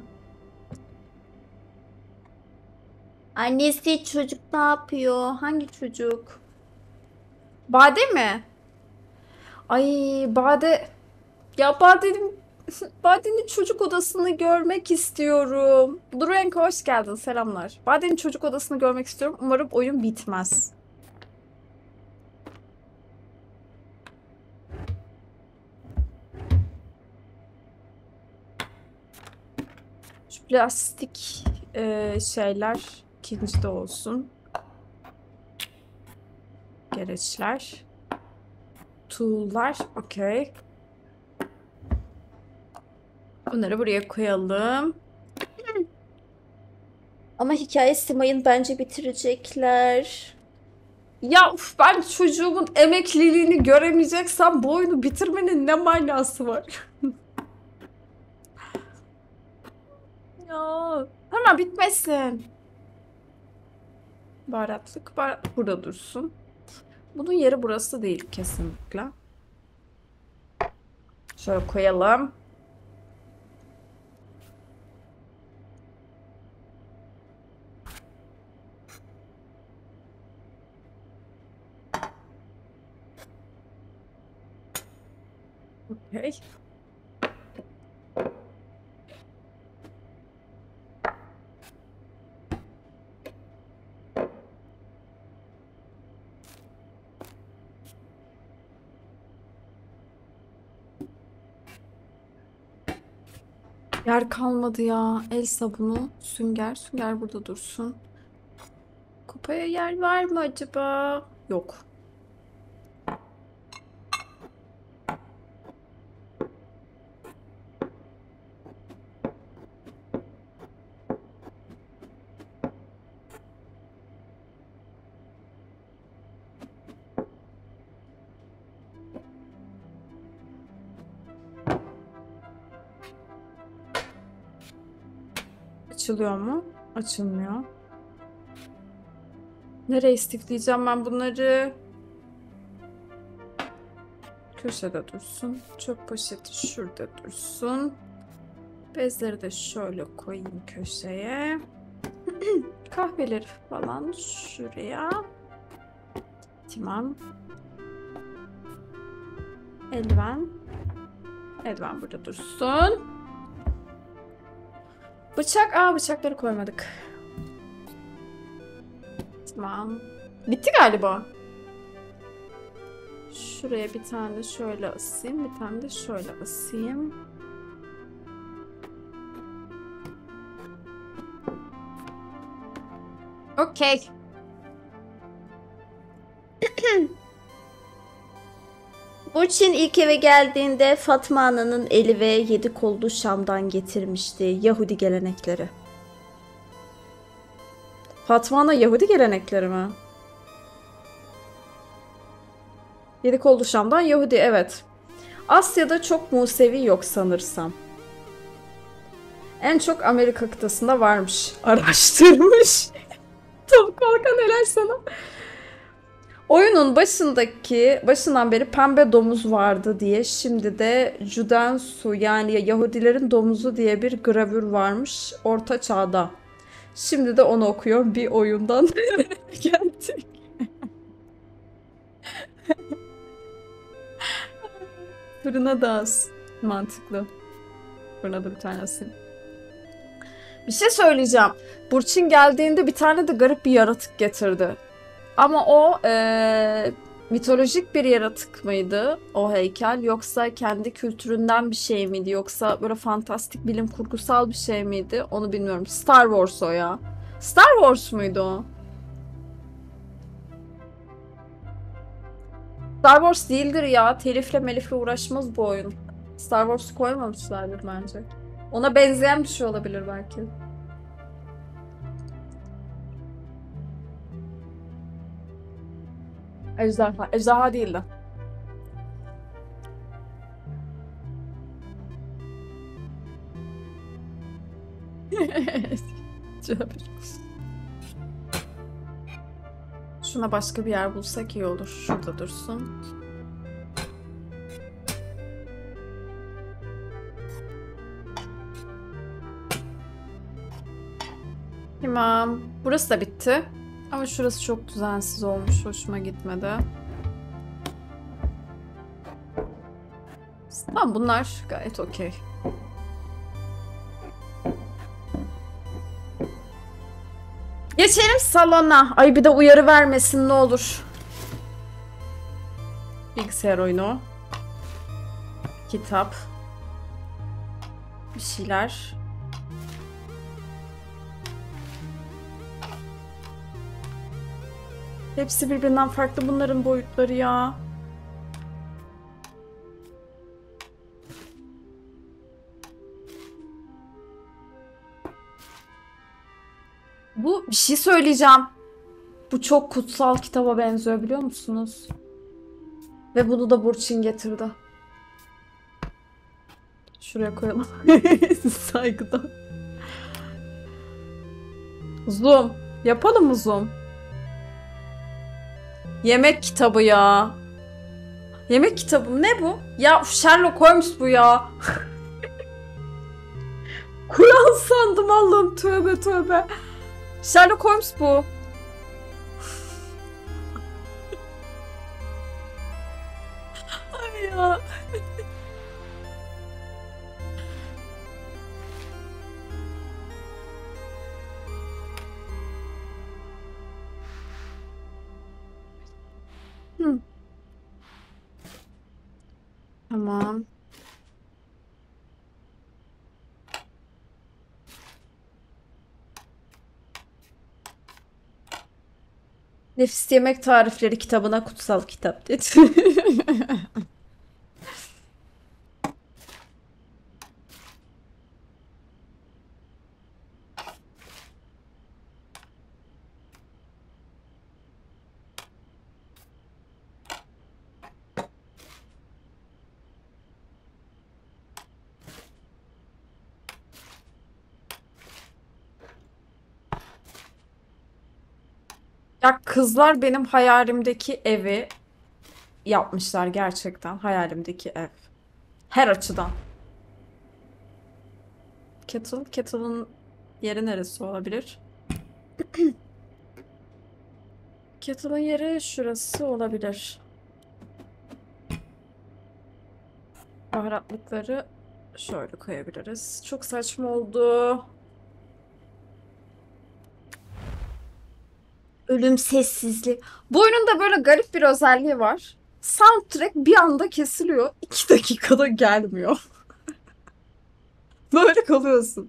Annesi çocuk ne yapıyor? Hangi çocuk? Bade mi? Ay Bade. Ya Bade'nin Bade'nin çocuk odasını görmek istiyorum. Durenko hoş geldin. Selamlar. Bade'nin çocuk odasını görmek istiyorum. Umarım oyun bitmez. Şu plastik e, şeyler ikincide olsun. Gereçler. Tool'lar. Okey. Bunları buraya koyalım. Ama hikaye Simay'ın bence bitirecekler. Ya uf, ben çocuğumun emekliliğini göremeyeceksem bu oyunu bitirmenin ne manası var? Ya hemen bitmesin. Baharatlık baharat burada dursun. Bunun yeri burası değil kesinlikle. Şöyle koyalım. Okay. Yer kalmadı ya. El sabunu, sünger. Sünger burada dursun. Kupaya yer var mı acaba? Yok. Açılıyor mu? Açılmıyor. Nereye istifleyeceğim ben bunları? Köşede dursun. Çöp poşeti şurada dursun. Bezleri de şöyle koyayım köşeye. Kahveleri falan şuraya. Tamam. Eldiven. Eldiven burada dursun. Bıçak. Aa bıçakları koymadık. Tamam. Bitti galiba. Şuraya bir tane de şöyle asayım. Bir tane de şöyle asayım. Okey. Burçin ilk eve geldiğinde Fatma Ana'nın eli ve yedi kollu Şam'dan getirmişti Yahudi gelenekleri. Fatma Ana Yahudi gelenekleri mi? Yedikoğlu Şam'dan Yahudi, evet. Asya'da çok Musevi yok sanırsam. En çok Amerika kıtasında varmış. Araştırmış. Tavuk Volkan helal sana. Oyunun başındaki, başından beri pembe domuz vardı diye şimdi de Judensu yani Yahudilerin domuzu diye bir gravür varmış Orta Çağ'da. Şimdi de onu okuyorum bir oyundan geldik. Fırına da az. Mantıklı. Fırına da bir tanesi. Bir şey söyleyeceğim. Burçin geldiğinde bir tane de garip bir yaratık getirdi. Ama o eee, mitolojik bir yaratık mıydı o heykel? Yoksa kendi kültüründen bir şey miydi? Yoksa böyle fantastik bilim kurgusal bir şey miydi? Onu bilmiyorum. Star Wars o ya. Star Wars muydu o? Star Wars değildir ya. Telifle melifle uğraşmaz bu oyun. Star Wars'u koymamışlardır bence. Ona benzeyen bir şey olabilir belki. Ejderha. Ejderha değildi. Şuna başka bir yer bulsak iyi olur. Şurada dursun. Tamam. Burası da bitti. Ama şurası çok düzensiz olmuş. Hoşuma gitmedi. Tamam, bunlar gayet okey. Geçelim salona. Ay bir de uyarı vermesin ne olur. Bilgisayar oyunu. Kitap. Bir şeyler. Hepsi birbirinden farklı bunların boyutları ya. Bu bir şey söyleyeceğim. Bu çok kutsal kitaba benziyor biliyor musunuz? Ve bunu da Burçin getirdi. Şuraya koyalım. Saygıdan. Zoom. Yapalım mı zoom? Yemek kitabı ya. Yemek kitabı ne bu? Ya Sherlock Holmes bu ya. Kur'an sandım Allah'ım, tövbe tövbe. Sherlock Holmes bu. Ay ya. Hı. Tamam. Nefis Yemek Tarifleri kitabına kutsal kitap dedi. Ya kızlar benim hayalimdeki evi yapmışlar gerçekten. Hayalimdeki ev. Her açıdan. Kettle. Kettle'ın yeri neresi olabilir? Kettle'ın yeri şurası olabilir. Baharatlıkları şöyle koyabiliriz. Çok saçma oldu. Ölüm sessizliği. Bu oyunun da böyle garip bir özelliği var. Soundtrack bir anda kesiliyor. iki dakikada gelmiyor. Böyle kalıyorsun.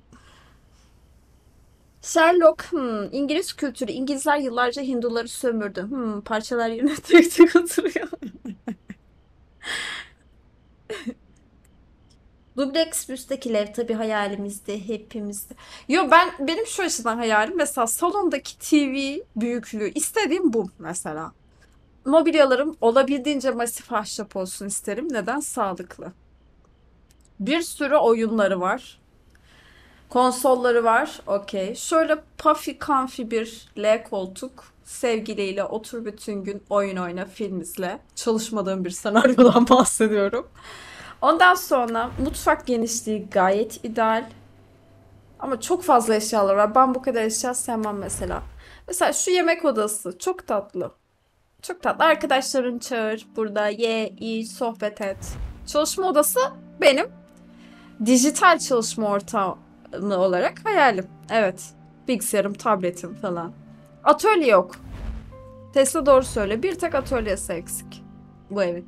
Sherlock, hmm, İngiliz kültürü. İngilizler yıllarca Hinduları sömürdü. Hmm, parçalar yerine tek tek oturuyor. Dubleks müstakil ev tabii hayalimizde hepimizde. Yo ben benim şu açıdan hayalim mesela salondaki T V büyüklüğü istediğim bu mesela. Mobilyalarım olabildiğince masif ahşap olsun isterim. Neden? Sağlıklı. Bir sürü oyunları var. Konsolları var. Okey. Şöyle puffy comfy bir L koltuk. Sevgiliyle otur bütün gün oyun oyna, film izle. Çalışmadığım bir senaryodan bahsediyorum. Ondan sonra mutfak genişliği gayet ideal. Ama çok fazla eşyalar var. Ben bu kadar eşya sevmem mesela. Mesela şu yemek odası çok tatlı. Çok tatlı. Arkadaşların çağır. Burada ye, iç, sohbet et. Çalışma odası benim dijital çalışma ortamı olarak hayalim. Evet. Bilgisayarım, tabletim falan. Atölye yok. Tesla doğru söyle. Bir tek atölyesi eksik bu evin.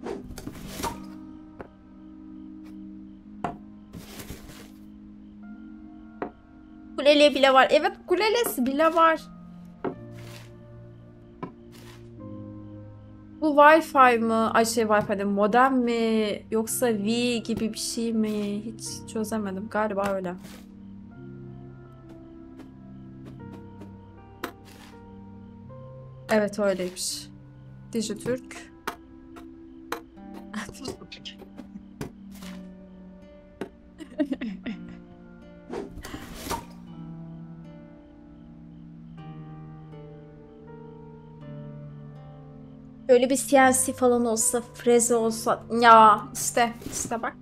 Kuleli bile var. Evet, kulelesi bile var. Bu Wi-Fi mı? Ay şey Wi-Fi değil, modem mi? Yoksa Wi gibi bir şey mi? Hiç çözemedim. Galiba öyle. Evet öyleymiş. Dijitürk. Böyle bir C N C falan olsa, freze olsa. Ya işte işte bak.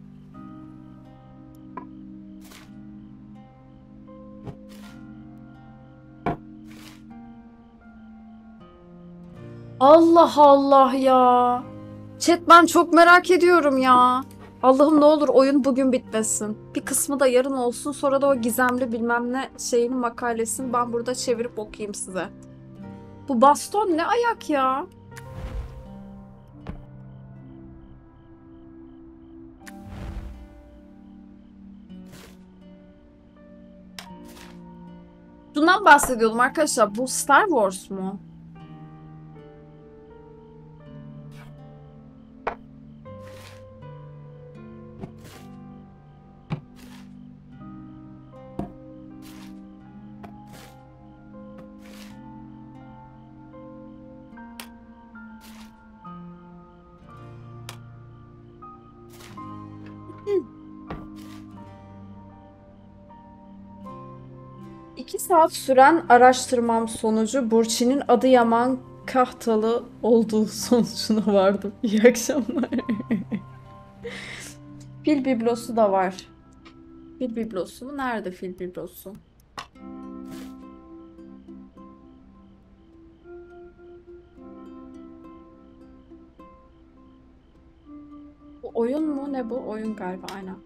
Allah Allah ya. Chat ben çok merak ediyorum ya. Allah'ım ne olur oyun bugün bitmesin. Bir kısmı da yarın olsun. Sonra da o gizemli bilmem ne şeyinin makalesini ben burada çevirip okuyayım size. Bu baston ne ayak ya? Bundan bahsediyordum arkadaşlar. Bu Star Wars mu? İki saat süren araştırmam sonucu Burçin'in Adıyaman Kahtalı olduğu sonucuna vardım. İyi akşamlar. Fil biblosu da var. Fil biblosu mu? Nerede fil biblosu? Bu oyun mu? Ne bu? Oyun galiba aynen.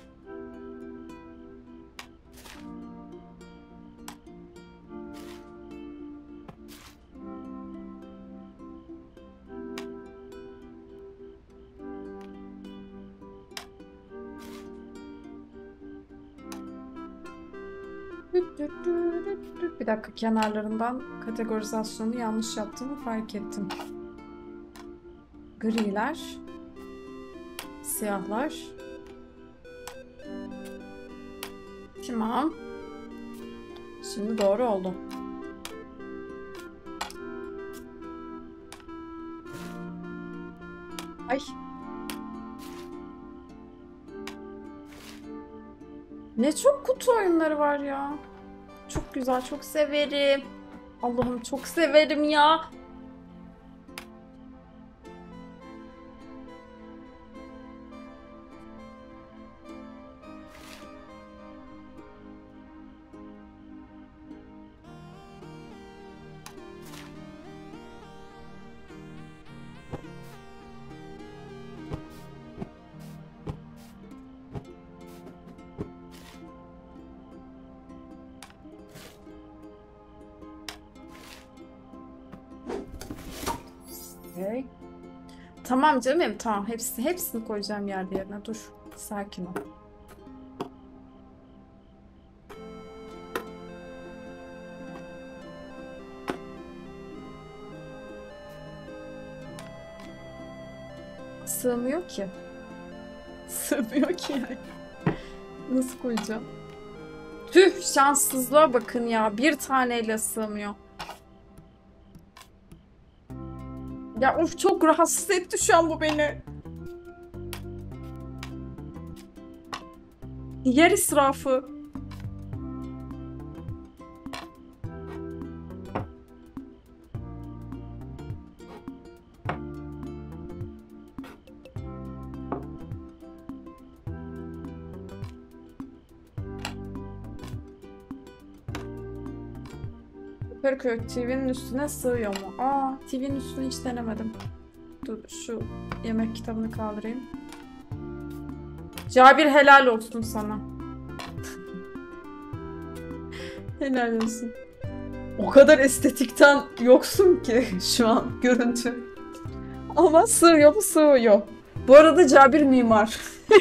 Bir dakika, kenarlarından kategorizasyonu yanlış yaptığımı fark ettim. Griler, siyahlar. Tamam. Şimdi doğru oldu. Ay. Ne çok kutu oyunları var ya. Çok güzel, çok severim. Allah'ım çok severim ya. Okay. Tamam canım, tamam. Hepsini, hepsini koyacağım yer yerine. Dur, sakin ol. Sığmıyor ki. sığmıyor ki yani. Nasıl koyacağım? Tüh, şanssızlığa bakın ya. Bir taneyle sığmıyor. Ya of, çok rahatsız etti şu an bu beni. Yer israfı. Yukarı T V'nin üstüne sığıyor mu? Aa, T V'nin üstünü hiç denemedim. Dur şu yemek kitabını kaldırayım. Cabir helal olsun sana. Helal olsun. O kadar estetikten yoksun ki şu an görüntü. Ama sığıyor mu? Sığıyor. Bu arada Cabir mimar.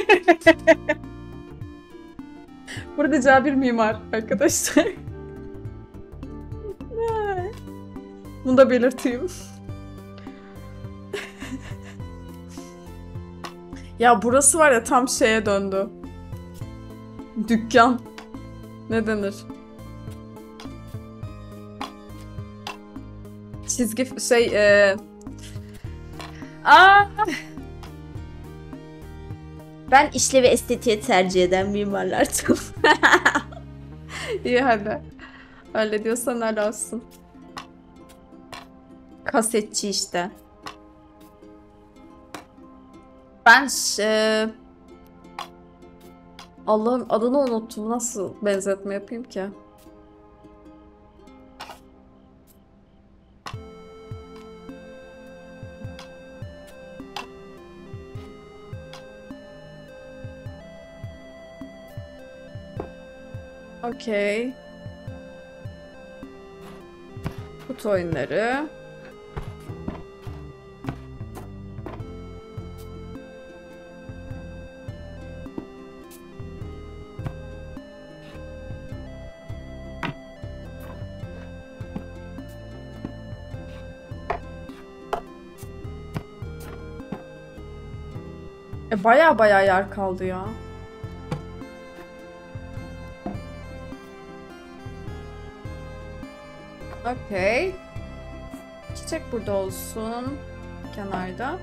Burada Cabir mimar arkadaşlar. Bunu da belirteyim. Ya burası var ya, tam şeye döndü. Dükkan. Ne denir? Çizgi şey e... Aa! Ben işlevi estetiğe tercih eden mimarlardım. İyi hadi. Öyle diyorsan öyle olsun. Kasetçi işte. Ben e... Allah'ım adını unuttum. Nasıl benzetme yapayım ki? Okey. Kutu oyunları. E baya baya yer kaldı ya. Okey. Çiçek burada olsun. Kenarda.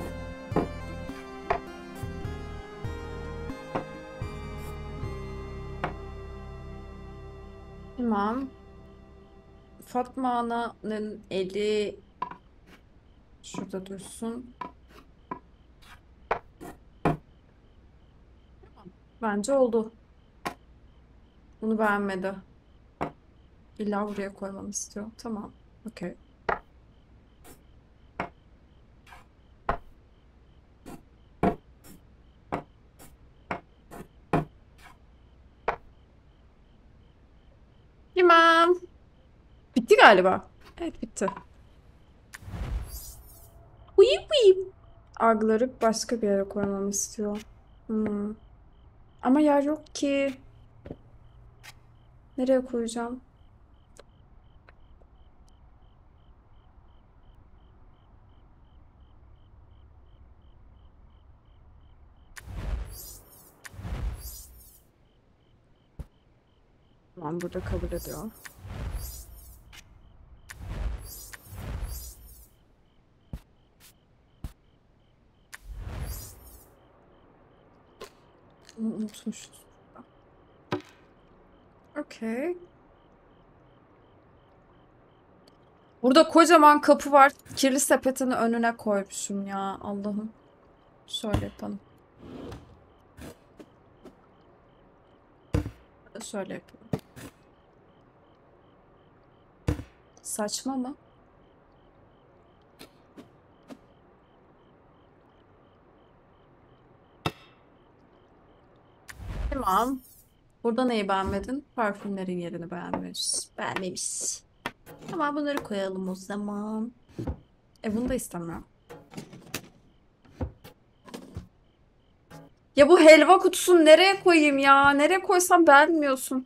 Tamam. Fatma Ana'nın eli şurada dursun. Bence oldu. Bunu beğenmedi. İlla buraya koymamı istiyor. Tamam. Okey. Tamam. Bitti galiba. Evet, bitti. Uyup uyup. Agları başka bir yere koymamı istiyor. Hmm. Ama yer yok ki. Nereye koyacağım? Tamam, burada kabul ediyor. Bunu unutmuşuz. Okey. Burada kocaman kapı var. Kirli sepetini önüne koymuşum ya. Allah'ım. Şöyle yapalım. Şöyle yapalım. Saçma mı? Tamam. Burada neyi beğenmedin? Parfümlerin yerini beğenmiş. Beğenmemiş. Tamam, bunları koyalım o zaman. E bunu da istemiyorum. Ya bu helva kutusunu nereye koyayım ya? Nereye koysam beğenmiyorsun.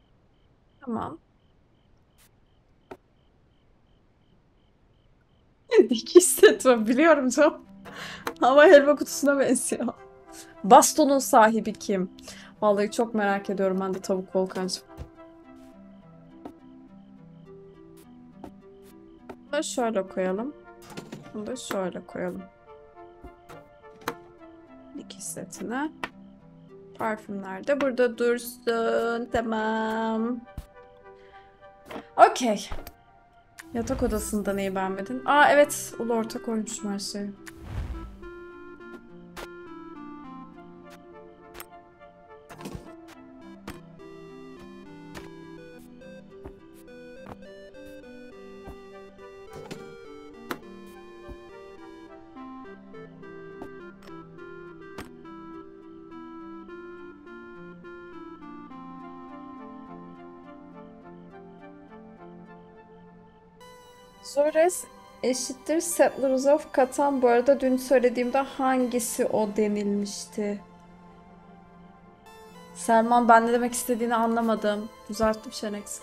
Tamam. Dikiş set var biliyorum canım. Ama helva kutusuna benziyor. Bastonun sahibi kim? Vallahi çok merak ediyorum ben de tavuk Volkancığım. Bunu da şöyle koyalım. Bunu da şöyle koyalım. Dikiş setine. Parfümler de burada dursun. Tamam. Okey. Yatak odasında neyi beğenmedin? Aa evet. Ulu orta koymuşum her şeyi. Zores eşittir Settlers of Catan. Bu arada dün söylediğimde hangisi o denilmişti? Selman ben ne demek istediğini anlamadım. Düzelttim Şenex.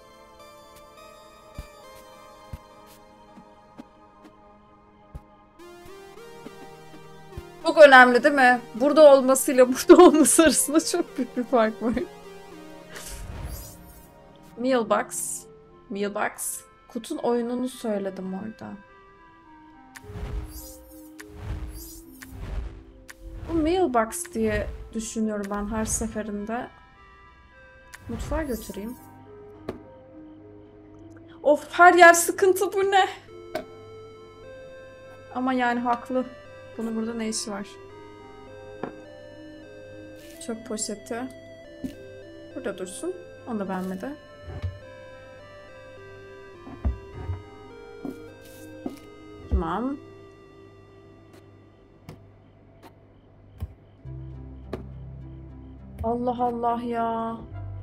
Çok önemli değil mi? Burada olmasıyla burada olması arasında çok büyük bir fark var. Mealbox. Mealbox. Kutun oyununu söyledim orada. Bu mailbox diye düşünüyorum ben her seferinde. Mutfağa götüreyim. Of her yer sıkıntı bu ne? Ama yani haklı. Bunun burada ne işi var? Çöp poşeti. Burada dursun. Onu da beğenmedi. Tamam. Allah Allah ya.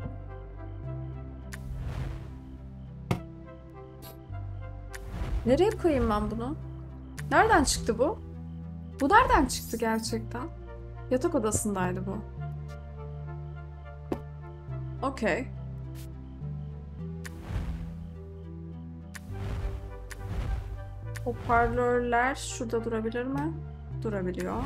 Nereye koyayım ben bunu? Nereden çıktı bu? Bu nereden çıktı gerçekten? Yatak odasındaydı bu. Okey. Hoparlörler şurada durabilir mi? Durabiliyor.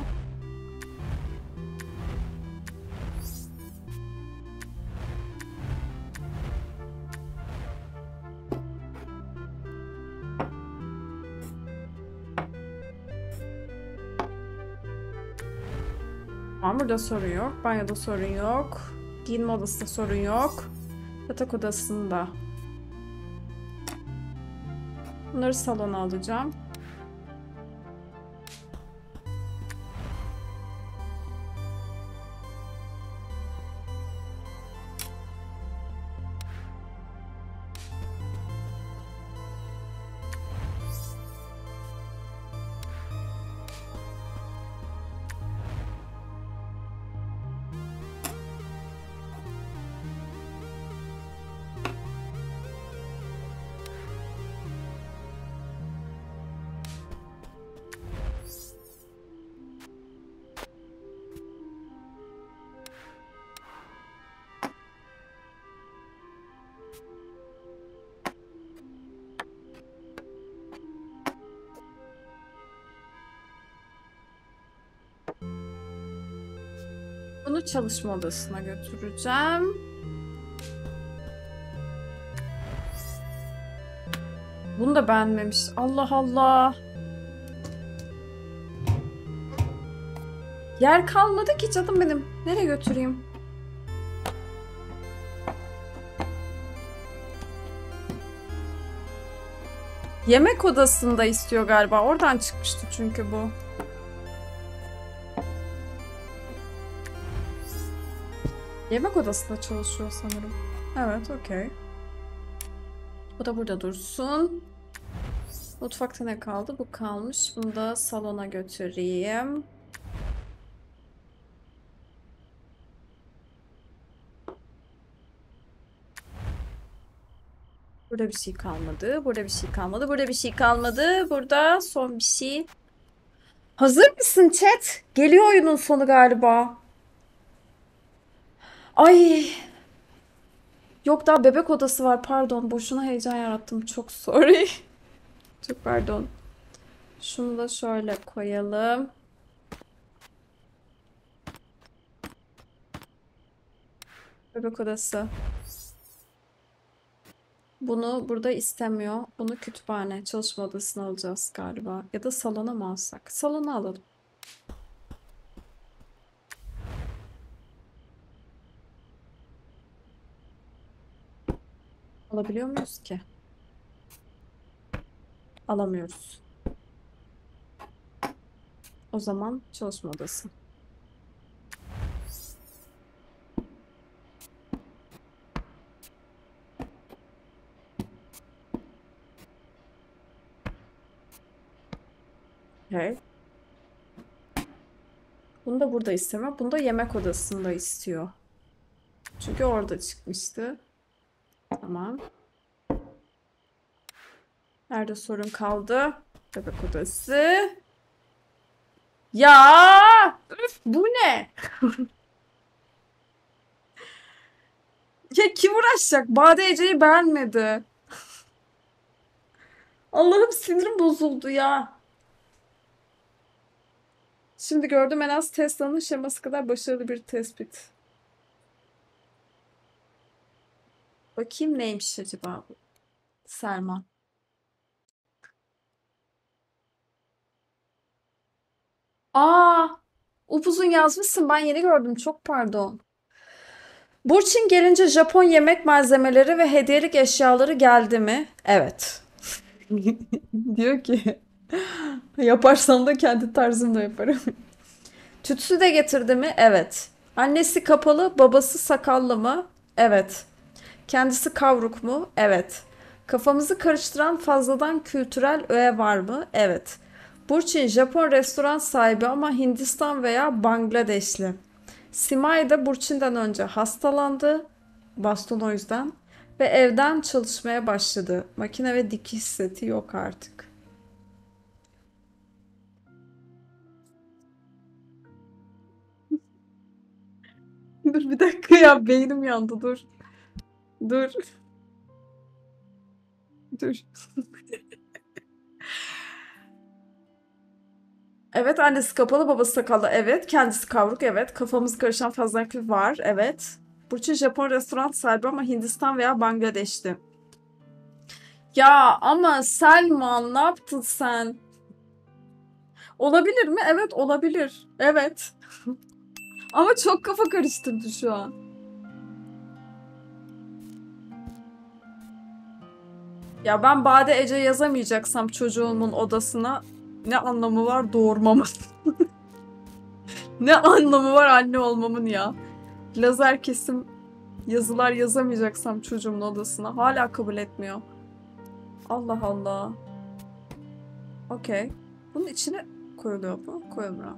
Tamam burada sorun yok. Banyoda sorun yok. Giyinme odasında sorun yok. Yatak odasında. Bunları salona alacağım. Bunu çalışma odasına götüreceğim. Bunu da beğenmemiş. Allah Allah. Yer kalmadı ki canım benim. Nereye götüreyim? Yemek odasında istiyor galiba. Oradan çıkmıştı çünkü bu. Yemek odasında çalışıyor sanırım. Evet, okey. Bu da burada dursun. Mutfakta ne kaldı? Bu kalmış. Bunu da salona götüreyim. Burada bir şey kalmadı. Burada bir şey kalmadı. Burada bir şey kalmadı. Burada son bir şey. Hazır mısın chat? Geliyor oyunun sonu galiba. Ay. Yok daha bebek odası var. Pardon. Boşuna heyecan yarattım. Çok sorry. Çok pardon. Şunu da şöyle koyalım. Bebek odası. Bunu burada istemiyor. Bunu kütüphane, çalışma odasına alacağız galiba. Ya da salona mı alsak? Salona alalım. Alabiliyor muyuz ki? Alamıyoruz. O zaman çalışma odası. Evet. Bunu da burada istemiyor. Bunu da yemek odasında istiyor. Çünkü orada çıkmıştı. Tamam. Nerede sorun kaldı? Bebek odası. Ya! Üf, bu ne? Ya kim uğraşacak? Bade Ece'yi beğenmedi. Allah'ım sinirim bozuldu ya. Şimdi gördüm en az Tesla'nın şeması kadar başarılı bir tespit. Bakayım neymiş acaba bu? Selma. Aa, upuzun yazmışsın. Ben yeni gördüm. Çok pardon. Burçin gelince Japon yemek malzemeleri ve hediyelik eşyaları geldi mi? Evet. Diyor ki yaparsam da kendi tarzımda yaparım. Tütsü de getirdi mi? Evet. Annesi kapalı, babası sakallı mı? Evet. Kendisi kavruk mu? Evet. Kafamızı karıştıran fazladan kültürel öğe var mı? Evet. Burçin Japon restoran sahibi ama Hindistan veya Bangladeşli. Simay da Burçin'den önce hastalandı. Baston o yüzden. Ve evden çalışmaya başladı. Makine ve dikiş seti yok artık. Dur bir dakika ya beynim yandı dur. Dur. Dur. Evet annesi kapalı babası sakallı evet. Kendisi kavruk evet. Kafamız karışan fazla kül var evet. Burçin Japon restoran sahibi ama Hindistan veya Bangladeş'ti. Ya ama Selman ne yaptın sen? Olabilir mi? Evet olabilir. Evet. Ama çok kafa karıştırdı şu an. Ya ben Bade Ece yazamayacaksam çocuğumun odasına ne anlamı var doğurmamın? Ne anlamı var anne olmamın ya? Lazer kesim yazılar yazamayacaksam çocuğumun odasına hala kabul etmiyor. Allah Allah. Okey. Bunun içine koyuluyor mu? Koyulmuyor.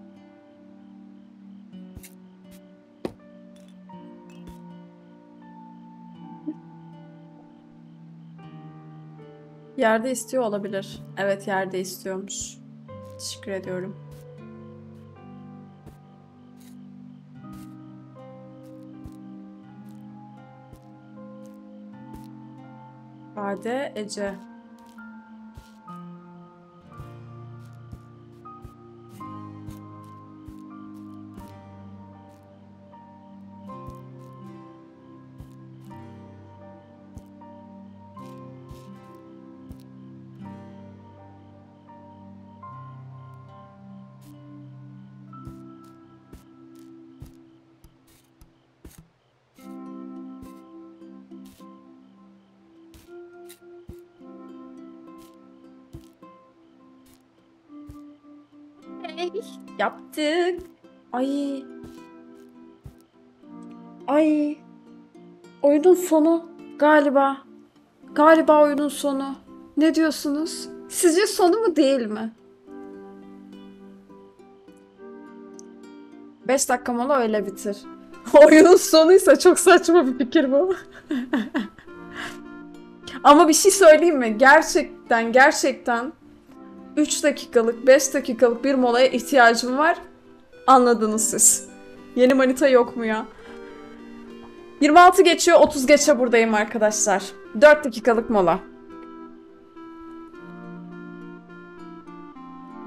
Yerde istiyor olabilir. Evet yerde istiyormuş. Teşekkür ediyorum. Bade Ece. Hey, yaptık. Ay. Ay. Oyunun sonu galiba. Galiba oyunun sonu. Ne diyorsunuz? Sizce sonu mu değil mi? Beş dakika mola öyle bitir. Oyunun sonuysa çok saçma bir fikir bu. Ama bir şey söyleyeyim mi? Gerçekten gerçekten üç dakikalık, beş dakikalık bir molaya ihtiyacım var. Anladınız siz. Yeni manita yok mu ya? yirmi altı geçiyor, otuz geçe buradayım arkadaşlar. dört dakikalık mola.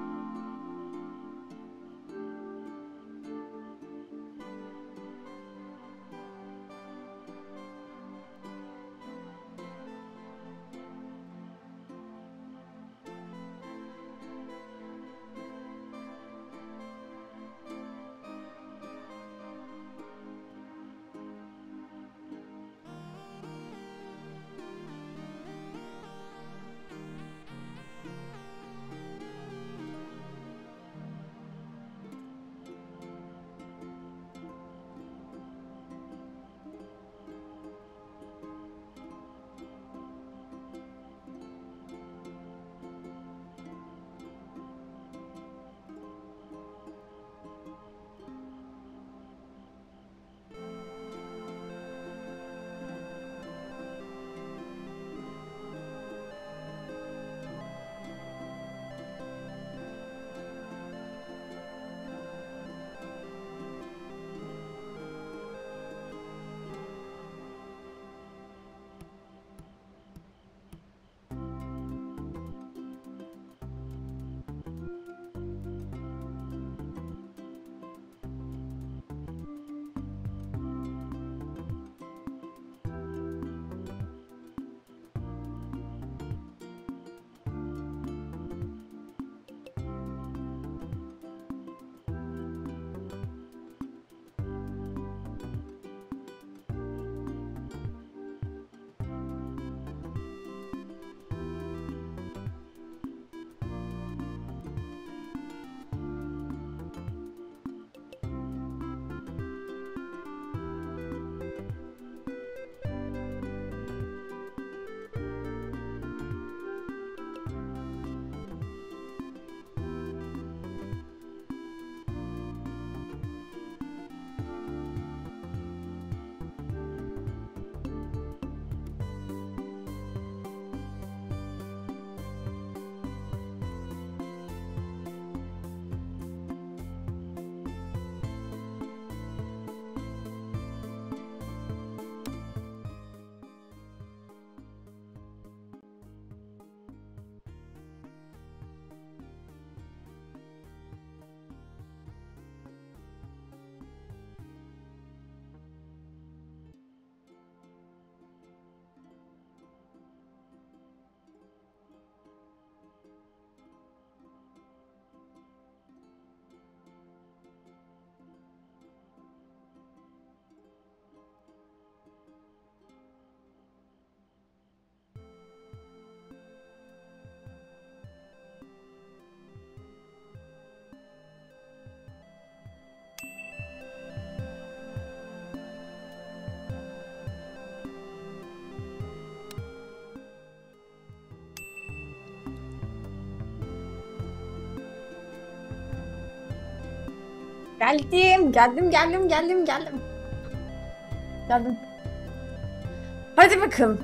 Geldim, geldim, geldim, geldim, geldim. Geldim. Hadi bakalım.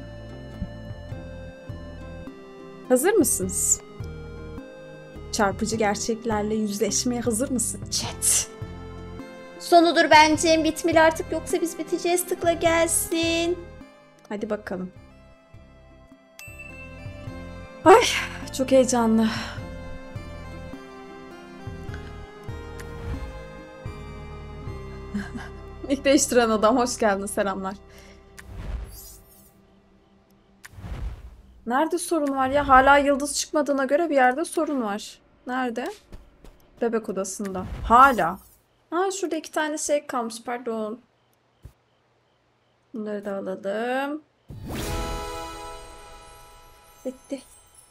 Hazır mısınız? Çarpıcı gerçeklerle yüzleşmeye hazır mısın chat? Sonudur bence. Bitmeli artık yoksa biz biteceğiz. Tıkla gelsin. Hadi bakalım. Ay çok heyecanlı. İlk değiştiren adam hoş geldin, selamlar. Nerede sorun var ya? Hala yıldız çıkmadığına göre bir yerde sorun var. Nerede? Bebek odasında. Hala. Aa şurada iki tane şey kalmış, pardon. Bunları da alalım. Bitti.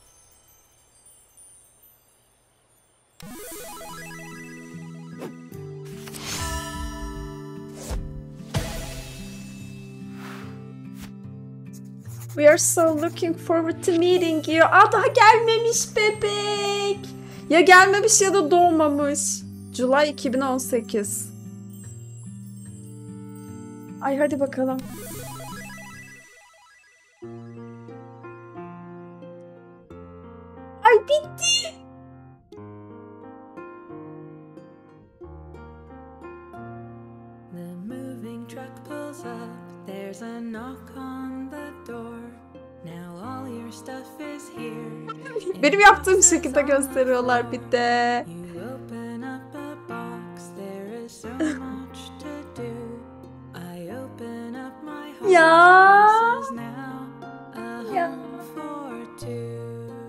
We are so looking forward to meeting you. Aa daha gelmemiş bebek. Ya gelmemiş ya da doğmamış. July iki bin on sekiz. Ay hadi bakalım. Ay bitti. The moving truck pulls up. There's a knock on the door. Now all your stuff is here. Benim yaptığım şekilde gösteriyorlar bir de. You open up a box. There is so much to do. I open up my heart. Ya. This is now a Ya. home for two.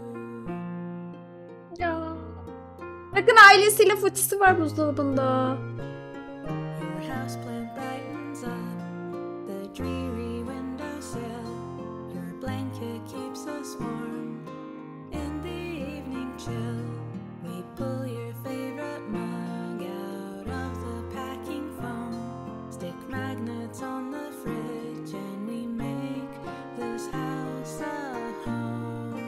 Ya. Bakın ailesiyle fotisi var buzdolabında. Your houseplant brightens up the dreary windowsill. Your blanket keeps us warm in the evening chill. We pull your favorite mug out of the packing foam. Stick magnets on the fridge and we make this house a home.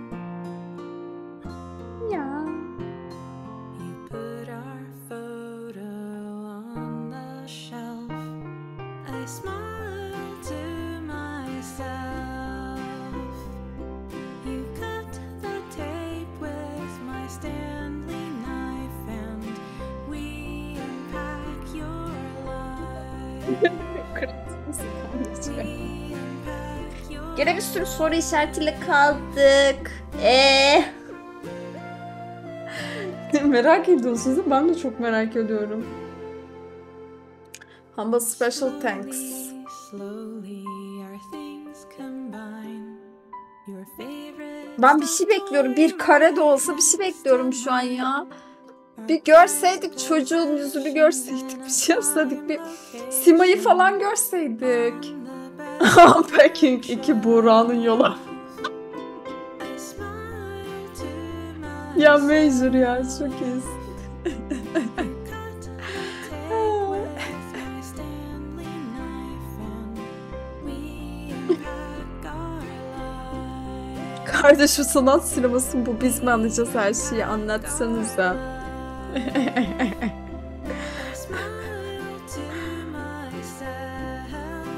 Ya. You put our photo on the shelf. I smile to myself. You cut the tape with my Stanley knife and we unpack your life. We unpack your Gene bir sürü soru işaretiyle kaldık. Eee? Merak ediyorsunuz değil mi? Ben de çok merak ediyorum. Humble special thanks. Slowly our things combine. Your favorite Ben bir şey bekliyorum. Bir kare de olsa bir şey bekliyorum şu an ya. Bir görseydik, çocuğun yüzünü görseydik, bir şey yapsaydık, bir Sima'yı falan görseydik. Unpacking iki Buğra'nın yolu. I smile to Ya Major ya çok iyisin. cut the tape with my Stanley knife and we unpack our life. Kardeşim sanat sineması mı bu? Biz mi anlayacağız her şeyi? Anlatsanıza. I smile to myself.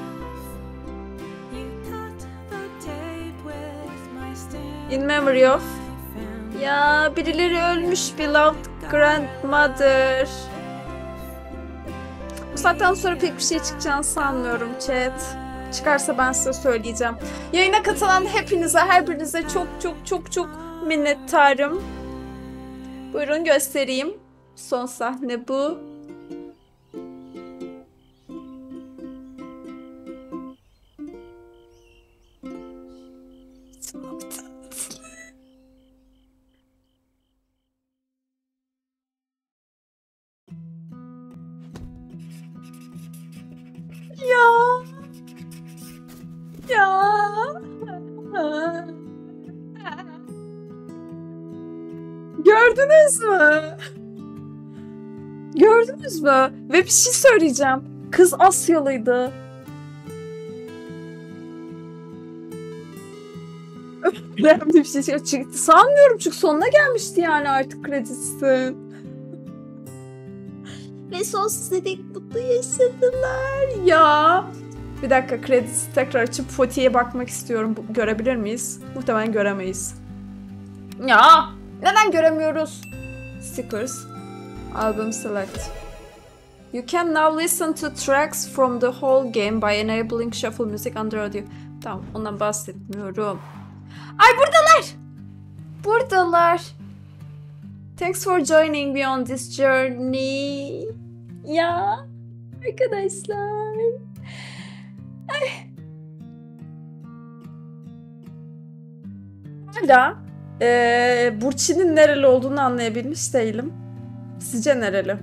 You cut the tape with my Stanley In memory of... knife and Ya birileri ölmüş, beloved grandmother. Bu saatten sonra pek bir şey çıkacağını sanmıyorum chat. Çıkarsa ben size söyleyeceğim. Yayına katılan hepinize, her birinize çok çok çok çok minnettarım. Buyurun göstereyim. Son sahne bu. Ya. Ya. Gördünüz mü? Gördünüz mü? Ve bir şey söyleyeceğim. Kız Asyalıydı. Önemli bir şey çıktı. Sanmıyorum çünkü sonuna gelmişti yani artık kredisi. ve sonsuza dek mutlu yaşadılar. Ya. Bir dakika, kredisi tekrar açıp Foti'ye bakmak istiyorum. Bu- Görebilir miyiz? Muhtemelen göremeyiz. Ya. Neden göremiyoruz? Stickers. Album select. You can now listen to tracks from the whole game by enabling shuffle music under audio. Tamam, ondan bahsetmiyorum. Ay buradalar. Buradalar. Thanks for joining me on this journey. Ya arkadaşlar. Ay. Hala eee Burçin'in nereli olduğunu anlayabilmiş değilim. Sizce nereli?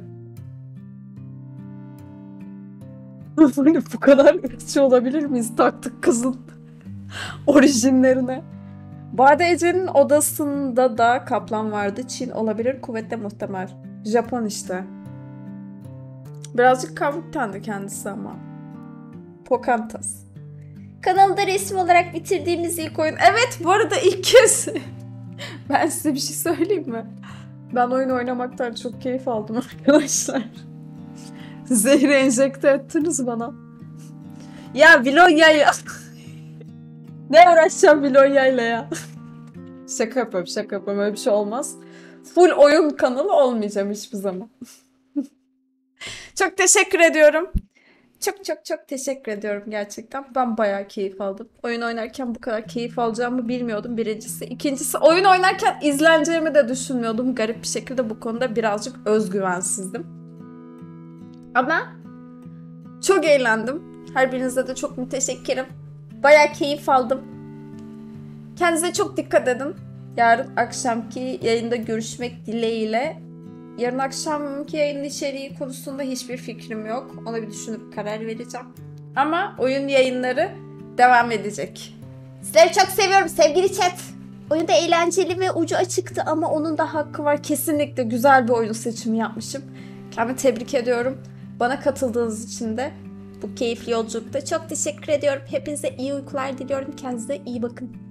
Bu kadar ırkçı olabilir miyiz? Taktık kızın orijinlerine. Bade Ece'nin odasında da kaplan vardı. Çin olabilir, kuvvetle muhtemel. Japon işte. Birazcık kavruk tendi kendisi ama. Pocahontas. Kanalda resmi olarak bitirdiğimiz ilk oyun. Evet, bu arada ilk kez. Ben size bir şey söyleyeyim mi? Ben oyun oynamaktan çok keyif aldım arkadaşlar. Zehri enjekte ettiniz bana. Ya Vilonya'yla. Ne uğraşacağım Vilonya'yla ya? Şaka yapıyorum, şaka yapıyorum. Öyle bir şey olmaz. Full oyun kanalı olmayacağım hiçbir zaman. Çok teşekkür ediyorum. Çok çok çok teşekkür ediyorum gerçekten. Ben bayağı keyif aldım. Oyun oynarken bu kadar keyif alacağımı bilmiyordum birincisi. İkincisi, oyun oynarken izleneceğimi de düşünmüyordum. Garip bir şekilde bu konuda birazcık özgüvensizdim. Ama çok eğlendim. Her birinize de çok müteşekkirim. Bayağı keyif aldım. Kendinize çok dikkat edin. Yarın akşamki yayında görüşmek dileğiyle. Yarın akşamki yayın içeriği konusunda hiçbir fikrim yok. Ona bir düşünüp karar vereceğim. Ama oyun yayınları devam edecek. Sizleri çok seviyorum sevgili chat. Oyunda eğlenceli ve ucu açıktı ama onun da Hakkı var. Kesinlikle güzel bir oyun seçimi yapmışım. Kendimi tebrik ediyorum. Bana katıldığınız için de bu keyifli yolculukta çok teşekkür ediyorum. Hepinize iyi uykular diliyorum. Kendinize iyi bakın.